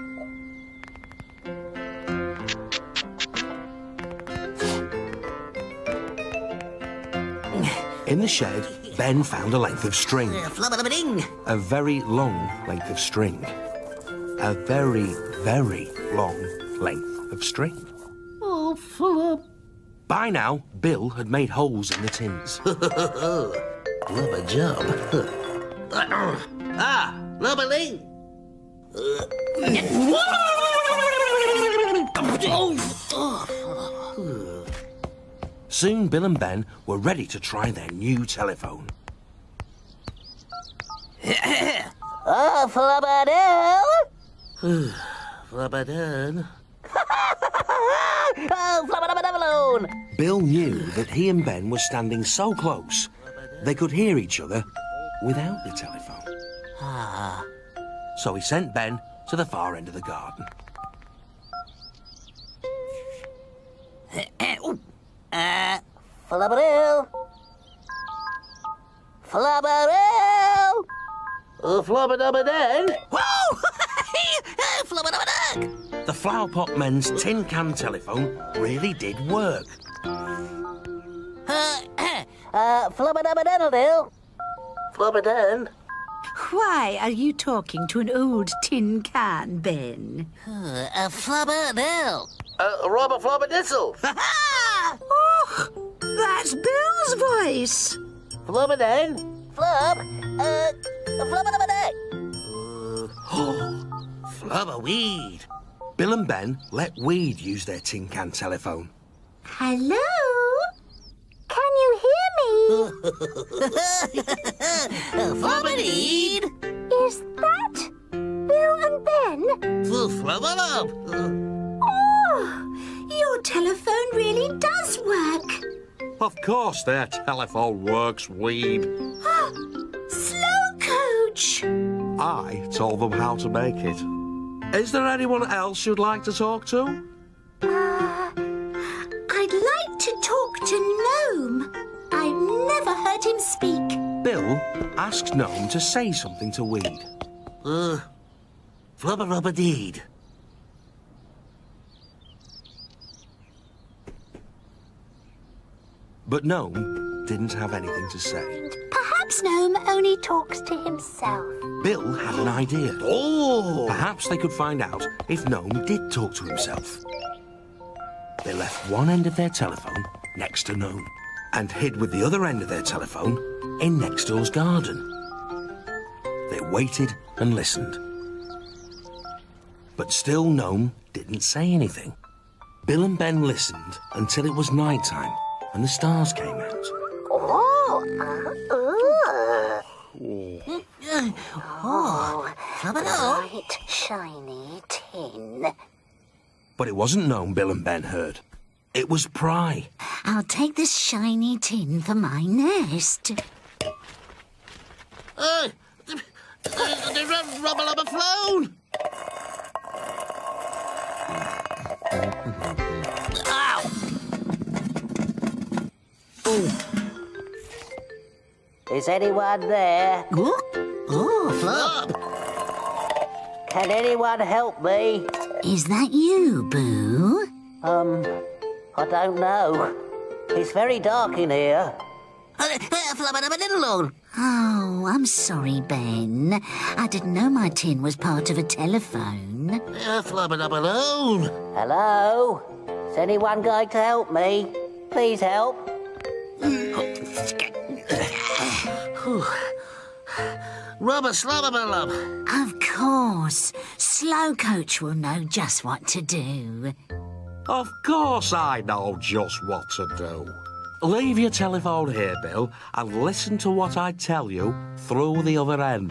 In the shed, Ben found a length of string. Uh, Flubber Lubberdin. A very long length of string. A very, very long length of string. Oh, Flub. By now, Bill had made holes in the tins. Rubber job. Ah, Lubberling. Soon, Bill and Ben were ready to try their new telephone. Oh, Flubberdin. Flubberdin. Oh, Flubber Lubberdin. Bill knew that he and Ben were standing so close they could hear each other without the telephone. Ah. So he sent Ben to the far end of the garden. Uh, Flubberil. Flubberil. Oh, Flubberdin. Whoa! Flubber Lubberdin. The Flowerpot men's tin can telephone really did work. Uh, uh, Flubber Lubberdin. Flubberdin. Why are you talking to an old tin can, Ben? Uh, uh, Flubberil. Uh, Robert Flubberdissel. Oh, that's Bill's voice. Flubberdin. Flub. Uh, Flubber Lubberdin. Flubber weed. Bill and Ben let Weed use their tin can telephone. Hello? Can you hear me? Flubberdeed. Is that Bill and Ben? Ben? Flubber-lub. Oh, your telephone really does work. Of course their telephone works, Weed. Slow coach. I told them how to make it. Is there anyone else you'd like to talk to? Uh, I'd like to talk to Gnome. I've never heard him speak. Bill asked Gnome to say something to Weed. Uh, flubber-rubber-deed. But Gnome didn't have anything to say. Perhaps Gnome only talks to himself. Bill had an idea. Oh! Perhaps they could find out if Gnome did talk to himself. They left one end of their telephone next to Gnome and hid with the other end of their telephone in next door's garden. They waited and listened. But still Gnome didn't say anything. Bill and Ben listened until it was night time and the stars came out. Oh, uh, uh. Oh, flubber-lub. Bright, shiny tin. But it wasn't Gnome Bill and Ben heard. It was Pry. I'll take this shiny tin for my nest. Uh, the, the, the rubber-lubber flown. Ow! Is anyone there? Oh, Flub. Can anyone help me? Is that you, Boo? Um, I don't know. It's very dark in here. Uh, uh, Flubber-lubber-diddle-on. Oh, I'm sorry, Ben. I didn't know my tin was part of a telephone. Uh, Flubber-lubber-loon. Hello? Is anyone going to help me? Please help. Rubber-slubber-lub. Of course. Slow Coach will know just what to do. Of course I know just what to do. Leave your telephone here, Bill, and listen to what I tell you through the other end.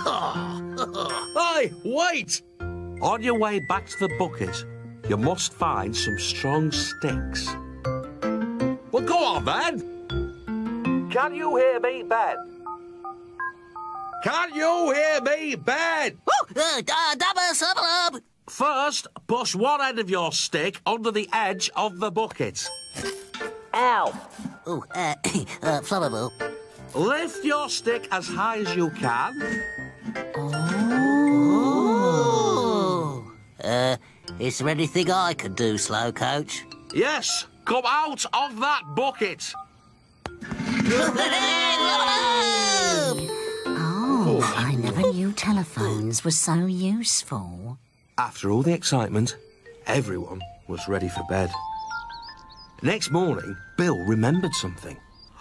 Hey, wait! On your way back to the bucket, you must find some strong sticks. Well, go on, then. Can you hear me, Ben? Can you hear me, Ben? Oh, uh, uh, Dubber-slubber-lub. First, push one end of your stick under the edge of the bucket. Ow! Oh, uh, uh, Flubber-boo. Lift your stick as high as you can. Oh. Uh, is there anything I can do, Slow Coach? Yes, come out of that bucket. Oh, I never knew telephones were so useful. After all the excitement, everyone was ready for bed. Next morning, Bill remembered something.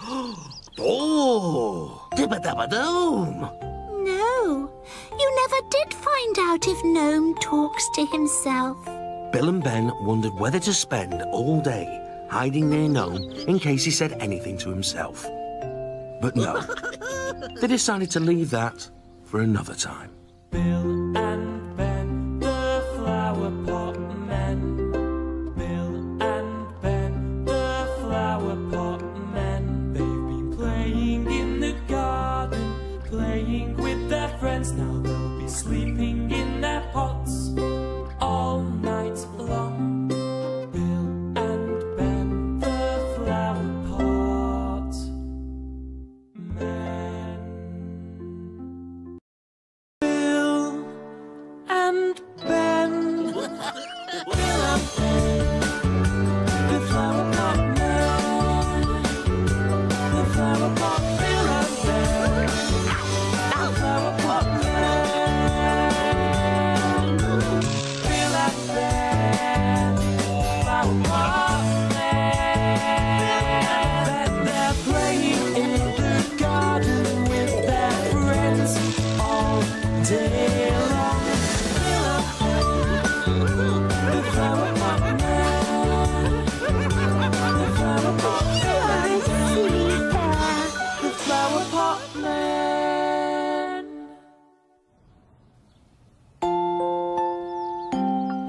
Oh! Dibba-dabba-doom. No, you never did find out if Gnome talks to himself. Bill and Ben wondered whether to spend all day hiding near Gnome in case he said anything to himself. But no, they decided to leave that for another time. Bill and Ben, the Flowerpot Men. Bill and Ben, the Flowerpot Men. They've been playing in the garden, playing with their friends. Now they'll be sleeping in their pots all night long. Bill and Ben, the Flowerpot Men. Bill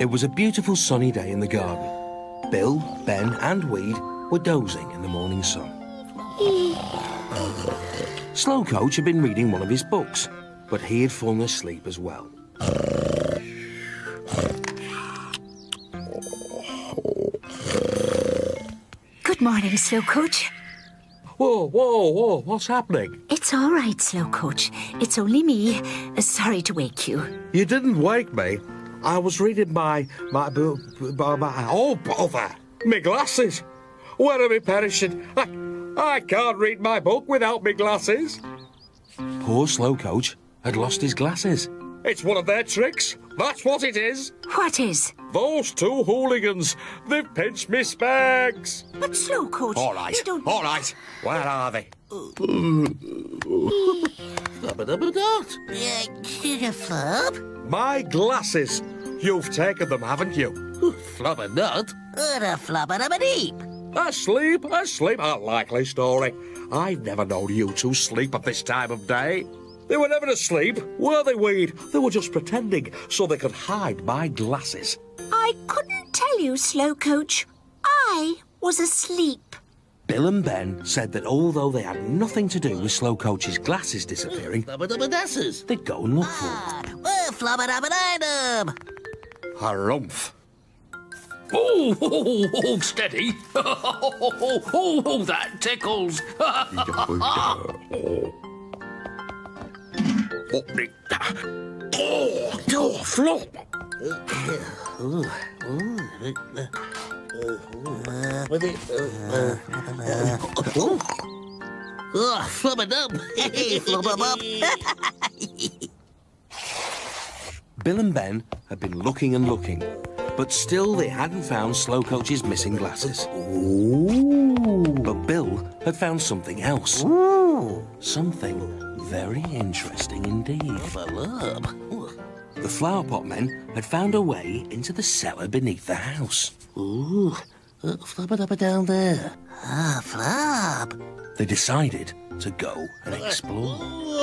It was a beautiful sunny day in the garden. Bill, Ben and Weed were dozing in the morning sun. Slow Coach had been reading one of his books, but he had fallen asleep as well. Good morning, Slow Coach. Whoa, whoa, whoa, what's happening? It's all right, Slow Coach. It's only me. Uh, sorry to wake you. You didn't wake me. I was reading my... my... my... my oh, bother! Me glasses! Where are me perishing? I, I can't read my book without me glasses. Poor Slow Coach had lost his glasses. It's one of their tricks. That's what it is. What is? Those two hooligans. They've pinched me specs. But Slow Coach... All right, you don't... all right. Where are they? Yeah, Flub? My glasses. You've taken them, haven't you? Flub a nut? A flub and a deep. Asleep, asleep. A likely story. I've never known you two sleep at this time of day. They were never asleep, were they, Weed? They were just pretending so they could hide my glasses. I couldn't tell you, Slow Coach. I was asleep. Bill and Ben said that although they had nothing to do with Slow Coach's glasses disappearing, they'd go and look for them. Well, flubba-dubba-dum. Harumph. Oh, oh, oh, steady. Oh, oh, oh, oh, that tickles. Oh, oh, flop. Oh, flubba-dub. Flubba-bub. Bill and Ben had been looking and looking, but still they hadn't found Slow Coach's missing glasses. Ooh. But Bill had found something else. Ooh. Something very interesting indeed. The Flowerpot men had found a way into the cellar beneath the house. Ooh, uh, flubba-dubba down there. Ah, flub. They decided to go and explore.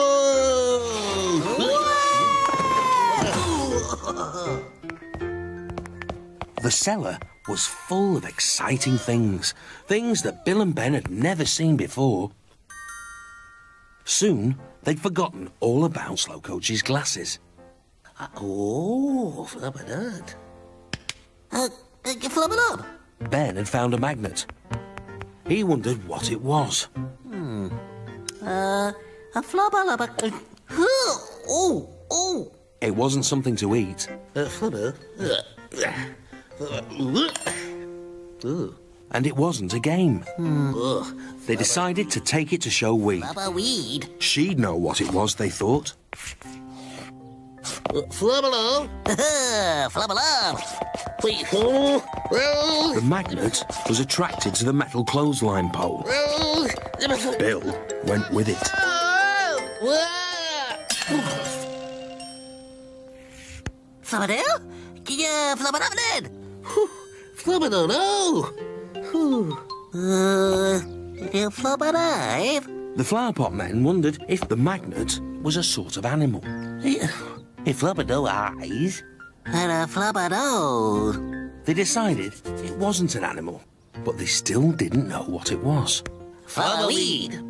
The cellar was full of exciting things, things that Bill and Ben had never seen before. Soon, they'd forgotten all about Slow Coach's glasses. Uh, oh, flubba-dub. Uh, uh, flubba-dub. Ben had found a magnet. He wondered what it was. Hmm. Uh, a flubba-lubba. Uh, oh, oh. It wasn't something to eat. Uh, flubba. Uh, and it wasn't a game. Hmm. They decided to take it to show Weed. Flubba Weed. She'd know what it was, they thought. Uh, Flubba-lub. Flubba-lub. Wait. Oh, well. The magnet was attracted to the metal clothesline pole. Well. Bill went with it. Flubba-dub? Yeah, flubba-dub then. Flubba-dub, no. Uh, flubba-dub? The Flowerpot men wondered if the magnet was a sort of animal. If flubba-dub eyes, and a flubba-dub. They decided it wasn't an animal, but they still didn't know what it was. Flubba Weed.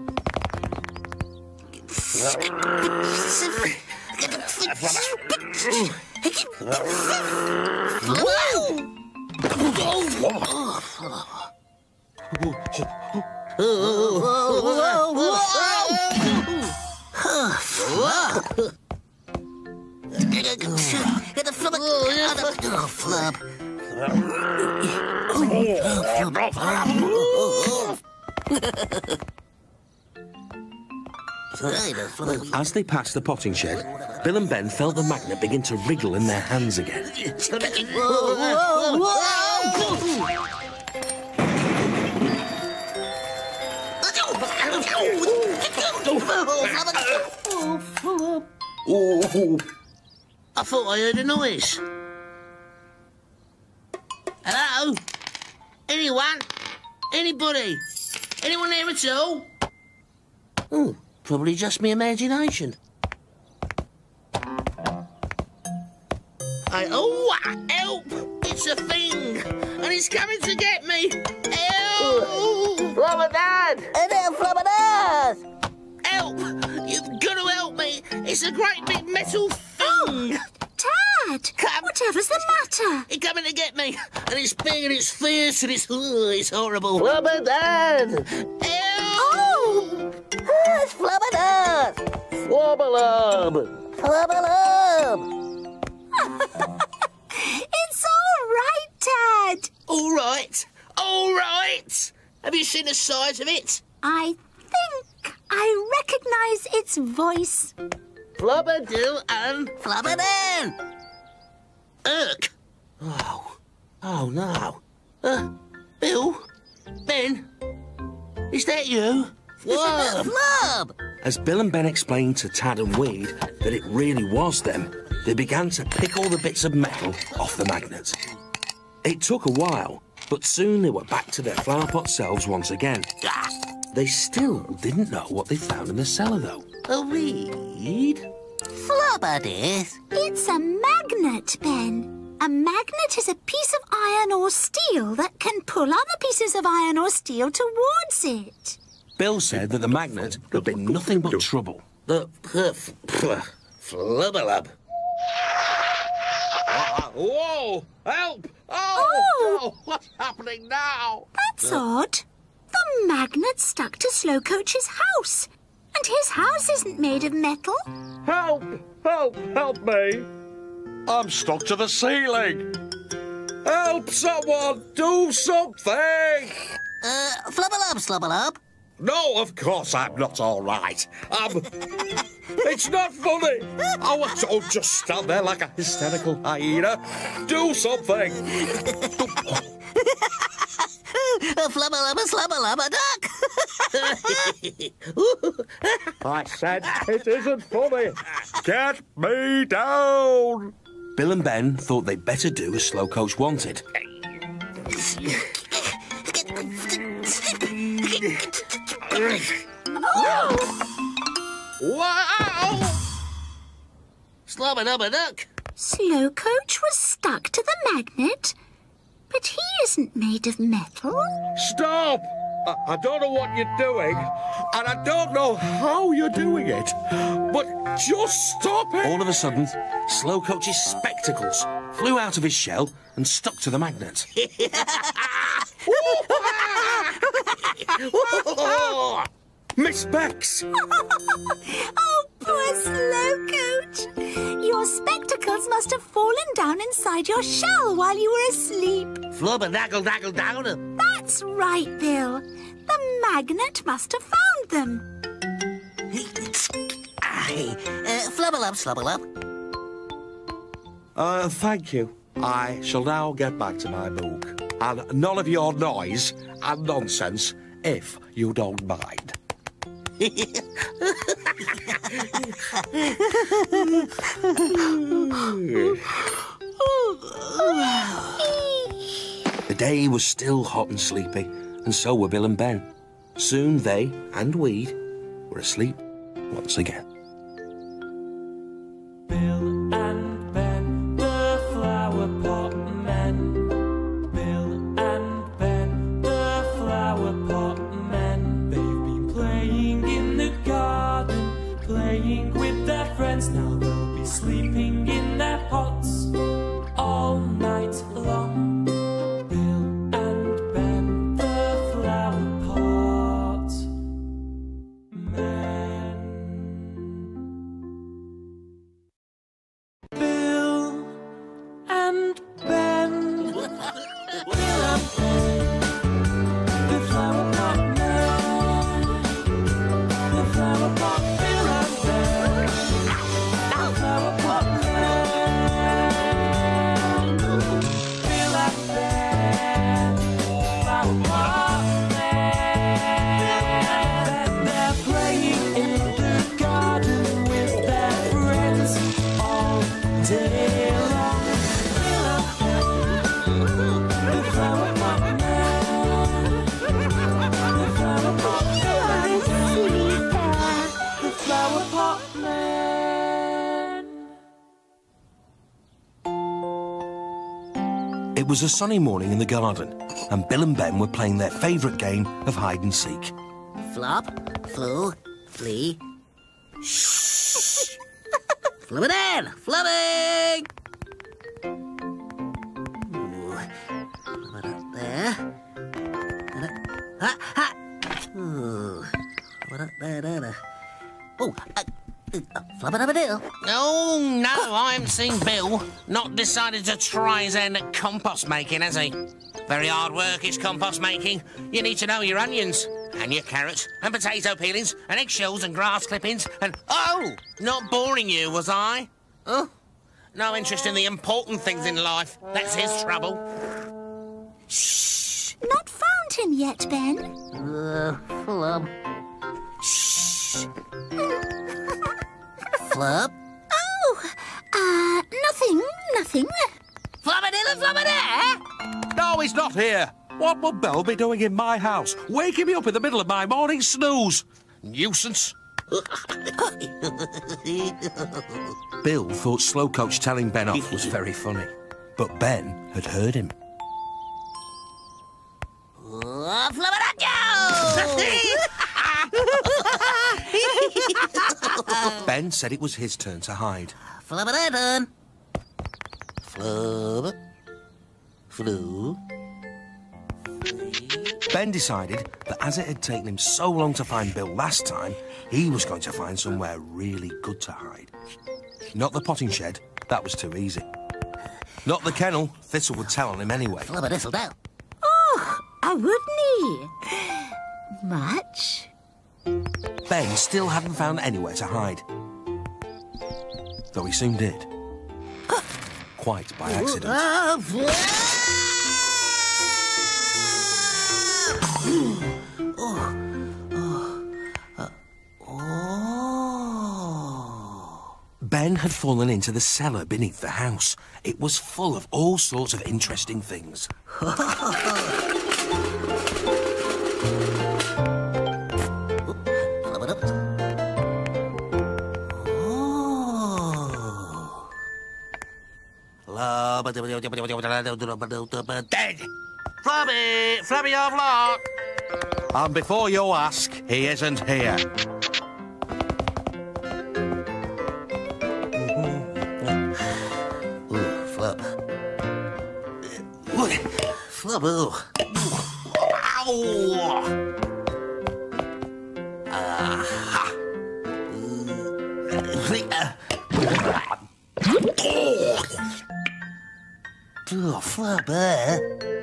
Get the flub. Oh, flub. As they passed the potting shed, Bill and Ben felt the magnet begin to wriggle in their hands again. Oh, I thought I heard a noise. Hello? Anyone? Anybody? Anyone there at all? Oh, probably just me imagination. I, oh, It's a thing, and it's coming to get me. Help! Flubber Dad! And then Flubber Dad! Help! You've got to help me. It's a great big metal thing. Dad, Come. whatever's the matter? It's coming to get me, and it's big and it's fierce and it's oh, it's horrible. Flubber Dad! Help! Oh! Ah, it's Flubber Dad! Flubberlub! Flubberlub! It's all right, Dad. All right, all right. Have you seen the size of it? I think I recognise its voice. Flubberdill and Flubberdan! Irk. Oh, oh no. Uh, Bill, Ben, is that you? Flub. Flub! As Bill and Ben explained to Tad and Weed that it really was them, they began to pick all the bits of metal off the magnet. It took a while, but soon they were back to their flowerpot selves once again. They still didn't know what they found in the cellar, though. A weed? Flubber this. It's a magnet, Ben. A magnet is a piece of iron or steel that can pull other pieces of iron or steel towards it. Bill said that the magnet had been nothing but trouble. The uh, flubberlub. Whoa! Help! Oh, Oh! oh! What's happening now? That's odd. The magnet stuck to Slowcoach's house. And his house isn't made of metal. Help! Help! Help me! I'm stuck to the ceiling. Help! Someone! Do something! Uh, Flubberlub, Slubberlub. No, of course I'm not all right. Um, it's not funny. Oh, don't just stand there like a hysterical hyena. Do something. Flubberlub, Slubberlub, a duck. I said it isn't funny. Get me down. Bill and Ben thought they'd better do as Slowcoach wanted. Wow! Slubber-dubber-duck. Slowcoach was stuck to the magnet, but he isn't made of metal. Stop! I, I don't know what you're doing, and I don't know how you're doing it, but just stop it! All of a sudden, Slowcoach's spectacles flew out of his shell and stuck to the magnet. Miss Bex! Oh, poor Slowcoach. Your spectacles must have fallen down inside your shell while you were asleep. Flubber-daggle-daggle-downer. That's right, Bill. The magnet must have found them. Aye. Uh, Flubberlub, Slubberlub. Uh, thank you. I shall now get back to my book. And none of your noise and nonsense, if you don't mind. The day was still hot and sleepy, and so were Bill and Ben. Soon they and Weed were asleep once again. Bill and Ben, the Flowerpot Men. Bill and Ben, the Flowerpot Men. They've been playing in the garden, playing with their friends. Now they'll be sleeping in their pots all night long. Bill and Ben, the Flowerpot Men. It was a sunny morning in the garden, and Bill and Ben were playing their favourite game of hide-and-seek. Flop, flew, flee. Shh. Flub it in, flubbing. Ooh. Flub it up there. Ha, ha. Ooh. Flub it up there, there, there. Oh, uh, uh, flub it up a deal. Oh, no, I haven't seen Bill. Not decided to try his hand at compost making, has he? Very hard work is compost making. You need to know your onions, and your carrots, and potato peelings, and eggshells, and grass clippings, and... Oh! Not boring you, was I? Oh? No interest in the important things in life. That's his trouble. Shh! Not found him yet, Ben. Uh, flub. Shh. Flub? Oh, uh, nothing, nothing. Flub it in and flub it there? No, he's not here. What will Bell be doing in my house? Waking me up in the middle of my morning snooze. Nuisance. Bill thought Slowcoach telling Ben off was very funny, but Ben had heard him. Uh, flub it up, Ben said it was his turn to hide. Flub it in. Flub. Flew. Ben decided that as it had taken him so long to find Bill last time, he was going to find somewhere really good to hide. Not the potting shed, that was too easy. Not the kennel, Thistle would tell on him anyway. Flubber thistle down. Oh, I wouldn't he? Much? Ben still hadn't found anywhere to hide. Though he soon did. Quite by accident. Uh, Ben had fallen into the cellar beneath the house. It was full of all sorts of interesting things. Dead! Flabby! Flabby of luck! And before you ask, he isn't here. Flub. Flub, oh. Ow! Aha. Oh, flub, eh?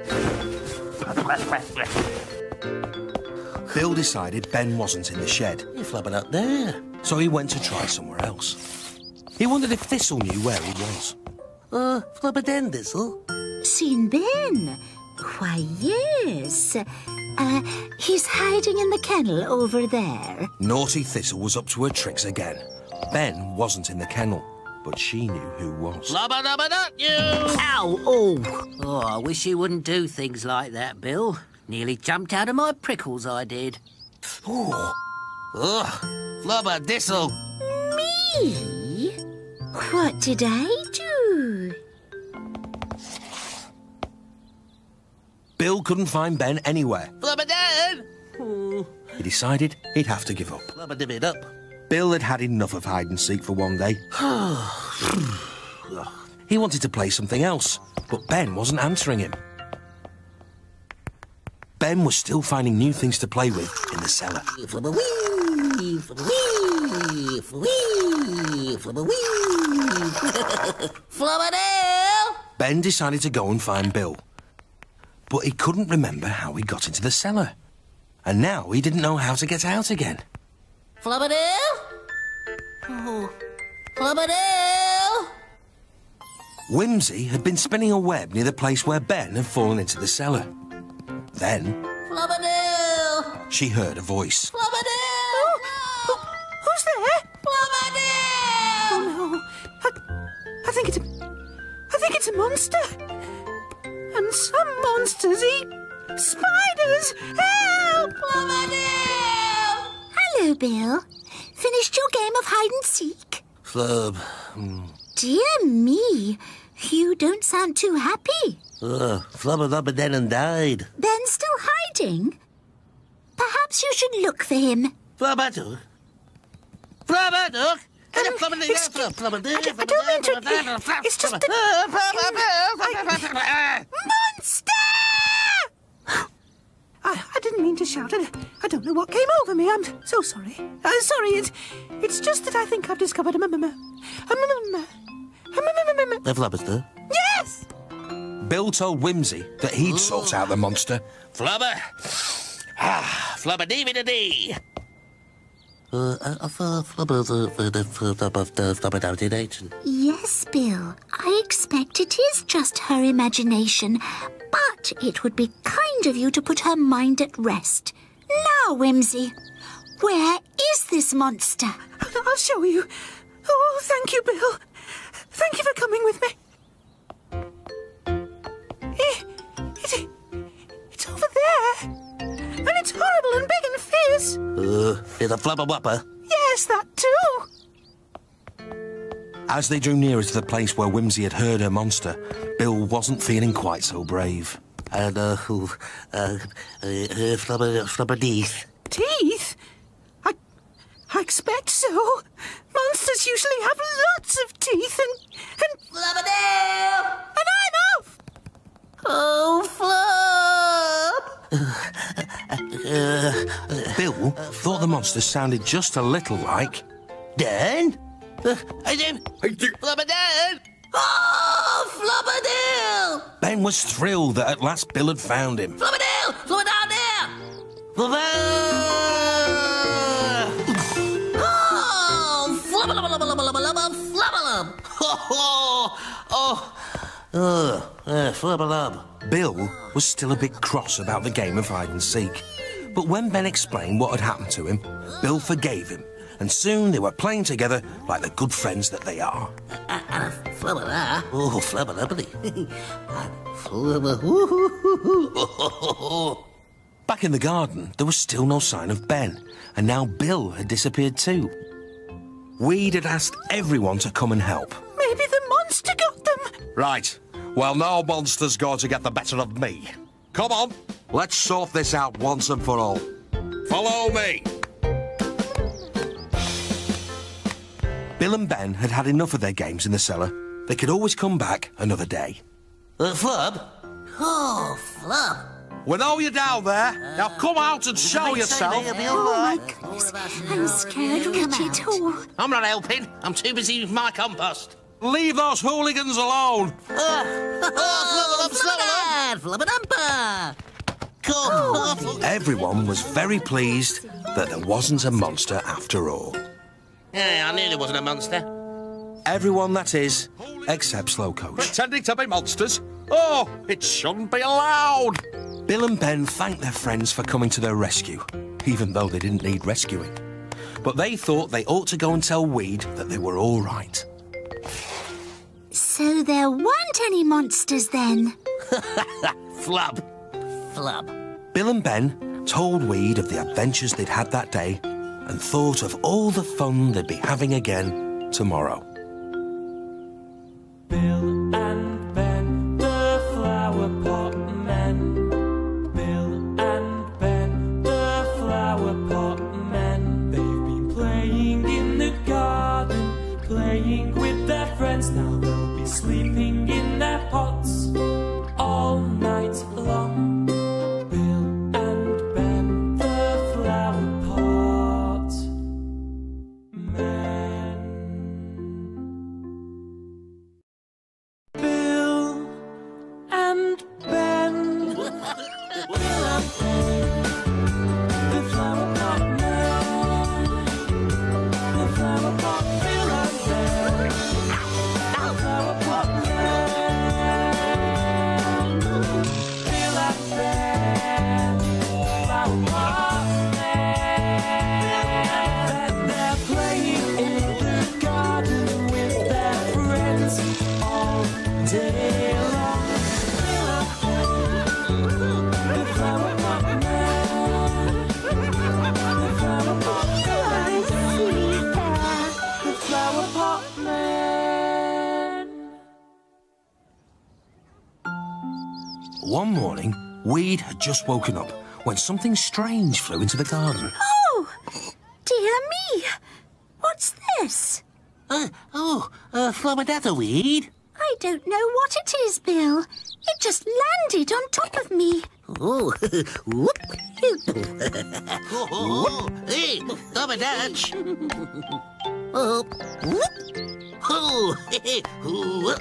Bill decided Ben wasn't in the shed. You're flubbing up there. So he went to try somewhere else. He wondered if Thistle knew where he was. Uh, flubber den, Thistle. Seen Ben? Why, yes. Uh, he's hiding in the kennel over there. Naughty Thistle was up to her tricks again. Ben wasn't in the kennel, but she knew who was. Flubber dubber dut you! Ow! Oh! Oh, I wish you wouldn't do things like that, Bill. Nearly jumped out of my prickles, I did. Oh! Ugh! Flubber thistle! Me? What did I do? Bill couldn't find Ben anywhere. Flubber dad! He decided he'd have to give up. Flubber dib it up. Bill had had enough of hide-and-seek for one day. He wanted to play something else, but Ben wasn't answering him. Ben was still finding new things to play with in the cellar. Flubber wee! Flubber wee! Flubber wee! Flubber wee! Flubber dale! Ben decided to go and find Bill. But he couldn't remember how he got into the cellar. And now he didn't know how to get out again. Flubber dale? Oh, Flubber dale! Whimsy had been spinning a web near the place where Ben had fallen into the cellar. Then... Flubber dale! She heard a voice. Flubber dale! Oh, who's there? Flubber dale! Oh, no. I, I think it's a... I think it's a monster. And some monsters eat spiders. Help! Flubber dale! Hello, Bill. Finished your game of hide-and-seek? Flub. Mm. Dear me. You don't sound too happy. Uh, Flubber Lubber then and died. Ben's still hiding? Perhaps you should look for him. Flubber Duck? Flubber Duck? Um, excuse- I, don't- I don't mean to... It's just that... Monster! I, I didn't mean to shout. I, I don't know what came over me. I'm so sorry. Uh, sorry, it, it's just that I think I've discovered a mum. A The Flubberster? Yes! Bill told Whimsy that he'd sort out the monster. Flubber. Ah, Flubber dee da dee. Uh, uh, Flubber, Flubber down in ancient. Yes, Bill. I expect it is just her imagination, but it would be kind of you to put her mind at rest. Now, Whimsy, where is this monster? I'll show you. Oh, thank you, Bill. Thank you for coming with me. It, it, it's over there. And it's horrible and big and fierce. Uh, is a Flubber Whopper? Yes, that too. As they drew nearer to the place where Whimsy had heard her monster, Bill wasn't feeling quite so brave. And, uh, uh, uh, uh Flubber, Flubber Teeth. Teeth? I, I expect so. Monsters usually have lots of teeth and... and Flubberdale! And I'm off! Oh, Flub! Uh, Bill thought the monster sounded just a little like... Dan? Uh, I do. Flubberdale! Oh, Flubberdale! Ben was thrilled that at last Bill had found him. Flubberdale! Flubberdale there! Flubberdale! Oh, flubber-lubber-lubber-lubber-lubber, flubber-lub! Oh, oh, oh, uh, flubber-lub. Bill was still a bit cross about the game of hide and seek. But when Ben explained what had happened to him, Bill forgave him, and soon they were playing together like the good friends that they are. Uh, uh, flubber-lub. Oh, flubber-lubbly. Flubber. Back in the garden, there was still no sign of Ben, and now Bill had disappeared too. Weed had asked everyone to come and help. Maybe the monster got them. Right. Well, no monster's going to get the better of me. Come on, let's sort this out once and for all. Follow me. Bill and Ben had had enough of their games in the cellar. They could always come back another day. Uh, Flub? Oh, Flub. We know you're down there. Now come out and show yourself. Oh, my goodness. I'm scared, Richie, too. I'm not helping. I'm too busy with my compost. Leave those hooligans alone. Uh, oh, Flubber-lub, Flubber-dumper. Come on. Everyone was very pleased that there wasn't a monster after all. Yeah, I knew there wasn't a monster. Everyone, that is, except Slow Coach. Pretending to be monsters? Oh, it shouldn't be allowed. Bill and Ben thanked their friends for coming to their rescue, even though they didn't need rescuing. But they thought they ought to go and tell Weed that they were all right. So there weren't any monsters then? Flub. Flub. Bill and Ben told Weed of the adventures they'd had that day and thought of all the fun they'd be having again tomorrow. Bill and Ben, the Flowerpot men. Bill and Ben, the Flowerpot men. They've been playing in the garden, playing with their friends. Now they'll be sleeping in their pots all night long. Bill and Ben, the Flowerpot men. One morning, Weed had just woken up when something strange flew into the garden. Oh, dear me. What's this? Uh, oh, uh, Flabberdatterweed. I don't know what it is, Bill. It just landed on top of me. Oh, whoop. oh, oh, hey, Flabberdatch. Oh, whoop. Oh, hey, whoop.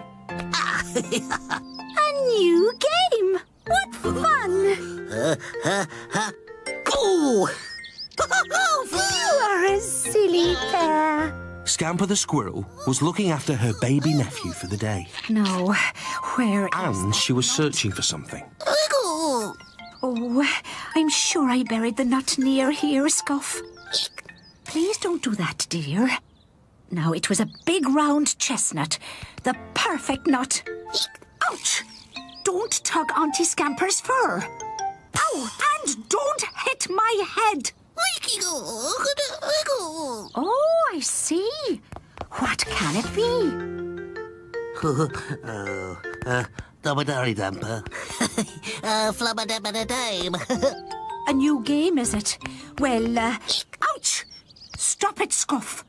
A new game. What fun. Uh, uh, uh, oh. You are a silly pair. Scamper the squirrel was looking after her baby nephew for the day. No, where is... And she was searching for something. Oh, I'm sure I buried the nut near here, Scuff. Please don't do that, dear. Now, it was a big round chestnut. The perfect nut. Ouch! Don't tug Auntie Scamper's fur. Ow! And don't hit my head. Oh, I see. What can it be? oh, uh, Dobbadary Dumper. uh, Flabberdabberdame. A new game, is it? Well, uh, ouch! Stop it, Scuff.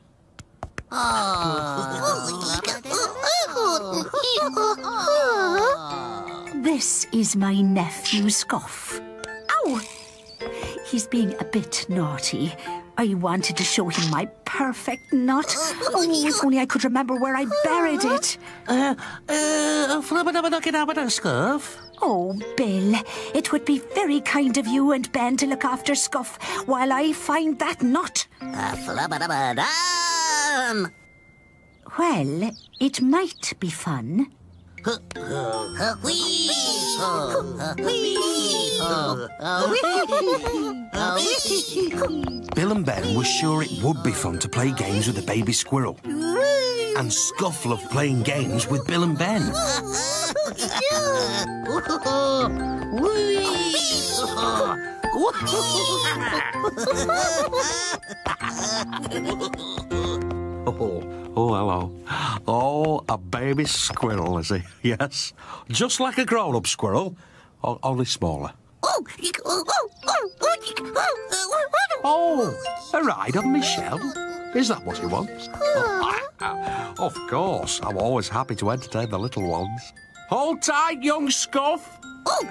This is my nephew, Scuff. Ow! He's being a bit naughty. I wanted to show him my perfect nut. Oh, if only I could remember where I buried it. Uh, uh, Flabberdabberdabberdabberdascuff. Oh, Bill, it would be very kind of you and Ben to look after Scuff while I find that nut. Uh, Flabberdabberdam. Well, it might be fun. Bill and Ben were sure it would be fun to play games with a baby squirrel. And Scuff loved playing games with Bill and Ben. Oh, oh, hello. Oh, a baby squirrel, is he? Yes. Just like a grown-up squirrel, o- only smaller. Oh, a ride on my shell? Is that what he wants? Of course, I'm always happy to entertain the little ones. Hold tight, young Scuff. Uh,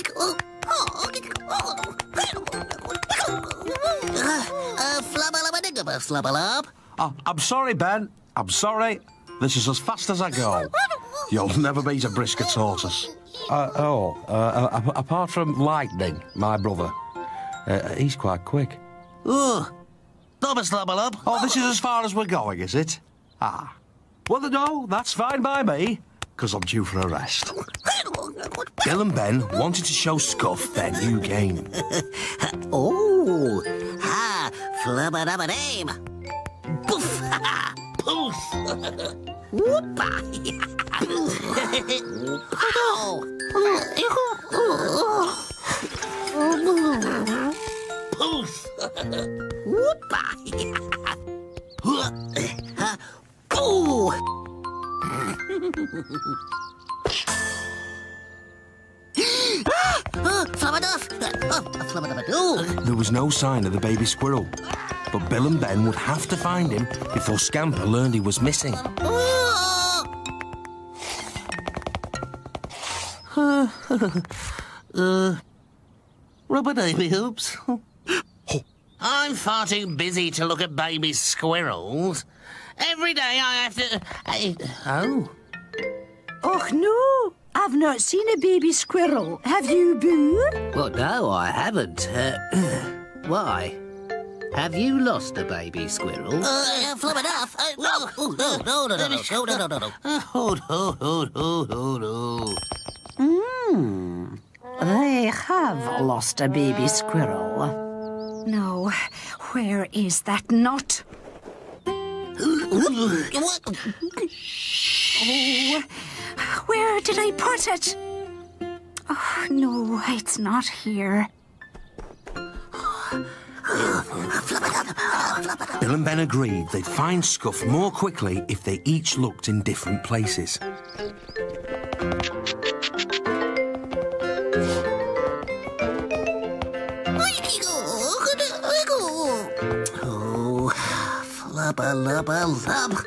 uh, Flabberdabberdabber, Flabberlab. Oh, I'm sorry, Ben. I'm sorry. This is as fast as I go. You'll never beat a brisker tortoise. Uh, oh, uh, uh, apart from Lightning, my brother. Uh, he's quite quick. Oh, Dobber Slabberlab. Oh, this is as far as we're going, is it? Ah. Well, no, that's fine by me, because I'm due for a rest. Bill and Ben wanted to show Scuff their new game. Oh, ha, Flabberdabberdame. Poof, ha, ha, poof. Whoopa. Pow. Poof. Whoopa. Pooh. There was no sign of the baby squirrel, but Bill and Ben would have to find him before Scamper learned he was missing. uh, uh, rubber baby hoops. I'm far too busy to look at baby squirrels. Every day I have to... I, oh. Oh, no. I've not seen a baby squirrel. Have you, Boo? Well, no, I haven't. Uh, why? Have you lost a baby squirrel? Uh, flip it off. Uh, no, oh, no, no, no, no, no, no, no, no, no. Oh, no, no, no, no, no. Hmm. They have lost a baby squirrel. No. Where is that nut? What? Oh, where did I put it? Oh, no, it's not here. Bill and Ben agreed they'd find Scuff more quickly if they each looked in different places. lubba lubba lub.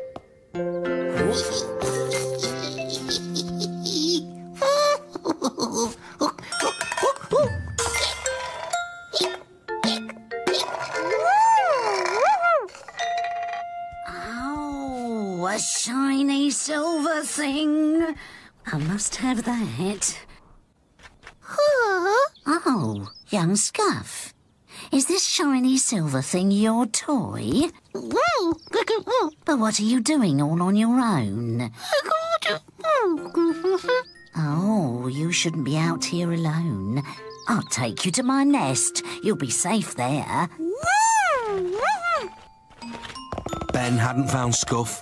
Oh, a shiny silver thing. I must have that. Oh, young Scuff. Is this shiny silver thing your toy? But what are you doing all on your own? Oh, you shouldn't be out here alone. I'll take you to my nest. You'll be safe there. Ben hadn't found Scuff.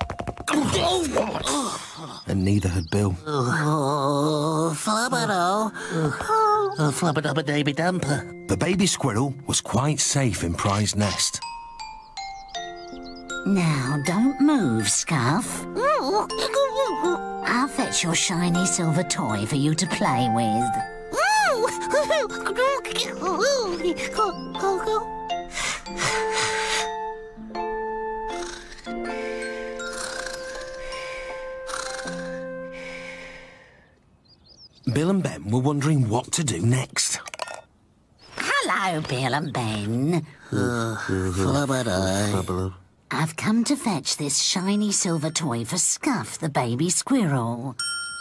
And neither had Bill. Oh, flubber-o. Oh, flubber-dubber-daby-dumper. The baby squirrel was quite safe in Pry's nest. Now, don't move, Scuff. I'll fetch your shiny silver toy for you to play with. Bill and Ben were wondering what to do next. Hello, Bill and Ben. Flubber-o. I've come to fetch this shiny silver toy for Scuff, the baby squirrel.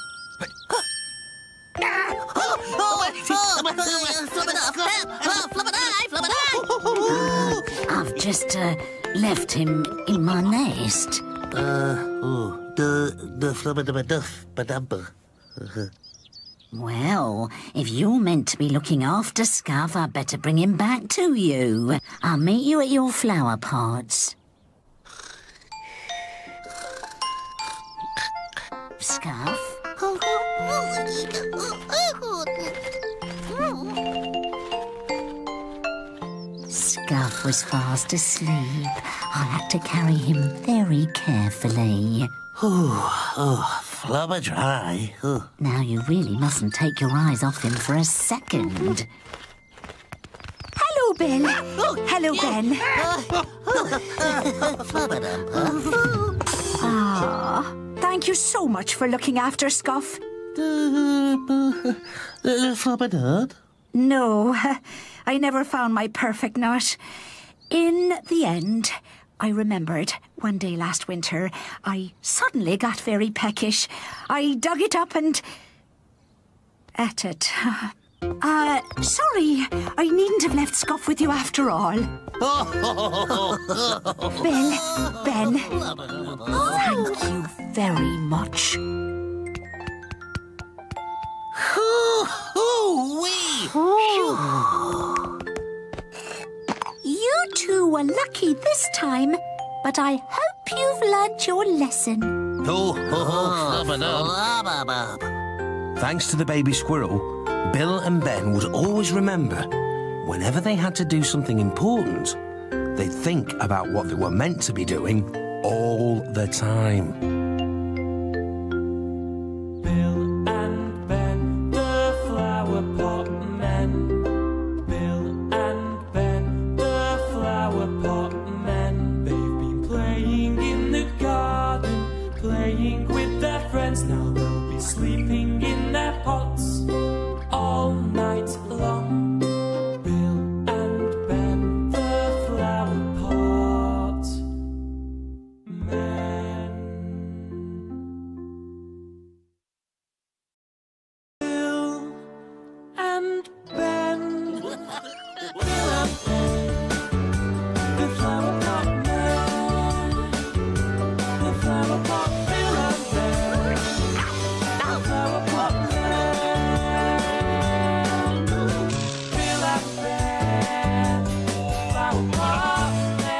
I've just uh, left him in my nest. Uh, oh, the, the flubber-dubber-duff-ba-dumper. Well, if you're meant to be looking after Scuff, I'd better bring him back to you. I'll meet you at your flower pots. Scuff? Scuff was fast asleep. I had to carry him very carefully. Oh, oh, flubber dry. Oh. Now you really mustn't take your eyes off him for a second. Hello, Ben. Oh, hello, Ben. Ah, thank you so much for looking after Scuff. Flubber-dub? No, I never found my perfect nut. In the end, I remembered one day last winter, I suddenly got very peckish. I dug it up and ate it. Uh, sorry, I needn't have left Scuff with you after all. Bill, Ben, thank you very much. You two were lucky this time, but I hope you've learnt your lesson. Oh, oh, flubber-dub. Thanks to the baby squirrel, Bill and Ben would always remember, whenever they had to do something important, they'd think about what they were meant to be doing all the time. Bill and Ben, the Flowerpot men. Bill and Ben, the Flowerpot men. They've been playing in the garden, playing with their friends. Now they'll be sleeping in their pots all night long. Bill and Ben, the Flowerpot men. Bill and Ben, Bill and Ben, the Flowerpot men, the Flowerpot, Bill and Ben, the Flowerpot men, Bill and Ben, Flowerpot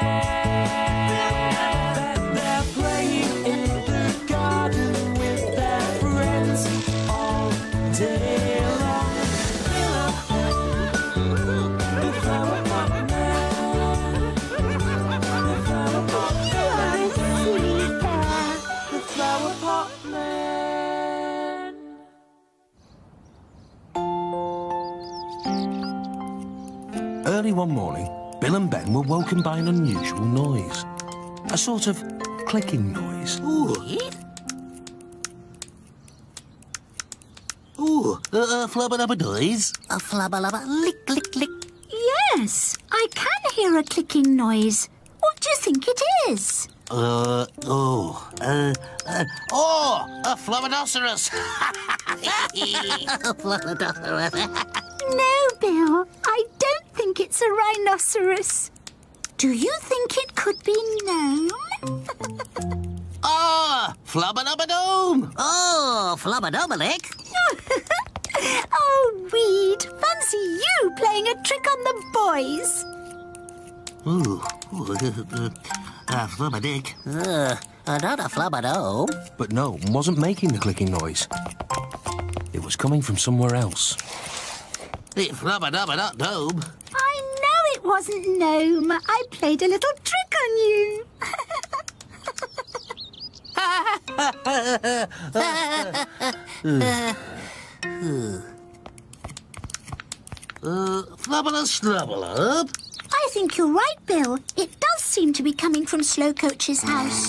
men. They're playing in the garden with their friends all day long. Bill and Ben, the Flowerpot men, the Flowerpot, Bill and Ben, the Flowerpot men. Early one morning, Bill and Ben were woken by an unusual noise. a sort of clicking noise. Ooh. Ooh, uh, flubba-dubba noise. A flubba-lubba lick, lick, lick. Yes, I can hear a clicking noise. What do you think it is? Uh, oh, uh, uh, oh, a flubbernoceros. A flubbernoceros. No, Bill, I don't think it's a rhinoceros. Do you think it could be gnome? Ah, flubba-dubba-doom. Oh, flubba-dubba-lick. Oh, Reed, fancy you playing a trick on the boys. Ooh, ooh, uh, uh, flubba-dick. Uh, not a flubba-dome. But no, wasn't making the clicking noise. It was coming from somewhere else. It flubba-dubba-dum. I know it wasn't gnome. I played a little trick on you. Uh, flubba-da-slubba-lub. I think you're right, Bill. It does seem to be coming from Slowcoach's house.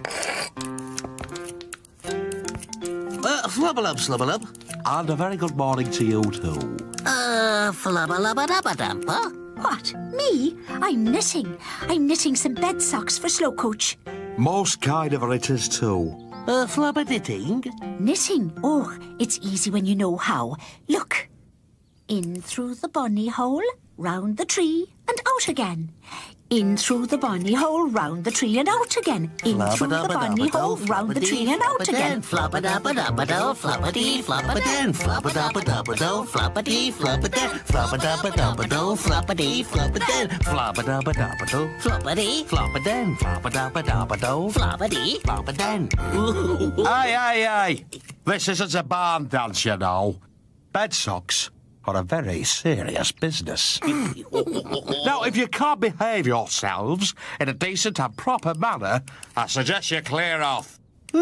Uh, flubba-lub-slubba-lub. And a very good morning to you too. Uh, flubba-lubba-dubba-dumper. What? Me? I'm knitting. I'm knitting some bed socks for Slowcoach. Most kind of her it is too. Uh, flubba-knitting? Knitting? Oh, it's easy when you know how. Look. In through the bonny hole, round the tree, and out again. In through the bonny hole, round the tree, and out again. In through the bonny hole, round the tree, and out again. Flubba-dubba-dubba-do, flubba-dee, flubba-dan, flubba-dubba-dubba-do, flubba-dee, flubba-dan, flubba-dubba-dubba-do, flubba-dee, flubba-dan, flubba-dubba-dubba-do, flubba-dee, flubba-dan, flubba-dubba-dubba-do, flubba-dee, flubba-dan. Aye, aye, aye. This isn't a barn dance, you know. Bed socks are a very serious business. Now, if you can't behave yourselves in a decent and proper manner, I suggest you clear off.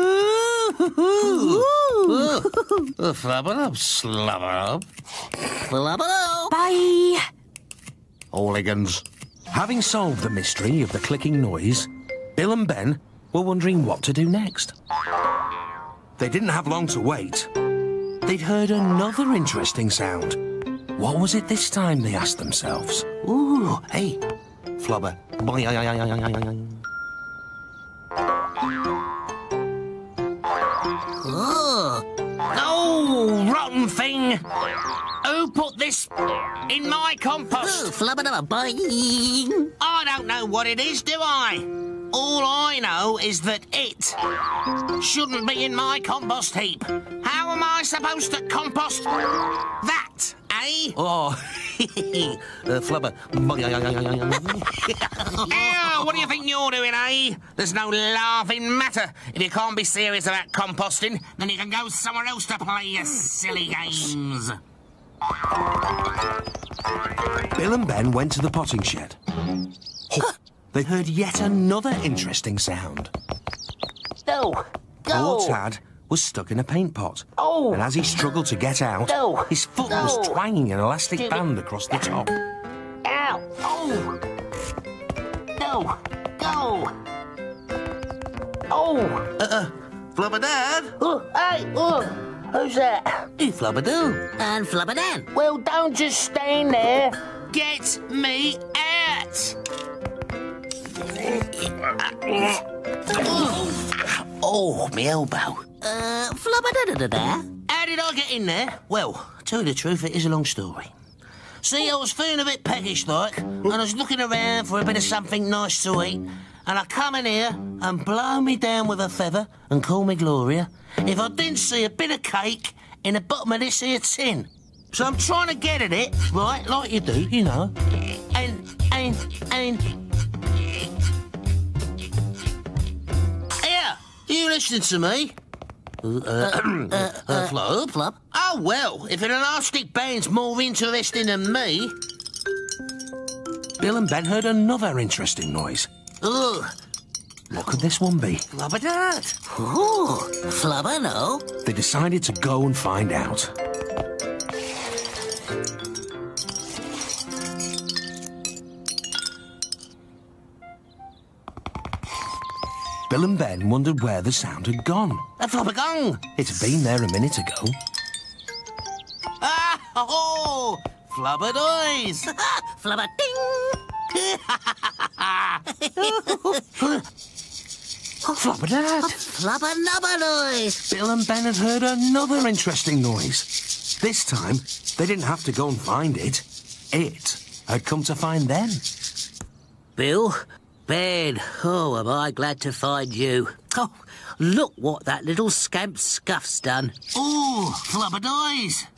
Flubba-dub, slubba-dub. Flubba-dub. Bye. Hooligans. Having solved the mystery of the clicking noise, Bill and Ben were wondering what to do next. They didn't have long to wait. They'd heard another interesting sound. What was it this time, they asked themselves. Ooh, hey, flubber. Oh, Oh, rotten thing! Who put this in my compost? flubba-dubba-boing. I don't know what it is, do I? All I know is that it shouldn't be in my compost heap. How am I supposed to compost that, eh? Oh, Uh, flubber. Ow, what do you think you're doing, eh? There's no laughing matter. If you can't be serious about composting, then you can go somewhere else to play your silly games. Bill and Ben went to the potting shed. Oh, they heard yet another interesting sound. No, Poor Tad was stuck in a paint pot. Oh. And as he struggled to get out, No. his foot No. was twanging an elastic Jimmy. band across the top. Ow! Oh! No! Go! Oh! Uh, flubba-dad. Oh! Hey! Oh! Who's that? Hey, flubba-doo. And flubba-dan. Well, don't just stand there. Get me out! Oh, my elbow. Uh, flubba-da-da-da-da. How did I get in there? Well, to tell you the truth, it is a long story. See, I was feeling a bit peckish like, and I was looking around for a bit of something nice to eat, and I come in here and blow me down with a feather and call me Gloria if I didn't see a bit of cake in the bottom of this here tin. So I'm trying to get at it, right, like you do, you know, and, and, and... Here, you listening to me? Uh, uh, uh, uh, flub? Flub? Oh, well, if an elastic band's more interesting than me... Bill and Ben heard another interesting noise. Ugh. What could this one be? Flubber-dad. Ooh, flubber, no. They decided to go and find out. Bill and Ben wondered where the sound had gone. A flopper gong! It had been there a minute ago. Ah! Oh! Flubber noise! Flubber ding! Flubber Dad! Flubber nubber noise! Bill and Ben had heard another interesting noise. This time, they didn't have to go and find it. It had come to find them. Bill, Ben, oh, am I glad to find you. Oh, look what that little scamp Scuff's done. Ooh, flubber noise!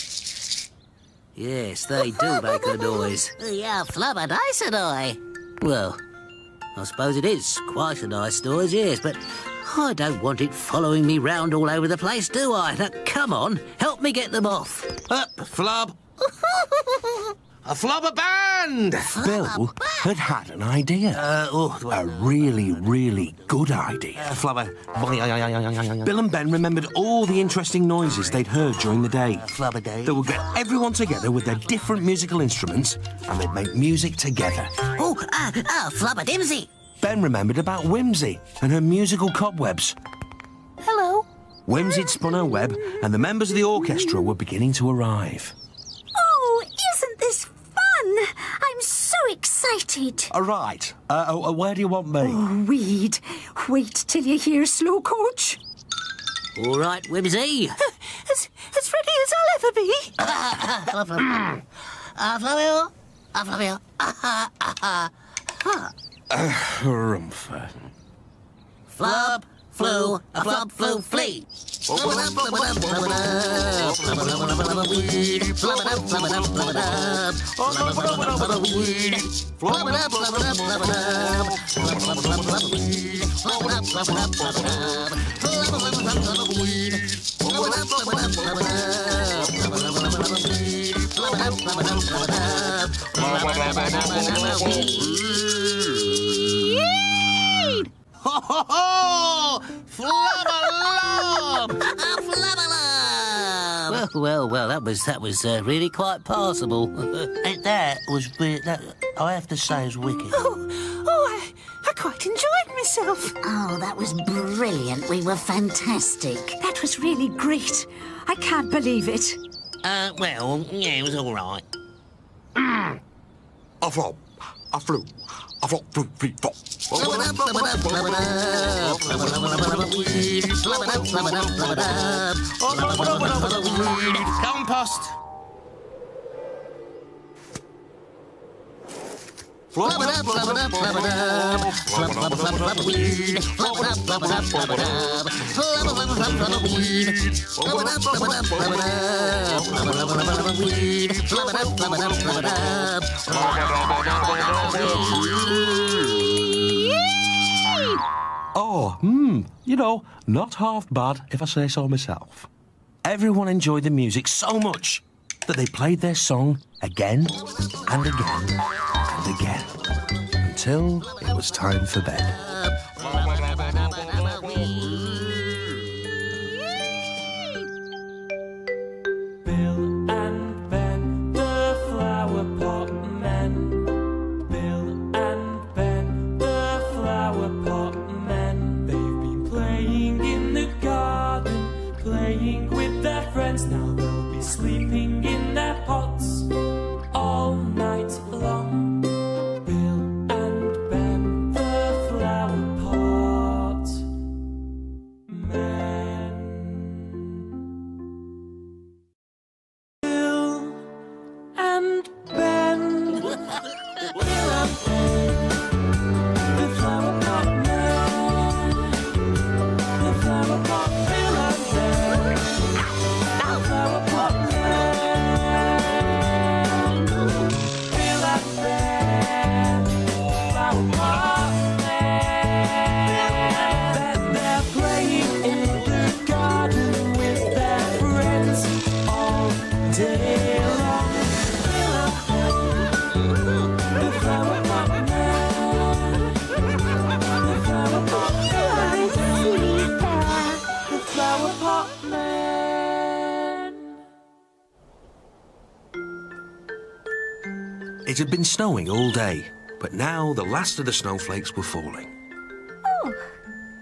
Yes, they do make a noise. Yeah, flubber nice and I. Well, I suppose it is quite a nice noise, yes, but I don't want it following me round all over the place, do I? Now, come on, help me get them off. Up, flub! A flubber band! Bill had had an idea. Uh, oh, A really, really good idea. Uh, flubber. Bill and Ben remembered all the interesting noises they'd heard during the day. Flubber day. They would get everyone together with their different musical instruments and they'd make music together. Oh, ah, ah, flubber dimsy. Ben remembered about Whimsy and her musical cobwebs. Hello. Whimsy'd spun her web and the members of the orchestra were beginning to arrive. Oh, isn't this fun? I'm so excited. All right. Uh, uh, where do you want me? Oh, Weed. Wait till you hear Slow Coach. All right, Whimsy. As, as ready as I'll ever be. Ah, flubber. Ah, flubber. Ah, flubber. Ah, ah, ah. Rumph. Flub, flew, a flub, flew, flee. Flubber up, flubber up, flubber up. Flubber up, flubber up, weed. Flubber up, flubber up, flubber up. Flubber up, flubber up, flubber weed. Flubber up, flubber up, flubber up. Flubber up, flubber up, weed. Flubber up, flubber up, flubber up. Flubber up, flubber up, weed. Flubber up, flubber up, flubber up. Flubber up, flubber up, weed. Flubber up, flubber up, flubber up. Flubber up, flubber up, weed. Ho ho ho! Flubber-lub! Flubber-lub! Well, well, well, that was that was uh, really quite passable. That was weird. That, I have to say, is wicked. Oh, oh I, I quite enjoyed myself. Oh, that was brilliant. We were fantastic. That was really great. I can't believe it. Uh, well, yeah, it was all right. A flop, a flew, a flop, flew, flee, flop. Flubber up, flubber up, flubber up. Flubber up, flubber up, weed. Flubber up, flubber up, flubber up. Flubber up, flubber up, flubber weed. Compost. Flubber up, flubber up, flubber up. Flubber, flubber, flubber, flubber, weed. Flubber up, flubber up, flubber up. Flubber, flubber, flubber, flubber, weed. Flubber up, flubber up, flubber up. Flubber, flubber, flubber, flubber, weed. Flubber up, flubber up, flubber up. Oh, hmm, you know, not half bad if I say so myself. Everyone enjoyed the music so much that they played their song again and again and again until it was time for bed. Bill and Ben, the Flowerpot men. Bill and Ben, the Flowerpot men. They've been playing in the garden, playing with their friends. Now they'll be sleeping in their pots all night long. Bill and Ben, the Flowerpot men. Bill and Ben. Bill and Ben, the Flowerpot men. The Flowerpot, Bill and Ben. The Flowerpot men. Bill and Ben. Flowerpot men. They're playing in the garden with their friends all day long. Bill and Ben, the Flowerpot men. The Flowerpot men. The Flowerpot men. It had been snowing all day, but now the last of the snowflakes were falling. Oh,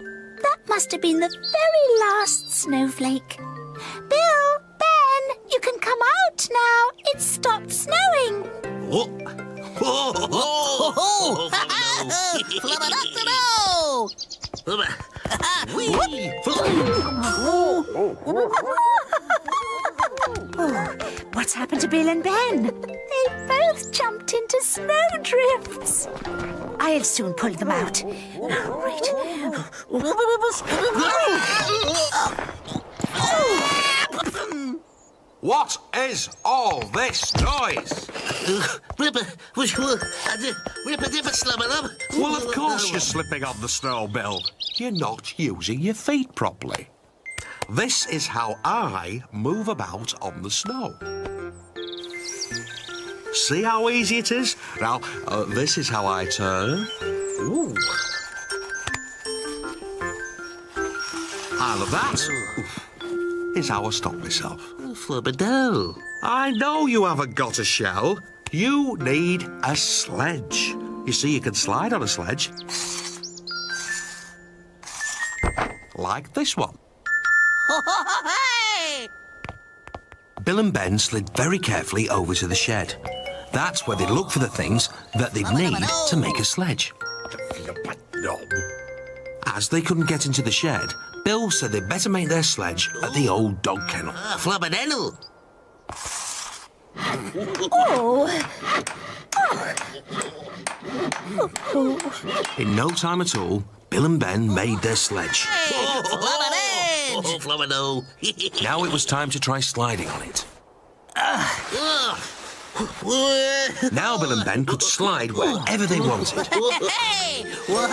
must have been the very last snowflake. Bill, Ben, you can come out now. It's stopped snowing. Oh. Oh, oh, oh, Oh, what's happened to Bill and Ben? They both jumped into snowdrifts. I'll soon pull them out. Right. What is all this noise? Ripper, ripper, dipper, slumber up. Well, of course you're slipping on the snow, Bill. You're not using your feet properly. This is how I move about on the snow. See how easy it is? Now, uh, this is how I turn. Ooh. And that is how I stop myself. Flubberdo. I know you haven't got a shell. You need a sledge. You see, you can slide on a sledge. Like this one. Bill and Ben slid very carefully over to the shed. That's where they'd look for the things that they'd need to make a sledge. As they couldn't get into the shed, Bill said they'd better make their sledge at the old dog kennel. Uh, Flubberdental. Oh. Oh. In no time at all, Bill and Ben made their sledge. Oh, Flubberden! Oh, Flubberdo. Now it was time to try sliding on it. Now Bill and Ben could slide wherever they wanted. Hey! Whoa!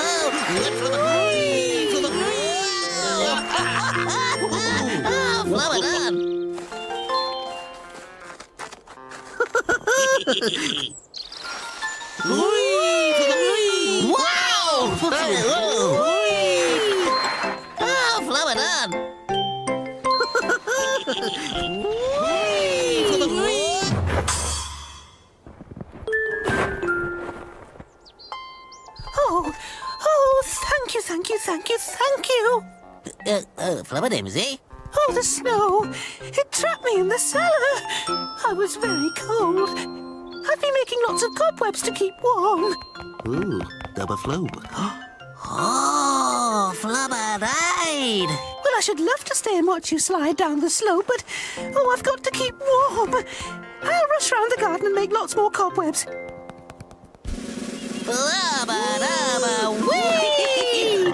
Flubberden! Wow! Oh, Flubberden! Oh, oh, thank you, thank you, thank you, thank you. Uh, uh, Flubberdinsy? Oh, the snow. It trapped me in the cellar. I was very cold. I've been making lots of cobwebs to keep warm. Ooh, double flobe. Oh, Flubberdied! Well, I should love to stay and watch you slide down the slope, but, oh, I've got to keep warm. I'll rush round the garden and make lots more cobwebs. Flubber-dubber, whee!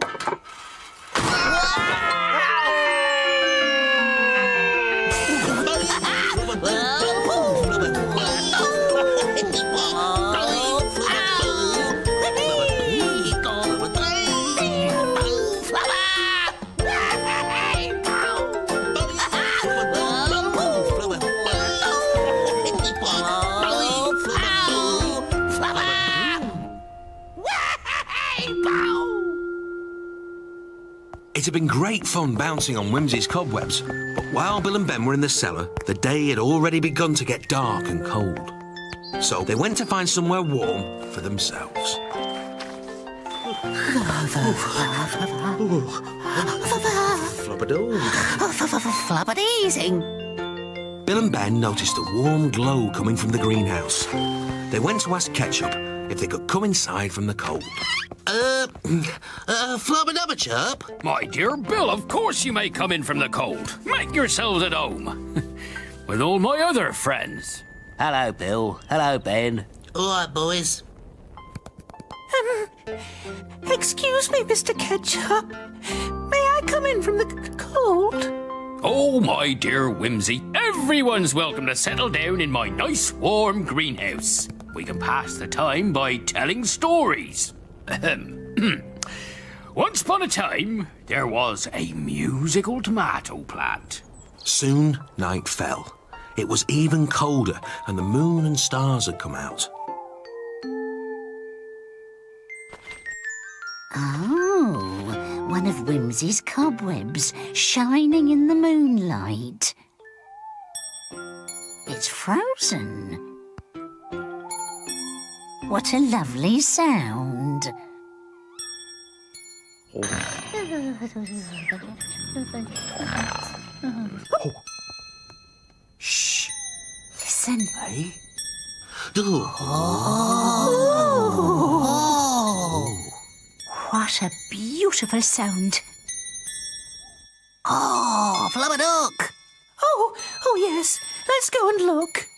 It had been great fun bouncing on Whimsy's cobwebs, but while Bill and Ben were in the cellar, the day had already begun to get dark and cold. So they went to find somewhere warm for themselves. Flubberdeezing. Bill and Ben noticed a warm glow coming from the greenhouse. They went to ask Ketchup if they could come inside from the cold. Uh, uh, Flubber-dubber chirp? My dear Bill, of course you may come in from the cold. Make yourselves at home. With all my other friends. Hello, Bill. Hello, Ben. All right, boys. Um, excuse me, Mister Ketchup. May I come in from the c cold? Oh, my dear Whimsy, everyone's welcome to settle down in my nice warm greenhouse. We can pass the time by telling stories. Ahem. Once upon a time, there was a musical tomato plant. Soon, night fell. It was even colder, and the moon and stars had come out. Oh, one of Whimsy's cobwebs shining in the moonlight. It's frozen. What a lovely sound. Oh. Shh. Listen. Hey? Oh. What a beautiful sound. Oh, Flubber Duck. Oh, oh yes. Let's go and look.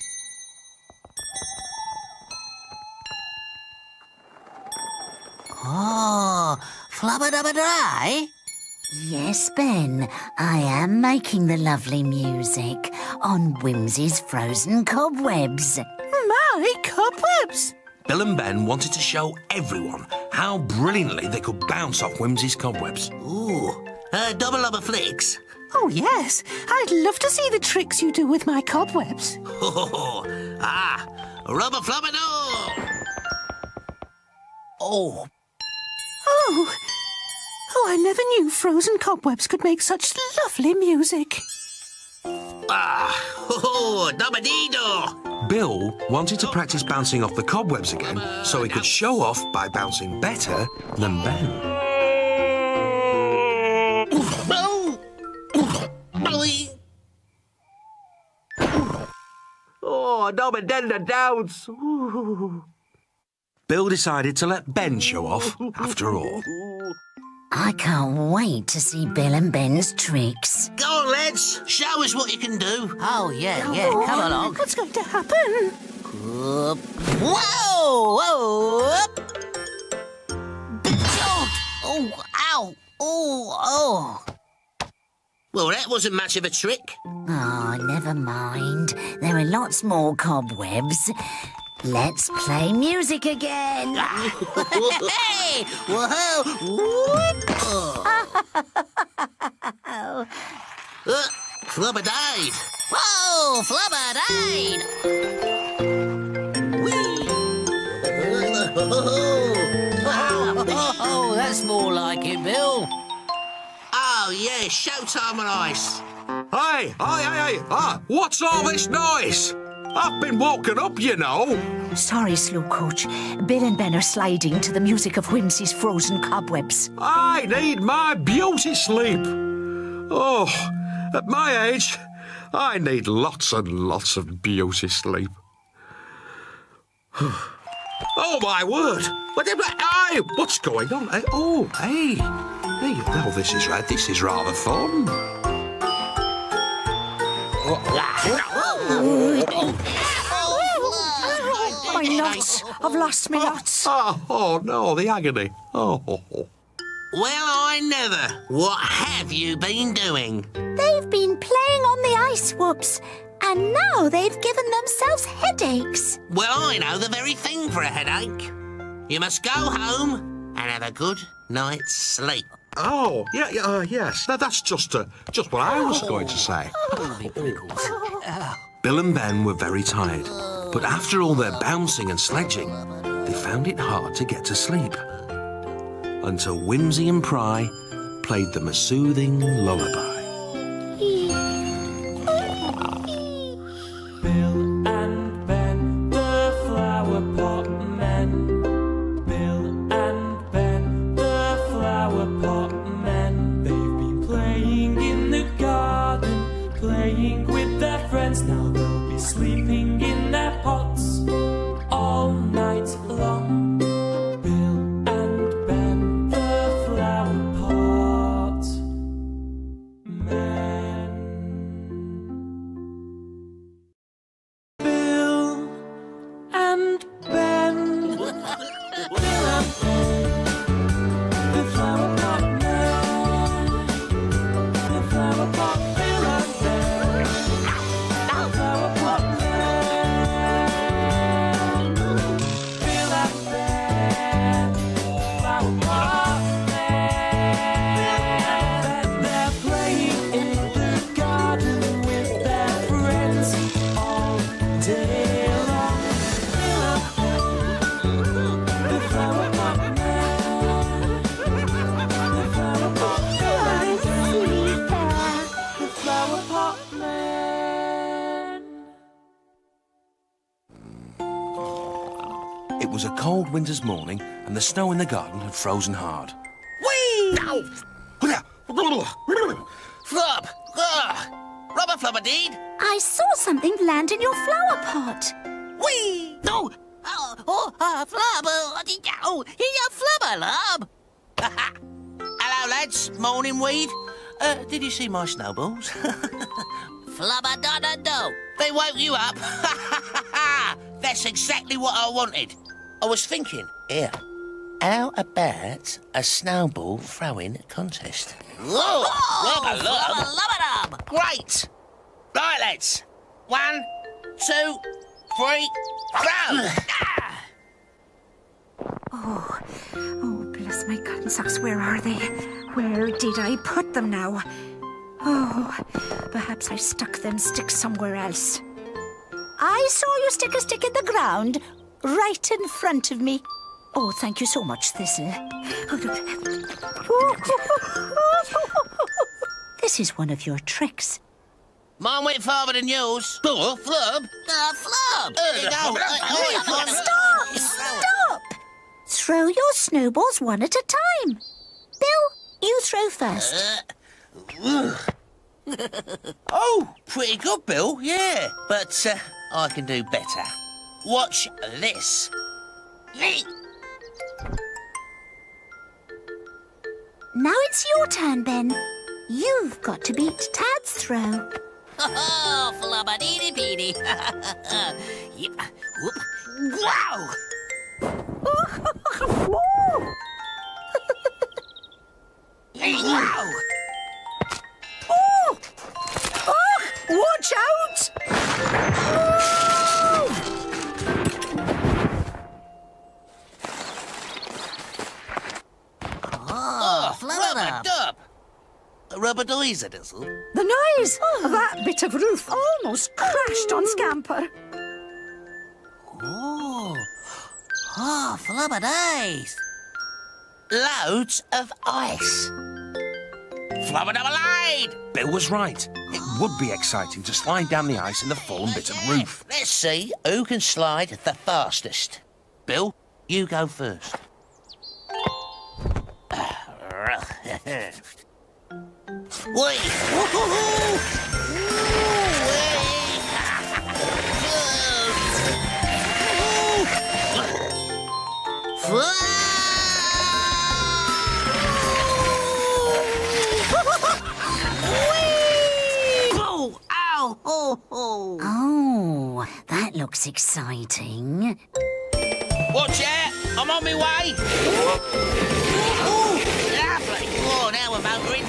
Oh, Flubber Dubber Dry? Yes, Ben, I am making the lovely music on Whimsy's Frozen Cobwebs. My cobwebs! Bill and Ben wanted to show everyone how brilliantly they could bounce off Whimsy's cobwebs. Ooh, uh, double rubber flicks. Oh, yes. I'd love to see the tricks you do with my cobwebs. Oh, ah, rubber flubber doo. Oh. Oh. Oh, I never knew frozen cobwebs could make such lovely music. Ah, oh, double dee doo. Bill wanted to practice bouncing off the cobwebs again so he could show off by bouncing better than Ben. Oh, double dender downs. Ooh. Bill decided to let Ben show off after all. I can't wait to see Bill and Ben's tricks. Go on, lads. Show us what you can do. Oh, yeah, yeah, come along. What's going to happen? Whoa, whoa. Oh, ow. Oh, oh. Well, that wasn't much of a trick. Oh, never mind. There are lots more cobwebs. Let's play music again. Hey! Whoa! Uh, Flubber died. Whoa! Flubber died! Whee! Oh, that's more like it, Bill. Oh, yeah, showtime on ice. Hey, hey, hey, hey, ah, what's all this noise? I've been woken up, you know. Sorry, Slow Coach. Bill and Ben are sliding to the music of Whimsy's Frozen Cobwebs. I need my beauty sleep. Oh, at my age, I need lots and lots of beauty sleep. Oh, my word. What, hey, what's going on? Hey, oh, hey. Hey, oh, this is, uh, this is rather fun. My nuts! I've lost my nuts. Oh, oh, no, the agony. Oh, oh, oh. Well, I never. What have you been doing? They've been playing on the ice whoops, and now they've given themselves headaches. Well, I know the very thing for a headache. You must go home and have a good night's sleep. Oh, yeah, yeah, uh, yes. That, that's just uh, just what I was going to say. Bill and Ben were very tired, but after all their bouncing and sledging, they found it hard to get to sleep. Until Whimsy and Pry played them a soothing lullaby. Bill and Ben, the Flowerpot Men. Bill and Ben, the Flowerpot Men. They've been playing in the garden, playing with their friends. Now they'll be sleeping in their pots all night long. Bill and Ben, the Flowerpot Men. Bill and Ben. Bill and Ben, the Flowerpot Men. The Flowerpot, Bill and Ben. The Flowerpot Men. Bill and Ben, Flowerpot Men. They're playing in the garden with their friends all day long. Bill and Ben, the Flowerpot Men. The Flowerpot Men. The Flowerpot Men. It was a cold winter's morning, and the snow in the garden had frozen hard. Whee! Flub! Ugh. Rubber flubber deed! I saw something land in your flower pot. Whee! Oh, oh, oh, uh, Flub, uh, oh, you're Flubber, love. Hello, lads. Morning, weed. Uh, did you see my snowballs? Flubber da do. They woke you up. That's exactly what I wanted. I was thinking, here, how about a snowball throwing contest? Whoa! Rubber lub! Flubber lub. Great! Right, lads. One, two, three, throw! Oh, oh, bless my cotton socks. Where are they? Where did I put them now? Oh, perhaps I stuck them sticks somewhere else. I saw you stick a stick in the ground, right in front of me. Oh, thank you so much, Thistle. This is one of your tricks. Mine went farther than yours. Oh, Flub. Uh, Flub. There you go. Stop! Stop! Throw your snowballs one at a time. Bill, you throw first. Uh, oh, pretty good, Bill, yeah. But uh, I can do better. Watch this. Now it's your turn, Ben. You've got to beat Tad's throw. Oh, Flubber deedy peedy. Yep. Whoop. Wow! Wow! Oh! Oh! Watch out! Oh! Oh, Flubber Rubber dub! Rubber doys it is. The noise! That bit of roof almost crashed on Scamper. Oh. Oh, Flubber days. Loads of ice. Flubber double aid! Bill was right. It would be exciting to slide down the ice in the fallen bit of roof. Let's see who can slide the fastest. Bill, you go first. Wait! Oh, ow, oh, oh. Oh, that looks exciting. Watch out! I'm on my way! Ooh, lovely! Oh, now we're motoring.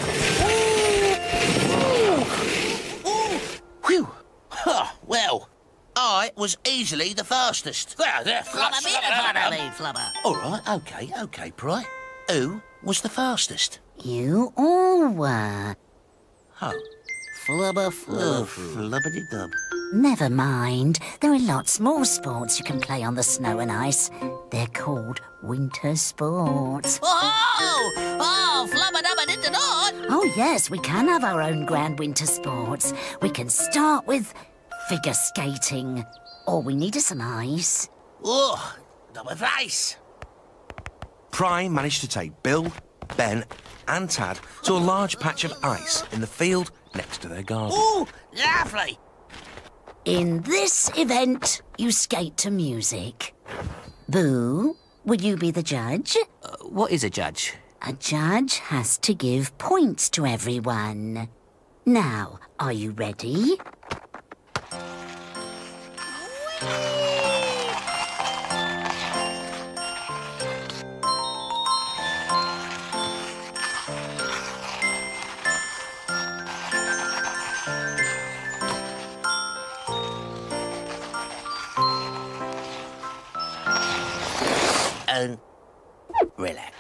Ooh. Ooh. Whew! Huh, well, I was easily the fastest. There, there, Flubber be the fun me, Flubber. All right, okay, okay, Pry. Who was the fastest? You all were. Oh, Flubber oh flub. flubberdy-dub. Never mind. There are lots more sports you can play on the snow and ice. They're called winter sports. Oh, oh, Flubber dubber did the not. Oh, yes, we can have our own grand winter sports. We can start with figure skating. All we need is some ice. Oh, double face. Pry managed to take Bill, Ben and Tad to a large patch of ice in the field next to their garden. Ooh, lovely. In this event, you skate to music. Boo, would you be the judge? Uh, what is a judge? A judge has to give points to everyone. Now, are you ready? And relax.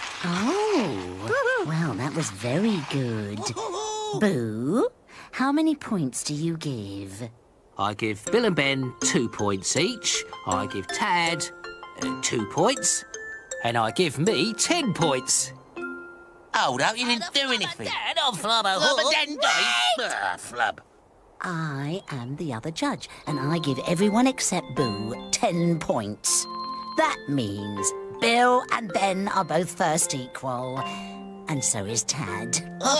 Oh, well, that was very good. Boo, how many points do you give? I give Bill and Ben two points each. I give Tad uh, two points. And I give me ten points. Hold up, you didn't do anything. Dad on Flubber. Flubber den die. Ah, flub. I am the other judge, and I give everyone except Boo ten points. That means Bill and Ben are both first equal. And so is Tad.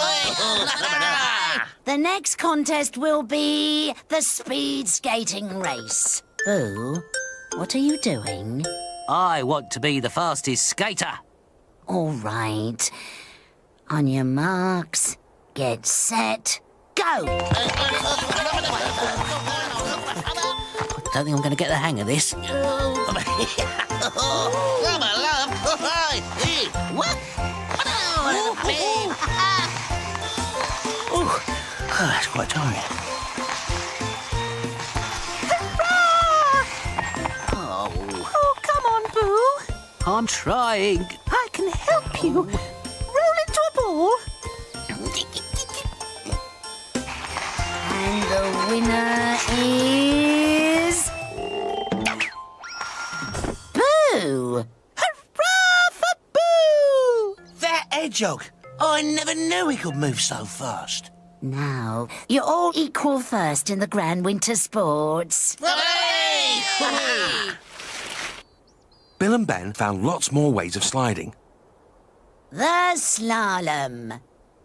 The next contest will be the speed skating race. Boo, what are you doing? I want to be the fastest skater. All right. On your marks, get set, go! I don't think I'm going to get the hang of this. Oh, that's quite tiring. Oh, come on, Boo. I'm trying. I can help you. Roll into a ball. And the winner is... Boo! Hurrah for Boo! That hedgehog! I never knew he could move so fast. Now, you're all equal first in the Grand Winter Sports. Hooray! Bill and Ben found lots more ways of sliding. The slalom.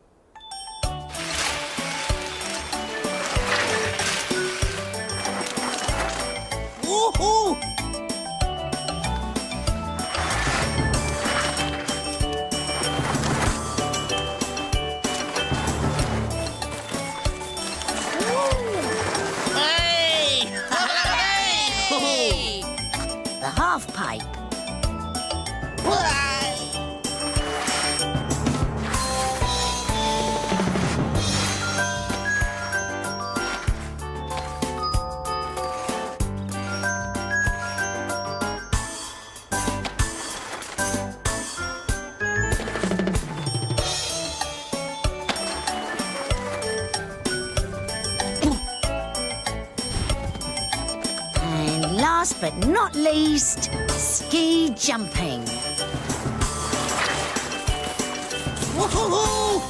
Woohoo! Hey! Hey! The half pipe. And last but not least, ski jumping. Woohoo!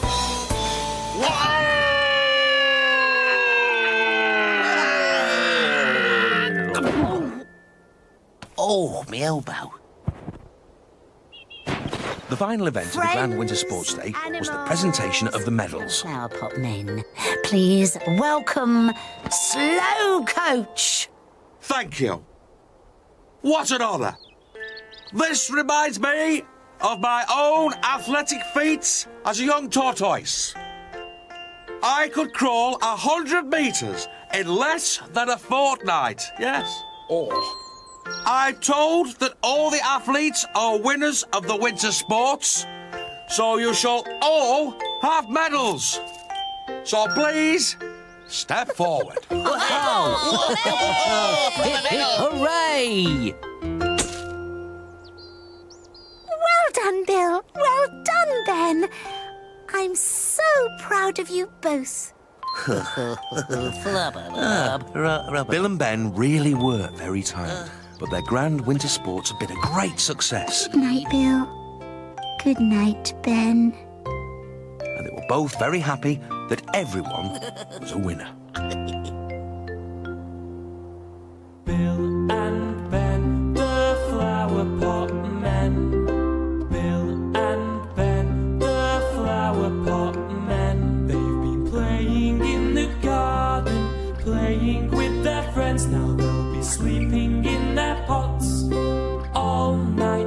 Oh, my elbow. The final event of the Grand Winter Sports Day was the presentation of the medals. Flowerpot men, please welcome Slow Coach. Thank you. What an honour. This reminds me of my own athletic feats as a young tortoise. I could crawl a hundred metres in less than a fortnight. Yes. Oh. I'm told that all the athletes are winners of the winter sports, so you shall all have medals. So please, step forward. Hooray! Well done, Bill. Well done, Ben. I'm so proud of you both. Bill and Ben really were very tired, but their Grand Winter Sports have been a great success. Good night, Bill. Good night, Ben. And they were both very happy that everyone was a winner. Bill and Ben, the Flowerpot men. Bill and Ben, the Flowerpot men. They've been playing in the garden, playing with their friends. Now they'll be sleeping in their pots all night.